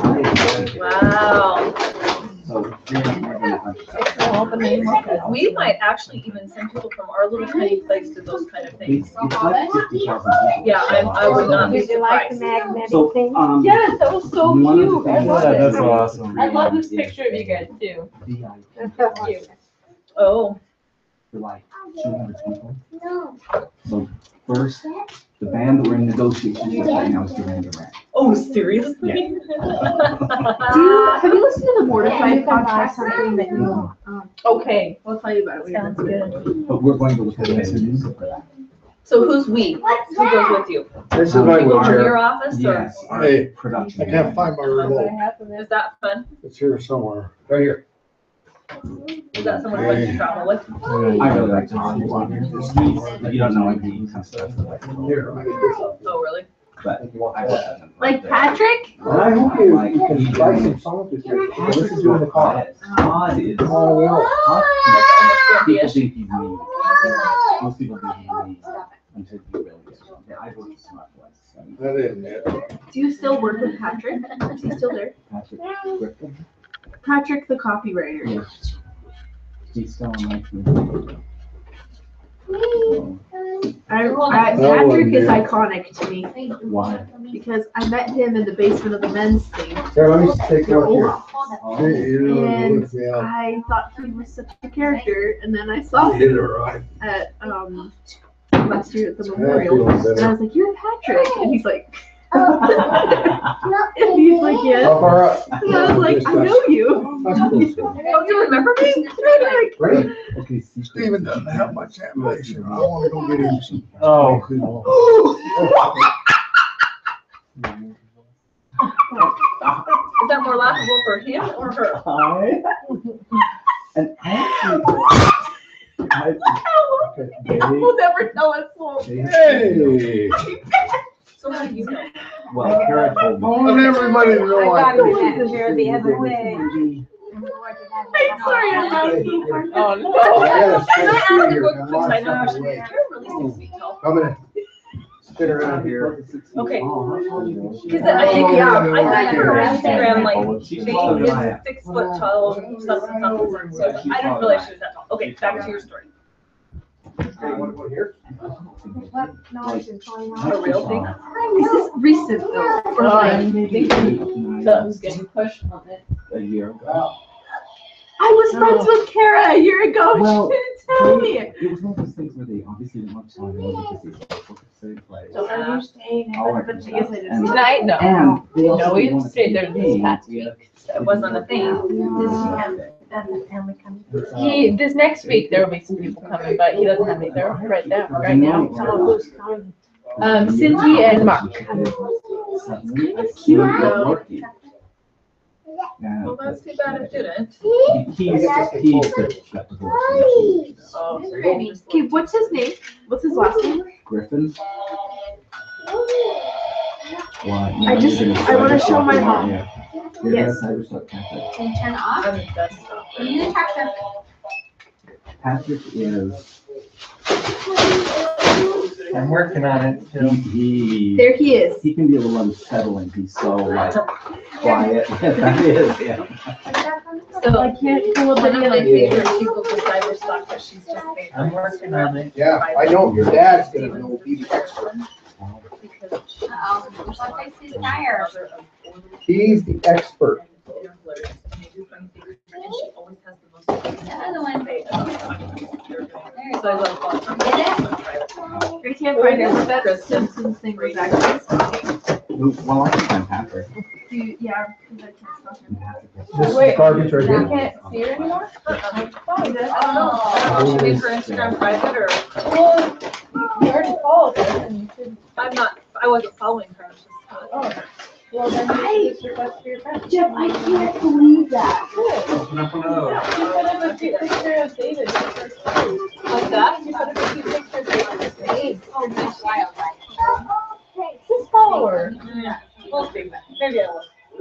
Wow. So, we're having a bunch of stuff. We might actually even send people from our little tiny place to those kind of things. It's like 50,000 people. Yeah, I would not be Did you like the surprised. magnetic So, thing? Yes, that was so one of the cute. I things love Yeah, it. that's awesome. I love this picture of you guys too. VIP Cute. Oh, for like 200 people. No. So first, the band that we're in negotiations with right now is Duran Duran. oh, seriously? Have you listened to the Mortified podcast? Something that you, Okay, I'll tell you about it. sounds good. But we're going to look at the music for that. So who's we? Who goes with you? This is my You go from your wheelchair. office or Yes, our Hey, production. I can't find my remote. is that fun? It's here somewhere. Right here. Is that someone fun to travel with? I really like John. If you don't know him, he comes to us. Here, I get this up. Oh, really? But I work with him. Like Patrick? And I hope you can write some songs with your, this is doing the call. Todd is. Oh, well. People think he's mean. Most people think he's mean until you really get him. Yeah, I work with Smart Voice. and That isn't it. Do you still work with Patrick? Is he still there? Patrick Griffin. Patrick, the copywriter. Yes. He's still on my team. So, Patrick is iconic to me why? because I met him in the basement of the men's thing. Here, let me take one here. Hey, you don't have to And lift me up. I thought he was such a character, and then I saw You did him it right. at last year at the memorial, and I was like, "You're Patrick," and he's like, and he's like, "Yes." How far up? And I was like, "I know you. Don't you remember me?" And I'm like, Great. Okay, Steven doesn't have much ammunition. I wanna go get him some. Oh. Is that more laughable for him or her? Hi. And actually, We'll never tell us. Hey. So how do you know? Well, Kara told me. I want everybody to know I I got it appreciate in here the other way. I'm sorry, I'm not. Oh, no. I gotta Can I stay ask a here, quick got a lot question? of I know stuff to wait. you're really 6 feet tall. I'm gonna spin around here. Okay. Oh, Because I think, yeah, I think her Yeah. Instagram, like, she is 6 foot tall, something, something. So I didn't realize she was that tall. Okay, back to your story. What here? A real thing? Is this recent though? Or like, Something's getting pushed on it. A year ago. I was friends with Kara a year ago. Well, She didn't tell me. It was one of those things where they obviously didn't want to tell anyone because they both at the same place. So are you staying in? All But right. she guess I didn't. Tonight, no. And they also No, we didn't want to stayed there this pay past me. week. So it wasn't a thing. Does she have a family coming? This next week, there will be some people coming, but he doesn't have any there right now. Who's coming? Cindy and Mark. Cute though. Well, that's too bad it didn't. He's got divorced. Oh, Okay, what's his name? What's his last name? Griffin. I wanna show my mom. Yes. Can you turn it off? You need to talk to Patrick is. I'm working on it. Still. There he is. He can be a little unsettling. He's so like quiet. That is, yeah. So I can't pull up one of any my of favorite people is Cyberstock, but she's just made. I'm working on it. Yeah, I know your dad's gonna know, be the expert. Uh-oh, looks like I see the tire. He's the expert. The other one. There you So I go. love calling Get it? I can't find it. That Simpsons thing was actually. Well, I can find Patrick. Yeah. 'Cause I can't spell him. This is Wait, garbage right You here. can't see her anymore? Oh. I don't know. She made her Instagram private or? Well, you already followed her and you should. I wasn't following her. Oh. Well, then you should just request for your friend. Jeff, I can't believe that. Open up one of those. You put up a cute picture of David. Like that? You put up a cute picture of David. Oh, that's wild. Just follow her. Yeah. We'll see. Maybe I will.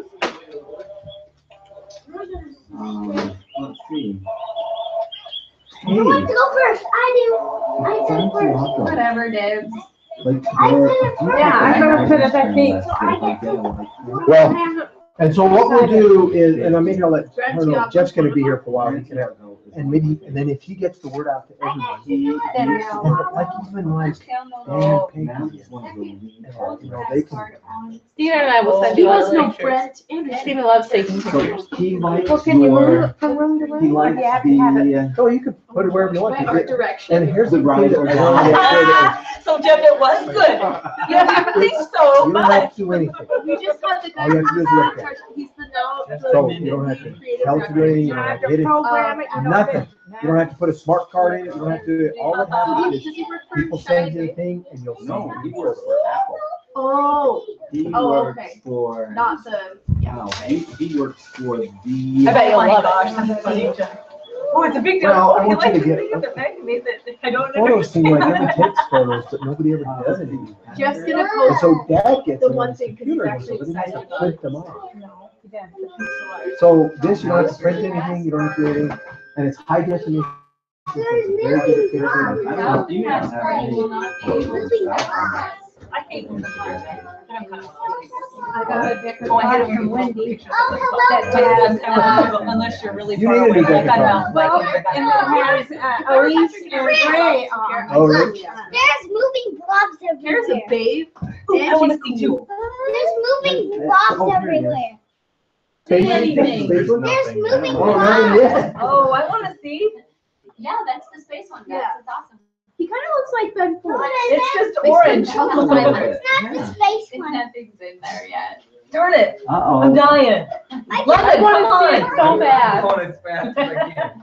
Let's see. Who wants to go first? I said Thank first. you, welcome. Whatever, Dibs. Like, Yeah, I'm gonna put it back in. Well, and so what we'll do is, and I'm maybe I'll let, I don't know, Jeff's gonna be here for a while, he can have, and maybe, and then if he gets the word out to everyone, and like even like, Dan and Peggy, you know, they can. Steven and I will send He you all was the no pictures. Brent. Steven loves taking So pictures. he likes Well, can you move your, it from room to room? he Or likes do you have to have it Oh, you can put it wherever you want. my art direction? And here's the The thing that I riser. don't want to say that So Jeff, it was good. Yeah, you think so, you don't have to do anything. We just have the guy. All you have to do is look at it. He's the note. So you don't have to tell it to do anything, you don't have to hit it, Program it. nothing. You don't have to put a smart card in it, you don't have to do it. All it happens is people send you a thing and you'll no, see. he works for Apple. Oh, He Oh, works okay. for, not the, yeah, no, okay. he works for the. I bet you'll love it. That's funny. Oh, it's a big deal. Well, I Okay, want you to like, get- think of the magnet that I don't Photos seem like understand. everyone takes photos, but nobody ever does anything. Jeff's gonna And post. so dad gets The it one on his thing, 'cause he's computer, actually so he has to excited print them out. No, he didn't. So this, you don't have to print anything, you don't have to do anything, and it's high definition. So it's very good at getting I it. don't know if you guys have any. I hate them. I got a different. Oh, I had it from Wendy. Oh, Unless you're really You far need a away. new deck Like of I cards. know, like, And then there's Elise and Ray. Oh, really? There's moving blobs There's a everywhere. babe. I want to see two. There's moving blobs everywhere. Space- Anything. space one? There's moving Oh, nothing blobs. yet. Oh, I want to see. Yeah, that's the space one. Yeah. That's awesome. He kind of looks like Ben Folds. It's just orange. It's not the Yeah. space one. Nothing's in there yet. Darn it. Uh-oh. I'm dying. I London, come want to see it on. so bad. Going as fast as I can.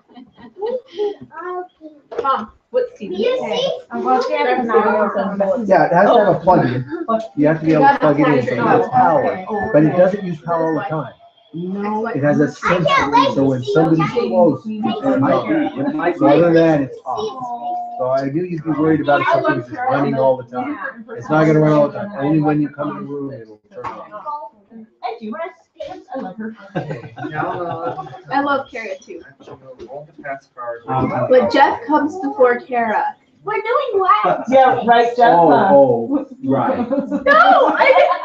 Mom, What's Do TV? you see? I'm going to Grab Mario and bullets. Yeah, it has to have a plug-in. You have to be able to plug it in, so that's power, but it doesn't use power all the time. No, It has a sensor, so when somebody's close, it might be. it might So other than that, it's off. So I knew you'd be worried about something that's running all the time. It's not gonna run all the time. Only when you come in the room, it'll turn on. Thank you. I love her. I love Harriett too. All the pass cards. But Jeff comes before Kara. We're doing what? Yeah, right, Jeff. Oh, right. No,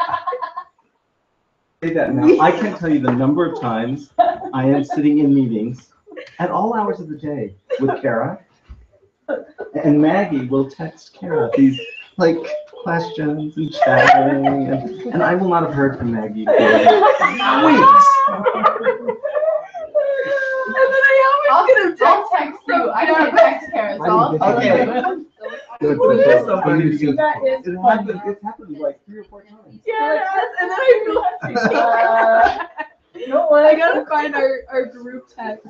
Say that now. I can't tell you the number of times I am sitting in meetings at all hours of the day with Kara, and Maggie will text Kara these like questions and chatting, and I will not have heard from Maggie for weeks. I'll text you. I don't text Kara, so I'll Okay. Good. It's so funny funny because That is it funny. happened like 3 or 4 times. Yes, and then I No, I gotta find our group text.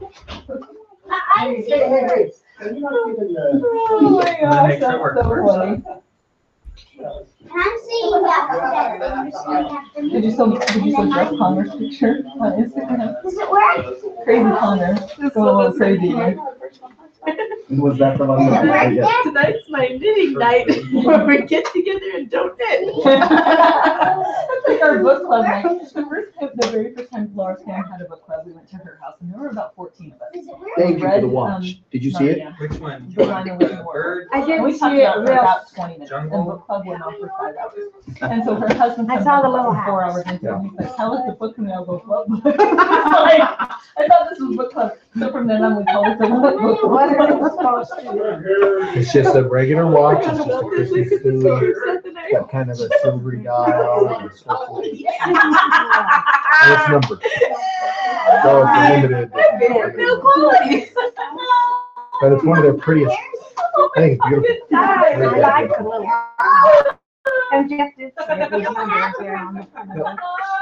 Hey, hey. Are you not giving Oh my gosh, that's so funny. I'm seeing that. Did you still Jeff Connor's picture on Instagram? Does it work? Crazy Connor. Going a little crazy. Was that the one that yeah. Tonight's my knitting night where we get together and don't knit. That's like our book club night. The very first time Laura Pam had a book club, we went to her house and there were about 14 of us. Thank you for the watch. Did you see it? Narnia. Which one? The Lion and Witch Bird? I And didn't we see talked it about it for real. about 20 minutes. And Jungle? book club went on for 5 hours. And so her husband I comes saw up the little 4 house. hours into it and he's like, tell us the book and then I'll go, what book? Like, I thought this was book club. So from then on we called it the book What are we club. supposed to do? It's just a regular watch. It's just a Christmas food. It's got kind of a silvery dial and stuff like that. And it's numbered. So it's a limited. No quality. But it's one of their prettiest. I think it's beautiful. I like the little house. And Jeff did say it was under there on the front of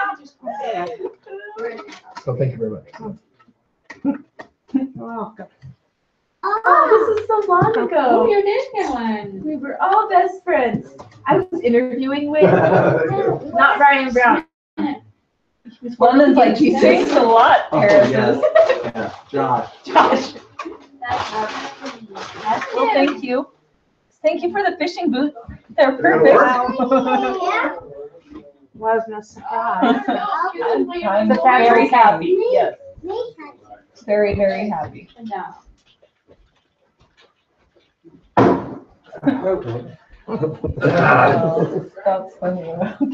it. So thank you very much. Welcome. Oh, this is so long ago. Oh, you did one. We were all best friends. I was interviewing with not Brian Brown. London's like, she's changed a lot, Oh, Paris yes. is. Yeah. Josh. Josh. Well, thank you. Thank you for the fishing boots. They're perfect. Wasn't a surprise. I'm very happy. Yes. Very, very happy. That's funny.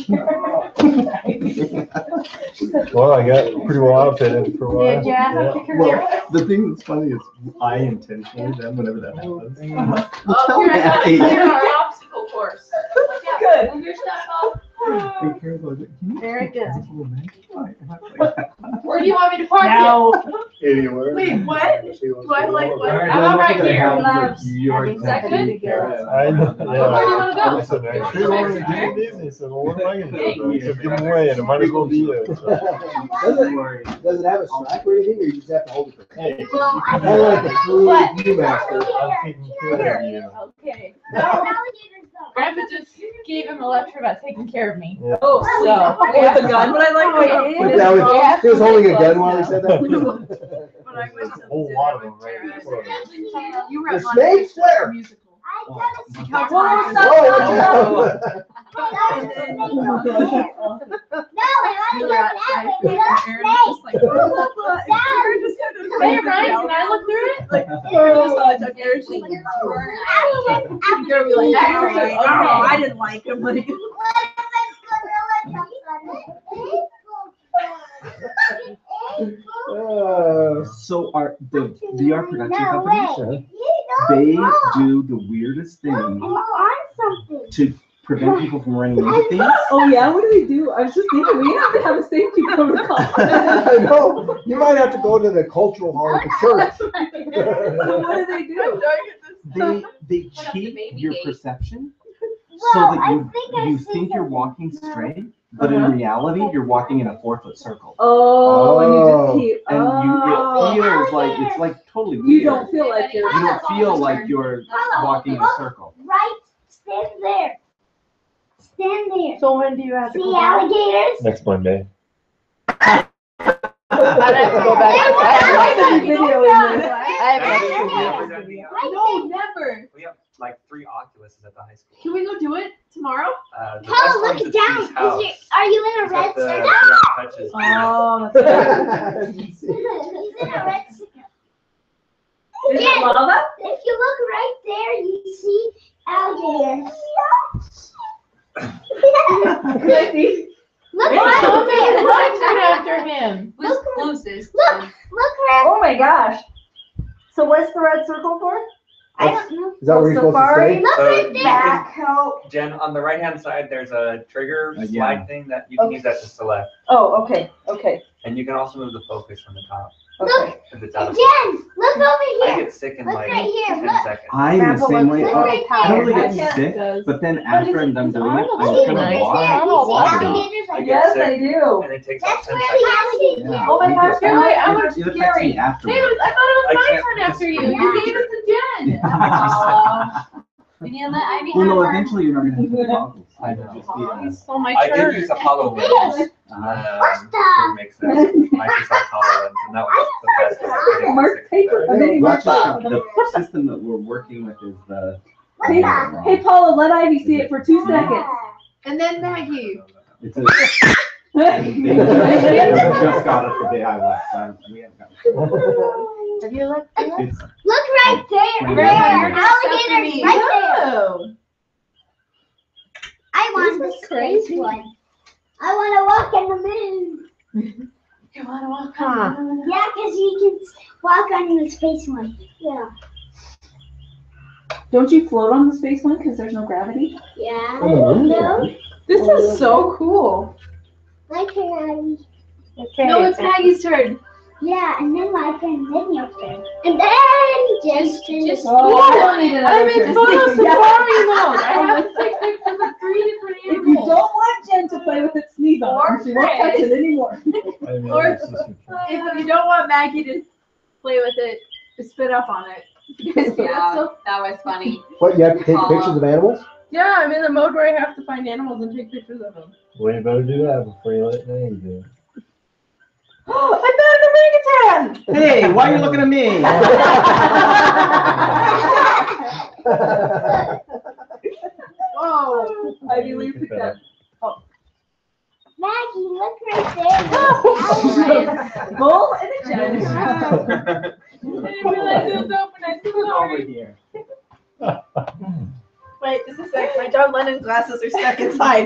Well, I got pretty well outfitted for a while. Did ya? Well, the thing that's funny is I intentionally then whenever that happens. Oh, Tell you're Maddie. our obstacle course. Good. Move your stuff up. And Kara's like, "Can you Very good. take a little Maggie?" And I was like, Where do you want me to park No. Anywhere. Wait, what? Do I like what? Alright, I'm right here. Loves You're having exactly something together. I know, yeah. Where do you wanna go? I said, I sure want to do this. He said, well, what am I going to do? I said, give them away and it might as well be you. So, Does it have a strap or anything, or you just have to hold it for? hey, I like a true viewmaster. I'm taking care of you. Okay. Grandpa just gave him a lecture about taking care of me. Yeah. Oh, so. With a gun, but I like But that he was holding a gun while he said that. When I went There's to a whole lot of them right before. You were The at snakes there. musical. Whoa, And then you were outside, and Aaron was just like, Aaron just kind of. Hey, Ryan, can I look through it? Like, Aaron just thought I took Aaron, she's like, and Gary was like, okay, I didn't like him, like. So are the VR production companies, they do the weirdest thing to prevent people from running into things. Oh yeah, what do they do? I was just thinking, we have to have a safety protocol. I know, you might have to go to the cultural hall at the church. What do they do? They cheat your perception so that you think you're walking straight, but in reality you're walking in a 4-foot circle. Oh, and you just keep. And it feels like it's like totally weird. You don't feel like you're. You don't feel like you're walking in a circle. Right, stand there. Stand there. So when do you have to See go back? alligators? Next Monday. I have to go back. I have to video in this. No, never. We have like 3 Oculuses at the high school. Can we go do it tomorrow? The Paul, best look one's at down. Steve's house. Are you in a He's red got the circle? direct touches. Oh, He's in a red circle. Is it Jen, lava? if you look right there, you see alligators. Look right there. Let's turn after him. Who's closest? Look right. Oh my gosh. So what's the red circle for? I don't know. Is that where you're supposed to Safari? stay? Look So right you there. can- Help. Jen, on the right-hand side, there's a trigger Yeah. slide thing that you can use that to select. Oh, okay, okay, And you can also move the focus from the top okay. if it's out of Jen, look over I here. get sick in Look like right here, 10 look. seconds. I'm the Grandpa, same way. look I right don't really there. get sick, but then after I'm done doing it, I'm See, just gonna right watch. there. You see alligators I like get Yes, sick I do. and it takes That's like 10 where seconds. the alligators Yeah, are. Oh my me gosh, too. you're right, It- I'm it affects me scary. afterwards. David, I thought it was I my can't turn after you. You participate. gave it to Jen. We need to let Ivy Well, have no, her. eventually you're not gonna have the goggles. I know. It'll just be So my I did turn. use Apollo lens. What the? It makes sense. Microsoft HoloLens, and that was the best one. I did Mark paper, a mini mark Watch paper. out, the system that we're working with is the. What Hey, the? hey Paula, let Ivy see it for 2 seconds. And then Maggie. It's a. They just got it the day I left. We haven't got it. Have you looked? It's Look right there. Wait, There wait, are wait. alligators right there. Oh. I want the space one. I want to walk on the moon. You want to walk Huh. on? Yeah, because you can walk on the space one. Yeah. Don't you float on the space one because there's no gravity? Yeah. No. This is so cool. My turn. Okay. No, it's Maggie's turn. Yeah, and then my turn, then your turn. And then just Oh, I don't need another I'm in turn. photo Yeah. safari mode. I have 6 pictures of 3 different If you animals. don't want Jen to play with its sneeze on, she won't touch it anymore. I mean, Or- it's just a- If you don't want Maggie to play with it, spit up on it. Yeah, that was funny. What, you have to take pictures of animals? Yeah, I'm in the mode where I have to find animals and take pictures of them. Well, you better do that before you let Maggie do it. I found an orangutan! Hey, why are you looking at me? Whoa. Ivy, will you pick that? Maggie, look right there. Bull and a Jen. I didn't realize it was open. I threw it Over over. here. Wait, just a sec. My John Lennon glasses are stuck inside.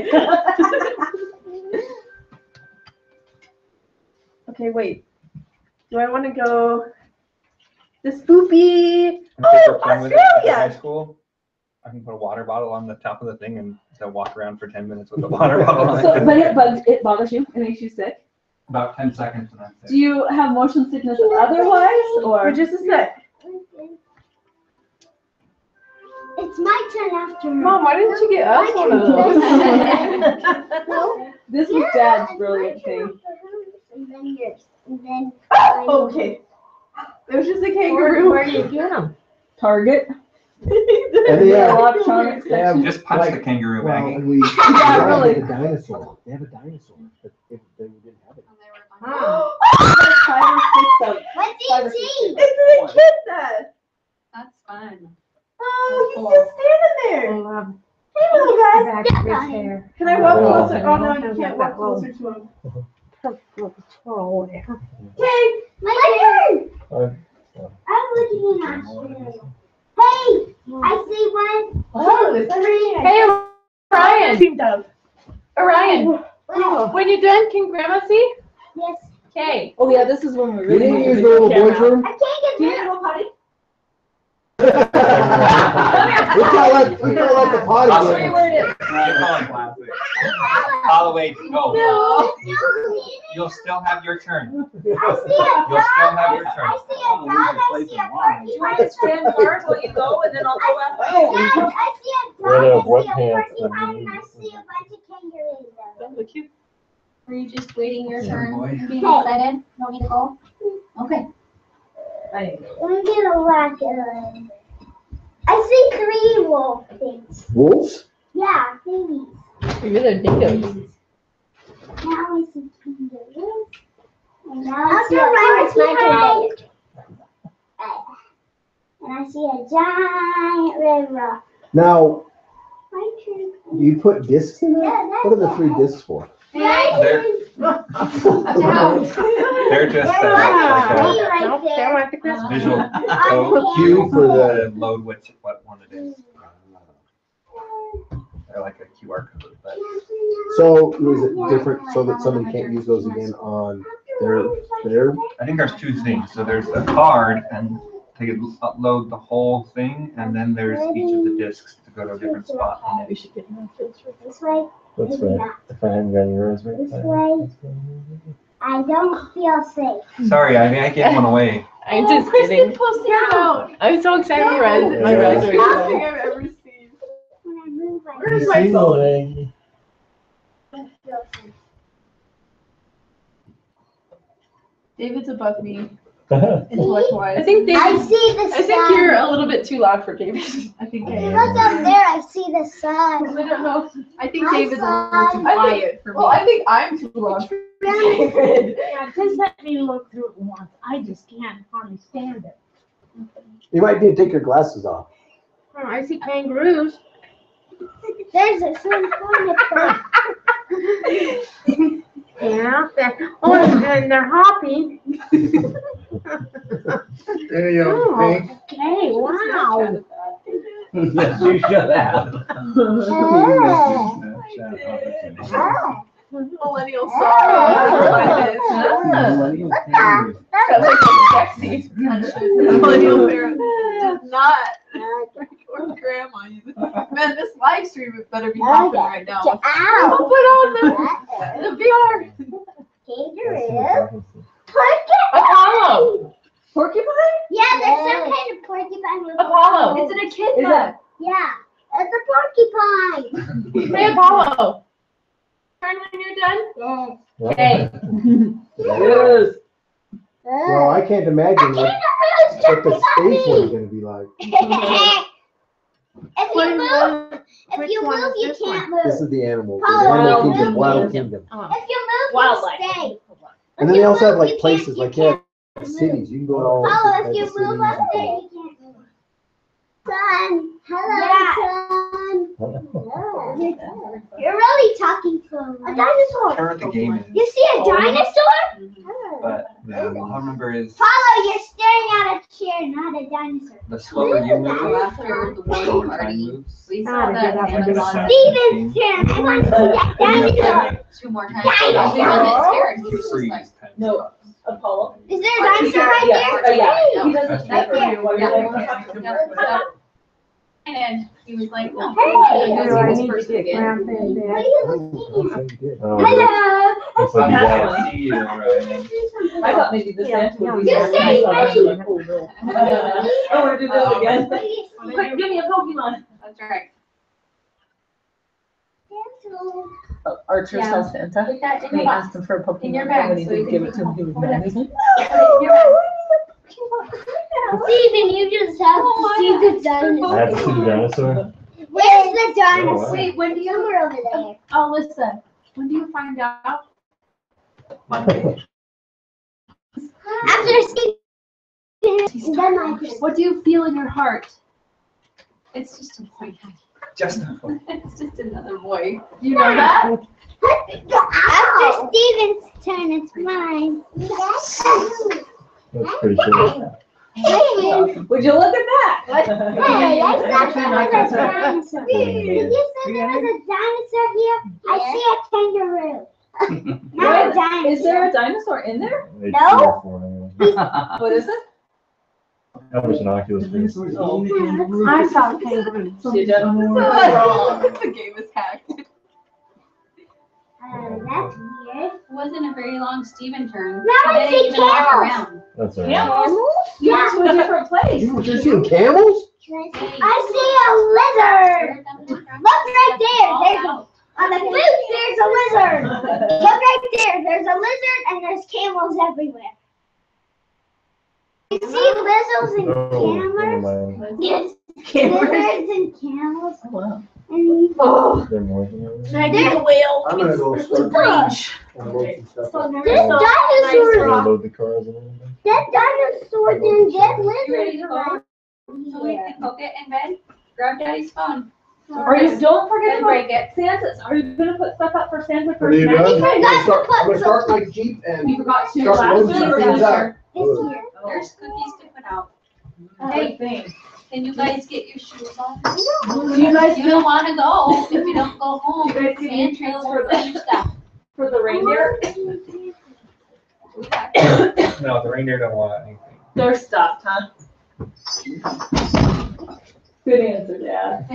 Okay, wait. Do I want to go the spoopy? Oh, Australia! High school, I can put a water bottle on the top of the thing and they'll walk around for 10 minutes with a water bottle on So, it. but it bothers you? It makes you sick? About 10 seconds and that's Do you have motion sickness otherwise, or? For just a sec. It's my turn after. Mom, why didn't you get us one of those? This was Dad's brilliant thing. And then yours. And then. Okay. It was just a kangaroo. Where do you get them? Target. And they have, Electronics they have, Just punch like, the kangaroo, well, Maggie. and we, Yeah, really. they have a dinosaur. They have a dinosaur, but they didn't have it. There's 5 or 6 of What's Five or ET? six. It's an echidna. That's fun. Oh, he's just standing there. Hey, little guy. Can I walk closer? Oh, no, you can't walk closer to him. Okay. My turn. Alright. I'm looking in Australia. Hey, I see one. Oh, it's Hey, Orion. Teamed up. Orion, when you're done, can Grandma see? Yes. Okay. Oh yeah, this is when we You really didn't need use to the little camera. boys' room? I can't get Do you there. go potty? We call it the potty I'll show game. you where it is. Follow away, go. No. You'll still have your turn. I see a You'll dog. still have your turn. I see a dog. I see a porcupine. Do you want to stand apart while you go, and then I'll go after Yes, you? I see a Rid dog. of what I see a pants porcupine, and and I see a bunch of kangaroos. Were you just waiting your Yeah, turn boy. and being excited? Want me to go? Okay. I'm gonna walk I see 3 wolf things. Wolves? Yeah, babies. You're the dingoes. Now I see kangaroos. And now I see a porcupine. see a giant red rock. Now, My turn. you put discs in there? Yeah, What are the 3 discs for? They're just like a visual Cue for to the. load what one it is. They're like a QR code, but So was it different so that somebody can't use those again on their? I think there's 2 things. So there's a card and they can upload the whole thing, and then there's each of the discs to go to a different spot in it. This way. That's right. If I hadn't gotten yours right. This way. I don't feel safe. Sorry, I gave one away. I'm just kidding. I'm so excited to read. My Yeah. read are exciting. I've ever seen. When I move, I Where's my phone? don't feel safe. David's above me. I Intellect-wise. I think I David. see the sun. I think you're a little bit too loud for David. I think I am. Look up there, I see the sun. I don't know. I think Hi, David's a little too son. quiet for me. Well, I think I'm too loud for David. Yeah, just let me look through it once. I just can't hardly stand it. You might need to take your glasses off. Oh, I see kangaroos. There's a sun corner. Yeah, and they're hopping. There you Oh, okay, wow. Yes, you should have. Millennial song. That's like sexy. Millennial parent did not. Or grandma. Man, this live stream better be happening right now. Ow. Put on the VR. Kangaroo. Apollo. Porcupine? Yeah, there's some kind of porcupine. with- Apollo. Is it a kid? Yeah, it's a porcupine. Hey, Apollo. Turn when you're done. Yes. Okay. Yes. Well, I can't imagine what the space one's gonna be like. If you move, you can't move. This is the animal. Wild Animal Kingdom, Kingdom. Wild Kingdom. If you move, Wildlife. you stay. And then they also have like You places, can't- like yeah, cities. You can go to all Oh, different if you types of move cities up there, and you can't move. Sun. Hello, sun. You're really talking to him. A dinosaur. Turn the game in, You see a dinosaur? but all I remember is Follow, you're staring at a chair, not a dinosaur. the slower you move, After the the slower warning time party, moves. we Ah, saw to that get up and do Amazon Steven's turn. I want to see that dinosaur. 2 more times. Dinosaur. He wasn't scared. He was just Freeze like, time. No. Apollo. Is there a dinosaur right Yeah. there? Yeah. He Hey. doesn't check for you while you're like. and he was like, no. Hey. He goes, I he was need to first get again. Grandpa in What bed. are you looking at? Oh, Hello. looks like you got it. I see you, Ryan. I thought maybe the Santa would be. You're saying I want to do this again. What do you see? Quick, give me a Pokemon. That's right. Archer Yeah. saw Santa. Put that in They your box. asked him for a Pokemon. In your bag, When he so didn't you give can it to him, he was put it mad. in Steven, you just have to see the I have to see dinosaur. the dinosaur. Where's the dinosaur? Wait, when do you, Somewhere over there. oh, listen, when do you find out? After Steven, and then I just. What do you feel in your heart? It's just a boy. Just It's just another boy. You know that? After Steven's turn, it's mine. That's pretty cool. Would you look at that? Hey, I thought there was a dinosaur. Did you say there was a dinosaur here? I see a kangaroo. Not a dinosaur. Is there a dinosaur in there? It's No. 3 or 4 anyway. What is it? That was an Oculus Rift. I saw a kangaroo. The game is hacked. That's weird. It wasn't a very long Steven turn. Now I He didn't see even walk camels. around. That's all right. Camels? You went to a different place. You're seeing camels? I see a lizard. Look right there. There's a, on the flute, there's a lizard. Look right there. There's a lizard and there's camels everywhere. You see lizards and Oh, never camels? mind. Yes, lizards and camels. Oh, wow. And They're more than that. there's a whale. I'm gonna go start Gosh. unloading stuff. There's dinosaurs. Unload the cars and everything. Dead dinosaurs and dead lizards around. So we can cook it in bed, grab daddy's phone. Or you don't forget Then about break it. Santa's. Are you gonna put stuff up for Santa What for are you next doing? year? I'm gonna start my Jeep and You forgot to start last loading year some or things this out. year? There's cookies to put out. Hey, Hey, can you guys get your shoes on? do you guys You don't wanna go if you don't go home. Do you guys get Santa will put your stuff. for the reindeer? No, the reindeer don't want anything. They're stuffed, huh? Good answer, Dad.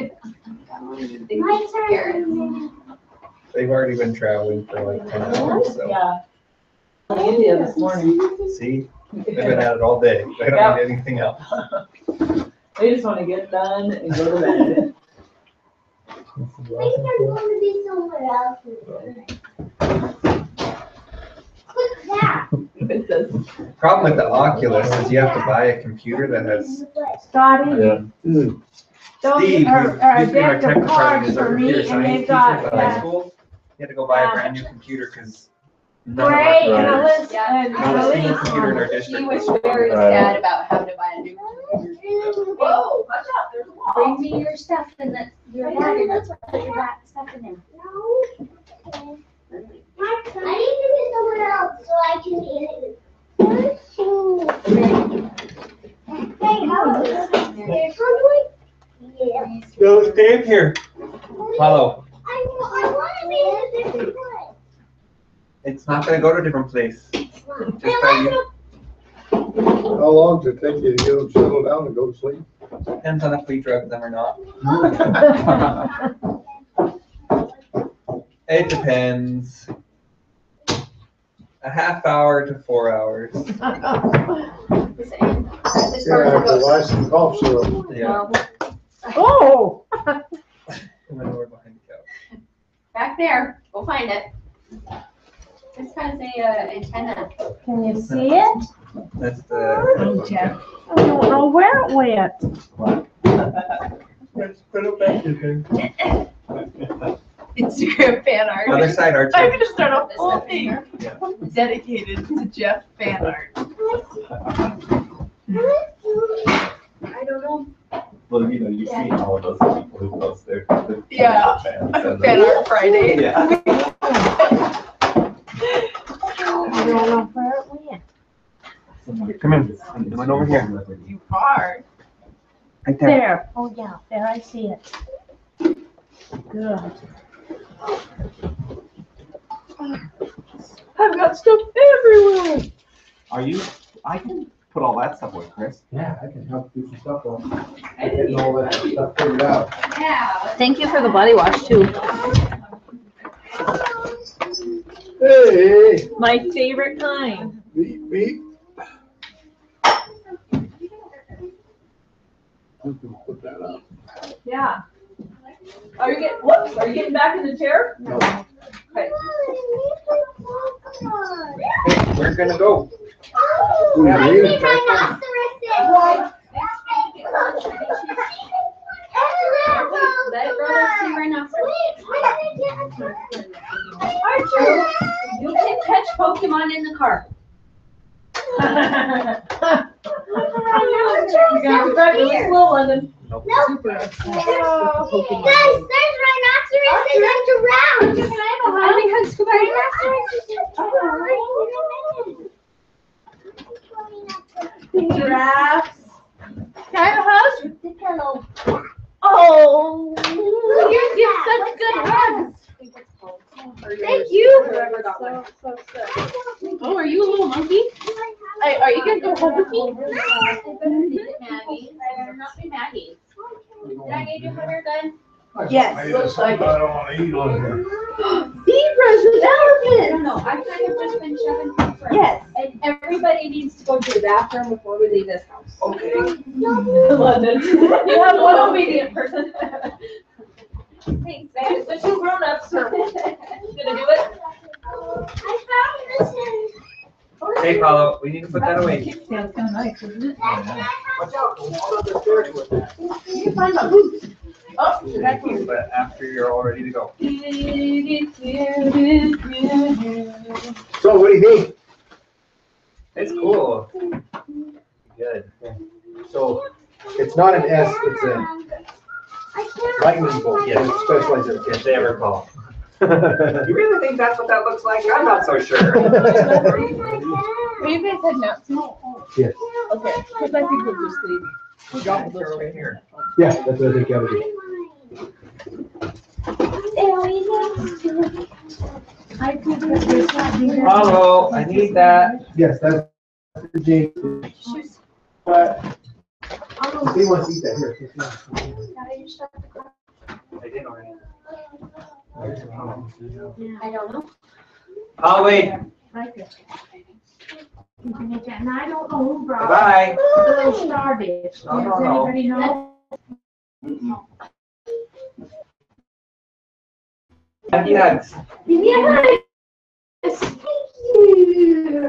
My turn. They've already been traveling for like 10 hours, so. Yeah. India this morning. See, they've been at it all day. They don't need anything else. They just want to get done and go to bed. I think I'm going to be somewhere else. What's that? It says, Problem with the Oculus is you have to buy a computer that has. Scotty, Yeah. those Steve, are who's a in our deck tech of department, cards is our for computer me, and science they've teacher got at high school. He had to go buy a brand new computer because none of our Gray and a computers. list, Yeah. and Not a a single list. computer in our He district. was very sad about having to buy a new computer. whoa, watch out, there's a wall. Bring me your stuff and that, your bag and let's put your back stuff in there. No. I need to be somewhere else so I can eat it. Hey, how is this? Yeah. Yo, Dave here. Follow. I want to be in a different place. It's not gonna go to a different place. Just by you. How long does it take you to get them settled down and go to sleep? Depends on if we drug them or not. It depends. A half hour to 4 hours. Yeah, the lice and cough syrup. Yeah. Oh! And then we're behind the couch. Back there, go find it. This has a antenna. Can you see it? That's the. I don't know where it went. Let's put it back in there. Instagram fan art. Other side, Archie. I'm gonna start a whole thing Yeah. dedicated to Jeff fan art. I don't know. Well, you know, you see all of those people who post their. Yeah. Fan art Friday. Yeah. I don't know where it went. Come in. Come on over here. You are. Right there. There, oh yeah, there, I see it. Good. I've got stuff everywhere. Are you, I can put all that stuff away, Chris. Yeah, I can help do some stuff on getting all that stuff figured out. Yeah. Thank you for the body wash too. Hey, My favorite kind. beep, beep. Put that up. Yeah. Are you getting, whoops, are you getting back in the chair? No. Okay. We're gonna go. Ooh, I really? see rhinoceroses. Let it brother see rhinoceros. Archer. You can catch Pokemon in the car. You gotta drive really slow, London. No. Guys, there's rhinoceroses and giraffes. Because Giraffes. Can I have a hug? The pillow. Oh. You give such good hugs. Thank you. Whoever got one. Oh, are you a little monkey? Hey, are you gonna go hug with me? Maggie. Better not be Maggie. Did I need you to hug her then? Yes, looks like I it. don't wanna eat on here. Zebra's an elephant. No, I kind of just been shoving things around. Yes. And everybody needs to go to the bathroom before we leave this house. Okay. London. You have one obedient person. Thanks, babe. The two grown-ups are gonna do it. I found this in. Hey, Paulo, we need to put that away. Kickstand's kind of nice, isn't it? Watch out, don't fall up the stairs with that. You can find my boots. Oh, back here. But after you're all ready to go. So what do you think? It's cool. Good. So It's not an S, it's a lightning bolt. Yes. It's specialized in If they ever call. You You really think that's what that looks like? I'm not so sure. Are you guys heading out soon? Yes. Okay, because I think we'll just leave. We got this Over right here. Yeah, that's what I think you ought to do. Hello, I need that. Yes, that's the James. But he wants to eat that here. I did already. I don't know. I'll wait. And I don't know who brought Bye. the little star dish. No, no, Does no. anybody know? Yes. Yes. Thank you.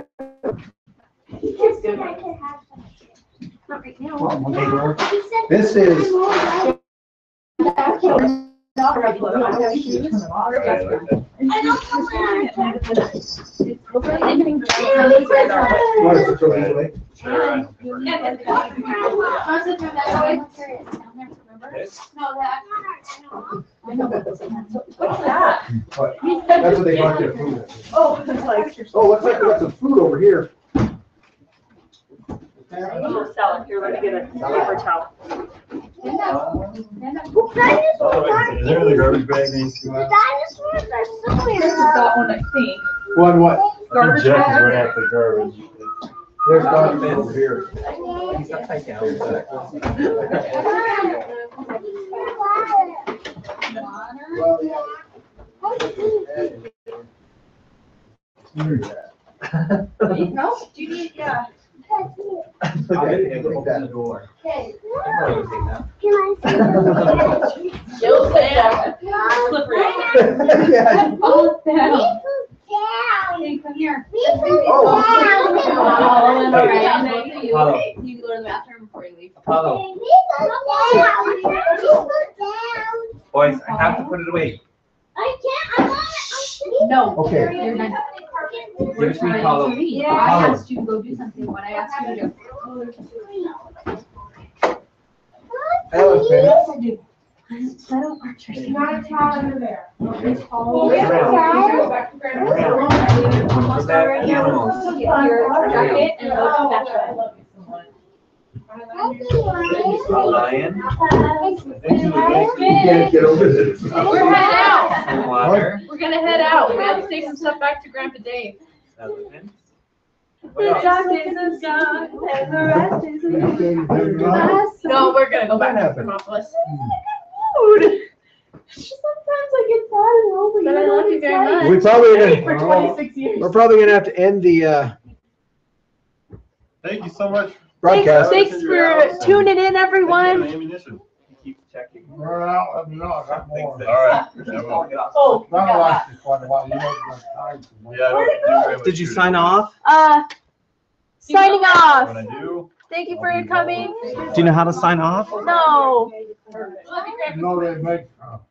Not right now. This is, what is it, throw these away? This? What's that? What? That's what they want you to prove it. Oh, it's like. Oh, looks like we got some food over here. Sell it. Here, let me get a paper towel. Is there the garbage bag needs to go The out? dinosaurs are somewhere. This is that one, I think. One what? I think Jeff is right after garbage. There's dog food over here. He's upside down. No? Do you need, yeah. Look at it, look at that door. You'll say that. Slippery. Yeah. Oh, down. Hey, come here. Oh. Apollo. You can go to the bathroom before you leave. Apollo. Boys, I have to put it away. I can't, I want it. No. Okay. You're not. Give it to me, Apollo. Yeah, I Apollo. asked you to go do something, what I asked you to do. That was better. Yes, I do. I don't watch her. Not a towel under there. Put that animals. Your jacket and go to the bathroom. Lion. You can't get over this. We're heading out. Water. We're gonna head out. We have to take some stuff back to Grandpa Dave. Elephant. The darkness is gone and the rest is in No, we're gonna go back to Metropolis. Dude. Sometimes I get sad and lonely. But I love you very much. We probably For 26 years. we're probably gonna have to end the Thank you so much. broadcast. Thanks for tuning in, everyone. Ammunition. Keep checking. We're out, let me know, I got more. All right. Oh, That'll last you quite a while, you know, it's time. Yeah, I don't do very much Did you shooting. sign off? Signing off. When I do, Thank you for coming. Do you know how to sign off? No. No, they make,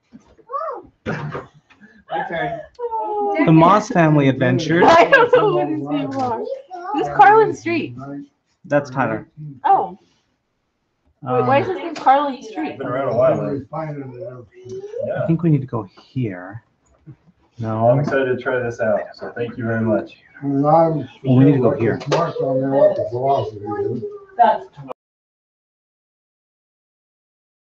My turn. The Moss Family Adventures. I don't know what his name was. Who's Carlin Street? That's Tyler. Oh, wait, why is his name Carlin it's Street? been around a while. they find it, I Yeah. think we need to go here. Well, I'm No. excited to try this out, so thank you very much. well, We need to go here. Mark on there, what the velocity is. That's